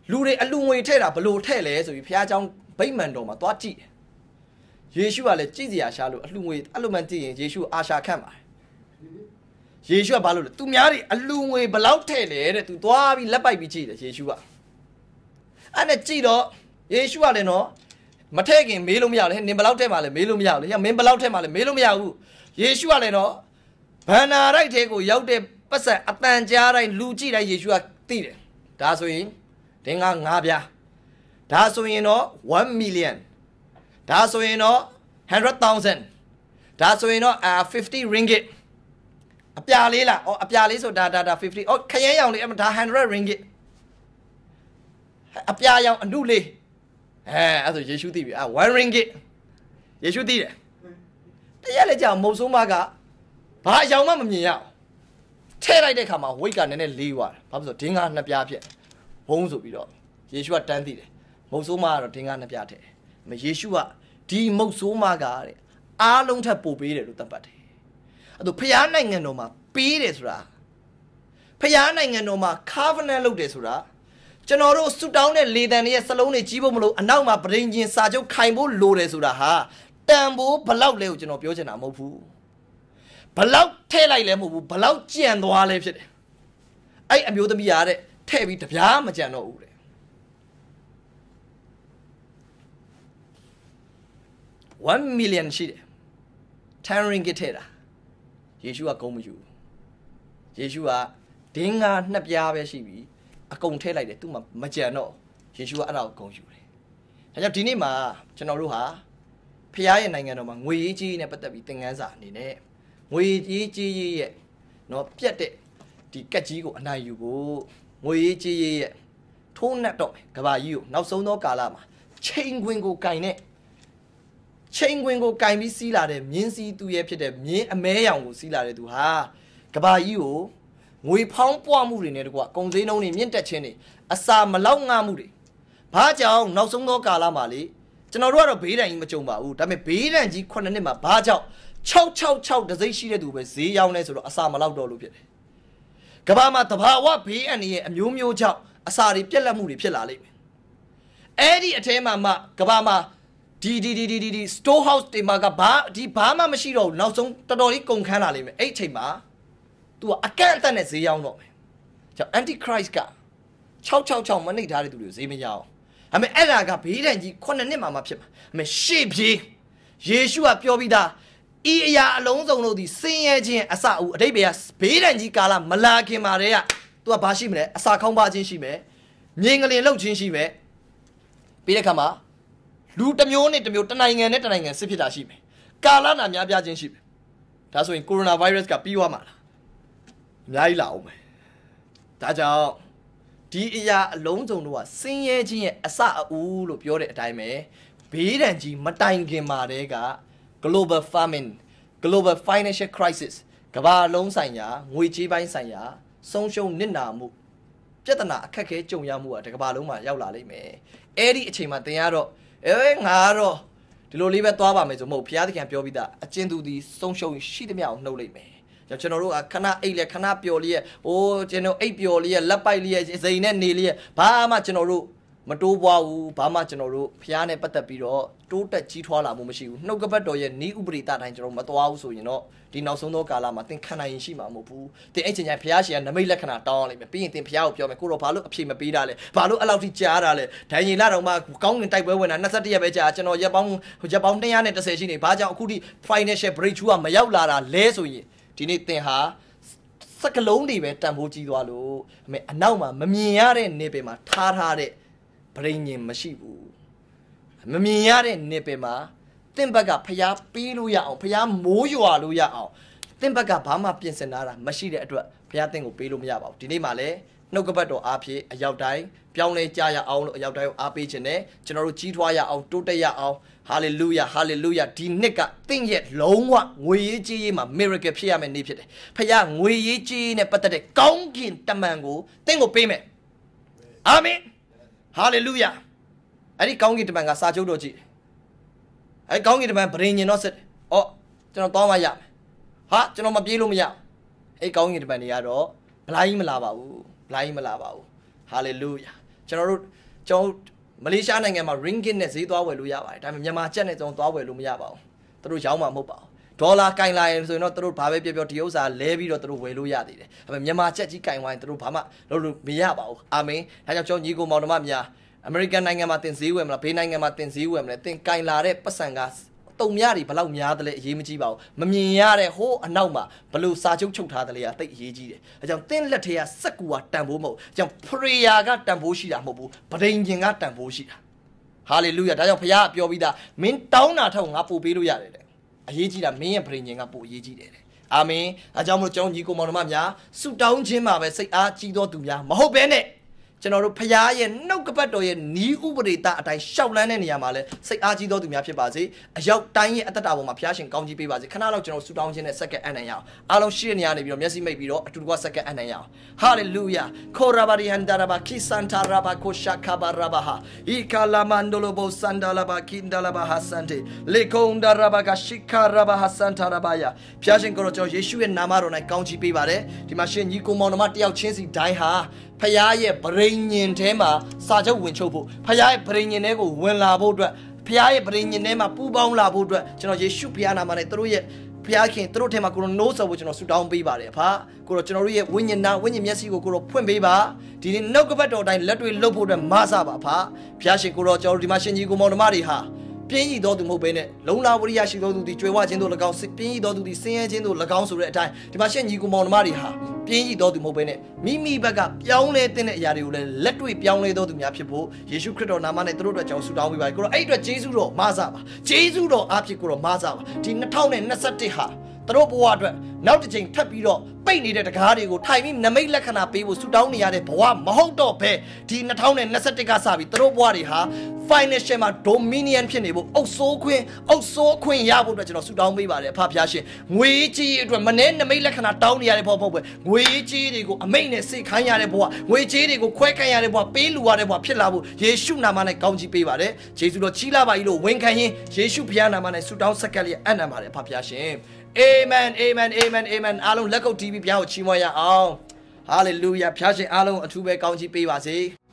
လူတွေအလူငွေထဲ့တာဘလို့ထဲ့လဲဆိုပြီးဘုရားเจ้าဗိမာန်တော်မှာသွားကြည့်ယေရှုကလည်းကြည့်စရာရှာလို့အလူငွေအဲ့လိုမှကြည့်ရင်ယေရှုအာရှာခန့်ပါတယ်ယေရှုကဘာလို့လဲသူများတွေအလူငွေဘလောက်ထဲ့လဲတဲ့သူသွားပြီးလက်ပိုက်ပြီးကြည့်တယ်ယေရှုကအဲ့နဲ့ကြည့်တော့ယေရှုကလည်းနော်မထဲ့ခင်မေးလို့မရဘူးလေနင်ဘလောက်ထဲ့မှာလဲမေးလို့မရဘူးလေမင်းဘလောက်ထဲ့မှာလဲမေးလို့မရဘူးယေရှုကလည်းနော်ဘန္နာရိုက်ထဲကိုရောက်တဲ့ပတ်စံအတန်ကြားတိုင်းလူကြည့်တိုင်းယေရှုကသိတယ်ဒါဆိုရင်တင်းက9ပြားဒါဆိုရင်တော့1 million ဒါဆိုရင်တော့ 100,000 ဒါဆိုရင်တော့50 ringgit အပြာလေးလားအပြာလေးဆိုဒါ50ခရဲရောင်လေးဒါ100 ringgit အပြာရောင်အနုလေးအဲ့ဆိုယေရှုသိပြီ1 ringgit ယေရှုသိတယ်တရက်လည်းကြောင်မုတ်ဆိုးမကဘာအယောင်မှမမြင်ရအောင်ထဲလိုက်တဲ့ခါမှာဝိတ်ကနည်းနည်းလေးသွားတယ်ဘာဖြစ်လို့ဒင်းကားနှစ်ပြားဖြစ်ဘုံဆိုပြီးတော့ယေရှုကတန်းသိတယ်မုတ်ဆိုးမကတော့ဒင်းကားနှစ်ပြားထဲမယေရှုကဒီမုတ်ဆိုးမကတဲ့အားလုံးထပ်ပို့ပေးတယ်လို့သတ်မှတ်တယ်အဲ့တော့ဖျားနိုင်ငံတော်မှာပေးတယ်ဆိုတာဖျားနိုင်ငံတော်မှာ covenant လုပ်တယ်ဆိုတာကျွန်တော်တို့ဆူတောင်းတဲ့လေတံတွေရဲ့စလုံးတွေကြီးဖို့မလို့အနောက်မှာပရိန်ချင်းစာချုပ်ခိုင်ဖို့လိုတယ်ဆိုတာဟာတန်ဖိုးဘလောက်လဲကိုကျွန်တော်ပြောချင်တာမဟုတ်ဘူးဘလောက်ထဲလိုက်လဲမဟုတ်ဘူးဘလောက်ကြံသွားလဲဖြစ်တယ်အဲ့အမျိုးသမီးရတဲ့ထဲပြီးတပြားမကြံတော့ဘူးတဲ့1 million ရှိတယ်10 ringgit ထဲတာယေရှုကဂုံးမယူယေရှုကဒင်းငါနှစ်ပြားပဲရှိပြီအကုန်ထဲလိုက်တယ်သူ့မှာမကြံတော့ယေရှုကအဲ့ဒါကိုဂုံးယူတယ်ဒါကြောင့်ဒီနေ့မှာကျွန်တော်တို့ဟာဖခင်ရဲ့နိုင်ငံတော်မှာငွေရေးကြေးရေးနဲ့ပတ်သက်ပြီးသင်ခန်းစာအနေနဲ့ငွေရေးကြေးရေးရဲ့နော်ပြတ်တဲ့ဒီကက်ကြီးကိုအနိုင်ယူဖို့ငွေရေးကြေးရေးရဲ့ထိုးနှက်တော့ကဘာကြီးကိုနောက်ဆုံးသောကာလမှာချိန်ခွင်ကိုကင်တဲ့ချိန်ခွင်ကိုကင်ပြီးစီးလာတဲ့မြင်းစည်းသူရဲ့ဖြစ်တဲ့မြင်းအမဲရောင်ကိုစီးလာတဲ့သူဟာကဘာကြီးကိုငွေဖောင်းပွားမှုတွေနဲ့တကွာကုန်စည်နှုန်းတွေမြင့်တက်ခြင်းတွေအစာမလောက်ငှမှုတွေဘာကြောင့်နောက်ဆုံးသောကာလမှာလေကျွန်တော်တို့ကတော့ဘေးဒဏ်ကြီးမကြုံပါဘူးဒါပေမဲ့ဘေးဒဏ်ကြီး9နှစ်မှာဘာကြောင့်666တစိမ့်ရှိတဲ့သူပဲဈေးရောက်နေဆိုတော့အစာမလောက်တော့လို့ဖြစ်တယ်ကဘာမှာတဘာဝဘေးအန္တရာယ်အမျိုးမျိုးကြောင့်အစာတွေပြက်လက်မှုတွေဖြစ်လာလိမ့်မယ်အဲ့ဒီအထဲမှာမှကဘာမှာဒီ store house တွေမှာကဘာမှမရှိတော့ဘူးနောက်ဆုံးတော်တော်လေးကုန်ခန်းလာလိမ့်မယ်အဲ့အချိန်မှာ तू အကန့်အသတ်နဲ့ဈေးရောက်တော့မယ်ကြောင့် antichrist က666မနှိပ်ထားတဲ့သူတွေကိုဈေးမရအောင်ဒါပေမဲ့အဲ့ဒါကဘေးဒဏ်ကြီး9နှစ်မှာဖြစ်မှာဒါပေမဲ့ရှေ့ပြေးယေရှုကပြောပြီးသားဤအရာအလုံးစုံတို့သည်ဆင်းရဲခြင်းအစအဦးအတိတ်ဘေးကဘေးဒဏ်ကြီးကာလမလာခင်မှာတည်းက तू ကဘာရှိမလဲအစာခေါင်းပါခြင်းရှိမယ်မြေငလင်လှုပ်ခြင်းရှိမယ်ပြီးတဲ့အခါမှာလူတစ်မျိုးနဲ့တစ်မျိုးတစ်နိုင်ငံနဲ့တစ်နိုင်ငံစစ်ဖြစ်တာရှိမယ်ကာလနာများပြားခြင်းရှိမယ်ဒါဆိုရင်ကိုရိုနာဗိုင်းရပ်စ်ကပြီးသွားမှာလားအများကြီးလာအောင်မယ်ဒါကြောင့်ဒီအရာအလုံးစုံတို့ကဆင်းရဲခြင်းရဲ့အစအဦးလို့ပြောတဲ့အတိုင်းပဲဘေးဒဏ်ကြီးမတိုင်ခင်မှာတည်းက global famine global financial crisis ကမ္ဘာလုံးဆိုင်ရာငွေကြေးပိုင်းဆိုင်ရာဆုံးရှုံးနစ်နာမှုပြဿနာအခက်အခဲကြုံရမှုကတကမ္ဘာလုံးမှာရောက်လာလိမ့်မယ်အဲ့ဒီအချိန်မှာသင်ရတော့ငါကတော့ဒီလိုလေးပဲသွားပါမယ်ဆိုမဟုတ်ဘုရားသခင်ပြောပြီးသားအကျဉ်သူဒီဆုံးရှုံးရှိသမျှကိုနှုတ်လိုက်မယ်ကျွန်တော်တို့ကခဏအိတ်လဲခဏပျော်လေးရဲ့ကျွန်တော်အိတ်ပျော်လေးရဲ့လက်ပိုက်လေးရဲ့စိန်နဲ့နေလေးရဲ့ဘာမှကျွန်တော်တို့မတိုးပွားဘူးဘာမှကျွန်တော်တို့ဖျားနဲ့ပတ်သက်ပြီးတော့တိုးတက်ကြီးထွားလာမှုမရှိဘူးနှုတ်ကပတ်တော်ရဲ့ဤဥပရိသတိုင်းကျွန်တော်မသွားဘူးဆိုရင်တော့ဒီနောက်ဆုံးသောကာလမှာသင်ခံနိုင်ရင်ရှိမှာမဟုတ်ဘူးသင်အဲ့ချိန်ကျရင်ဖျားရှင်ကနမိတ်လက္ခဏာတောင်းရလိမ့်မယ်ပြီးရင်သင်ဖျားကိုပြောမယ်ကိုတော့ဘာလို့အဖြေမပေးတာလဲဘာလို့အဲ့လောက်ထိကြားတာလဲဒိုင်ရင်လာတော့မှကောင်းကင်တိုက်ပွဲဝင်တာ21ရက်ပဲကြာကျွန်တော်ရက်ပေါင်း210ရှိနေဘာကြောင့်အခုထိ financial breakthrough ကမရောက်လာတာလဲဆိုရင်ဒီနေ့သင်ဟာစကလုံးတွေပဲတန်ဖိုးကြီးသွားလို့အနောက်မှာမမြင်ရတဲ့နေပယ်မှာထားတဲ့ဗရိညင်မရှိဘူးမမြင်ရတဲ့နေပယ်မှာတင့်ဘက်ကဖျားပေးလို့ရအောင်ဖျားမိုးရွာလို့ရအောင်တင့်ဘက်ကဘာမှပြင်ဆင်တာမရှိတဲ့အတွက်ဖျားတင့်ကိုပေးလို့မရပါဘူးဒီနေ့မှလည်းနှုတ်ကပတ်တော်အားဖြင့်အရောက်တိုင်းပြောင်းလဲကြရအောင်လို့အရောက်တိုင်းကိုအားပေးခြင်းနဲ့ကျွန်တော်တို့ကြီးထွားရအောင်တိုးတက်ရအောင်ဟာလေလုယာဟာလေလုယာဒီနှစ်ကတင့်ရဲ့လုံးဝငွေရေးကြေးရေးမှာ miracle ဖြစ်ရမယ့်နေ့ဖြစ်တယ်ဖခင်ငွေရေးကြေးရေးနဲ့ပတ်သက်တဲ့ကောင်းကင်တမန်ကိုတင့်ကိုပေးမယ်အာမင်ဟာလေလုယာအဲ့ဒီကောင်းကင်တမန်ကစာချုပ်တော်ကြည့်အဲ့ကောင်းကင်တမန်ဗရင်ညင်တော့စစ်ကျွန်တော်တောင်းမှရမယ်ဟာကျွန်တော်မပြေးလို့မရအဲ့ကောင်းကင်တမန်တွေကတော့ဘလိုင်းမလာပါဘူးဘလိုင်းမလာပါဘူးဟာလေလုယာမလေးရှားနိုင်ငံမှာ ringgit နဲ့ဈေးသွားဝယ်လို့ရပါတယ်ဒါပေမဲ့မြန်မာကျပ်နဲ့ကျွန်တော်သွားဝယ်လို့မရပါဘူးသူတို့ရောင်းမှာမဟုတ်ပါဘူးဒေါ်လာကင်လာရင်ဆိုရင်တော့သူတို့ဘာပဲပြောဒီဥစ္စာလဲပြီးတော့သူတို့ဝယ်လို့ရသေးတယ်ဒါပေမဲ့မြန်မာကျပ်ကြီးကင်ဝိုင်းသူတို့ဘာမှလုပ်လို့မရပါဘူးအာမင်ဒါကြောင့်ကျွန်တော်ညီကိုမောင်နှမများအမေရိကန်နိုင်ငံမှာတင်ဈေးဝယ်မလားဘေးနိုင်ငံမှာတင်ဈေးဝယ်မလဲတင်ကင်လာတဲ့ပတ်စံကတုံများတွေဘလောက်များတယ်လဲအရေးမကြီးပါဘူးမမြင်ရတဲ့ဟိုးအနောက်မှာဘလို့စာချုပ်ချုပ်ထားတယ်လေကတိတ်အရေးကြီးတယ်အဲကြောင့်တင်းလက်ထဲကစက်ကူကတန်ဖိုးမဟုတ်အဲကြောင့် prayer ကတန်ဖိုးရှိတာမဟုတ်ဘူးပဋိညာဉ်ကတန်ဖိုးရှိတာဟာလေလုယာဒါကြောင့်ဘုရားပြောပြီးသားမင်းတောင်းတာထောက်ငါပို့ပေးလို့ရတယ်တဲ့အရေးကြီးတာမင်းရဲ့ပဋိညာဉ်ကပို့အရေးကြီးတယ်အာမင်အဲကြောင့်မလို့ကျွန်တော်ညီကိုမောင်နှမများဆုတောင်းခြင်းမှာပဲစိတ်အားကြီးသောသူများမဟုတ်ဘဲနဲ့ကျွန်တော်တို့ဖရားရဲ့နှုတ်ကပတ်တော်ရဲ့နီးဥပဒေတာအတိုင်းရှောက်လန်းတဲ့နေရာမှာလဲစိတ်အားကြီးသောသူများဖြစ်ပါစေအရောက်တိုင်းရဲ့အသက်တာပေါ်မှာဖရားရှင်ကောင်းကြီးပေးပါစေခဏလောက်ကျွန်တော်ဆူတောင်းခြင်းနဲ့စက္ကန့်အနံ့ရအောင်အားလုံးရှိတဲ့နေရာနေပြီးတော့မျက်စိမိတ်ပြီးတော့အတူတကွစက္ကန့်အနံ့ရအောင်ဟာလေလုယာခေါ်ရာဘာဒီဟန်ဒါရာဘာခိစန်တာရာဘာကိုရှာခဘာရာဘာဟာဤကာလာမန်ဒိုလိုဘောစန်ဒါလာဘာကင်ဒါလာဘာဟာစန်တေလေကုံဒါရာဘာကရှိခါရာဘာဟာစန်တာရာဘာယာဖရားရှင်ကိုတော့ကျွန်တော်ယေရှုရဲ့နာမတော်၌ကောင်းကြီးပေးပါတယ်ဒီမှာရှင်ညီကိုမောင်နှမတယောက်ချင်းစီတိုင်းဟာဖရားရဲ့ဗရိညင်ထဲမှာစာချုပ်ဝင်ချုပ်ဖို့ဖရားရဲ့ဗရိညင်ထဲကိုဝင်လာဖို့အတွက်ဖရားရဲ့ဗရိညင်ထဲမှာပူပေါင်းလာဖို့အတွက်ကျွန်တော်ယေရှုဖရားနာမနဲ့သူတို့ရဲ့ဖရားခင်သူတို့ထဲမှာကိုရိုနိုးဆော်ဖို့ကျွန်တော်ဆုတောင်းပေးပါတယ်ဖာကိုတော့ကျွန်တော်တို့ရဲ့ဝိညာဉ်နာဝိညာဉ်မျက်စိကိုကိုတော့ဖွင့်ပေးပါဒီနေ့နှုတ်ကပတ်တော်တိုင်းလက်တွေလှုပ်ဖို့အတွက်မဆပါဖာဖရားရှင်ကိုတော့ကျွန်တော်တို့ဒီမှာရှင်ကြီးကိုမောင်နှမတွေဟာပြင်းရည်တော်သူမဟုတ်ဘဲနဲ့လုံလာဝရိယရှိတော်သူဒီကြွယ်ဝခြင်းတို့၎င်းပြင်းရည်တော်သူဒီဆင်းရဲခြင်းတို့၎င်းဆိုတဲ့အတိုင်းဒီမှာရှင့်ညီကိုမောင်နှမတွေဟာပြင်းရည်တော်သူမဟုတ်ဘဲနဲ့မိမိဘက်ကပြောင်းလဲတဲ့အရာတွေကိုလည်းလက်တွေ့ပြောင်းလဲတော်သူများဖြစ်ဖို့ယေရှုခရစ်တော်နာမနဲ့သူတို့အတွက်ကြောင်းဆုတောင်းပေးပါကိုတော့အဲ့အတွက်ဂျေဇုတော်မဆပါဂျေဇုတော်အားဖြင့်ကိုတော့မဆပါဒီ2021ဟာသူတို့ဘဝအတွက်နောက်တစ်ချိန်ထပ်ပြီးတော့ပိတ်နေတဲ့တကားတွေကိုထိုင်ပြီးနမိတ်လက္ခဏာပေးဖို့ဆုတောင်းနေရတဲ့ဘဝမဟုတ်တော့ဘဲဒီ2021ကစပြီးသူတို့ဘဝတွေဟာ financial မှာ dominion ဖြစ်နေဖို့အုပ်စိုးခွင့်ရဖို့အတွက်ကျွန်တော်ဆုတောင်းပေးပါတယ်ဖဖျားရှင်ငွေကြီးအတွက်မနဲ့နမိတ်လက္ခဏာတောင်းနေရတဲ့ဘဝပေါ့ပဲငွေကြီးတွေကိုအမိတ်နဲ့စိတ်ခိုင်းရတဲ့ဘဝငွေကြီးတွေကိုခွဲခိုင်းရတဲ့ဘဝပေးလူရတဲ့ဘဝဖြစ်လာဖို့ယေရှုနာမနဲ့ကောင်းချီးပေးပါတယ်ယေရှုတော်ကြီးလာပါကြီးလို့ဝန်ခံရင်ယေရှုဖျားနာမနဲ့ဆုတောင်းဆက်ကပ်လျက်အနံ့ပါတယ်ဖဖျားရှင် Amen amen amen amen အားလုံးလက်ကုပ်တီးပြီးဘုရားကိုချီးမွမ်းရအောင် Hallelujah ဖျားရှင်အားလုံးအထူးပဲကောင်းချီးပေးပါစေ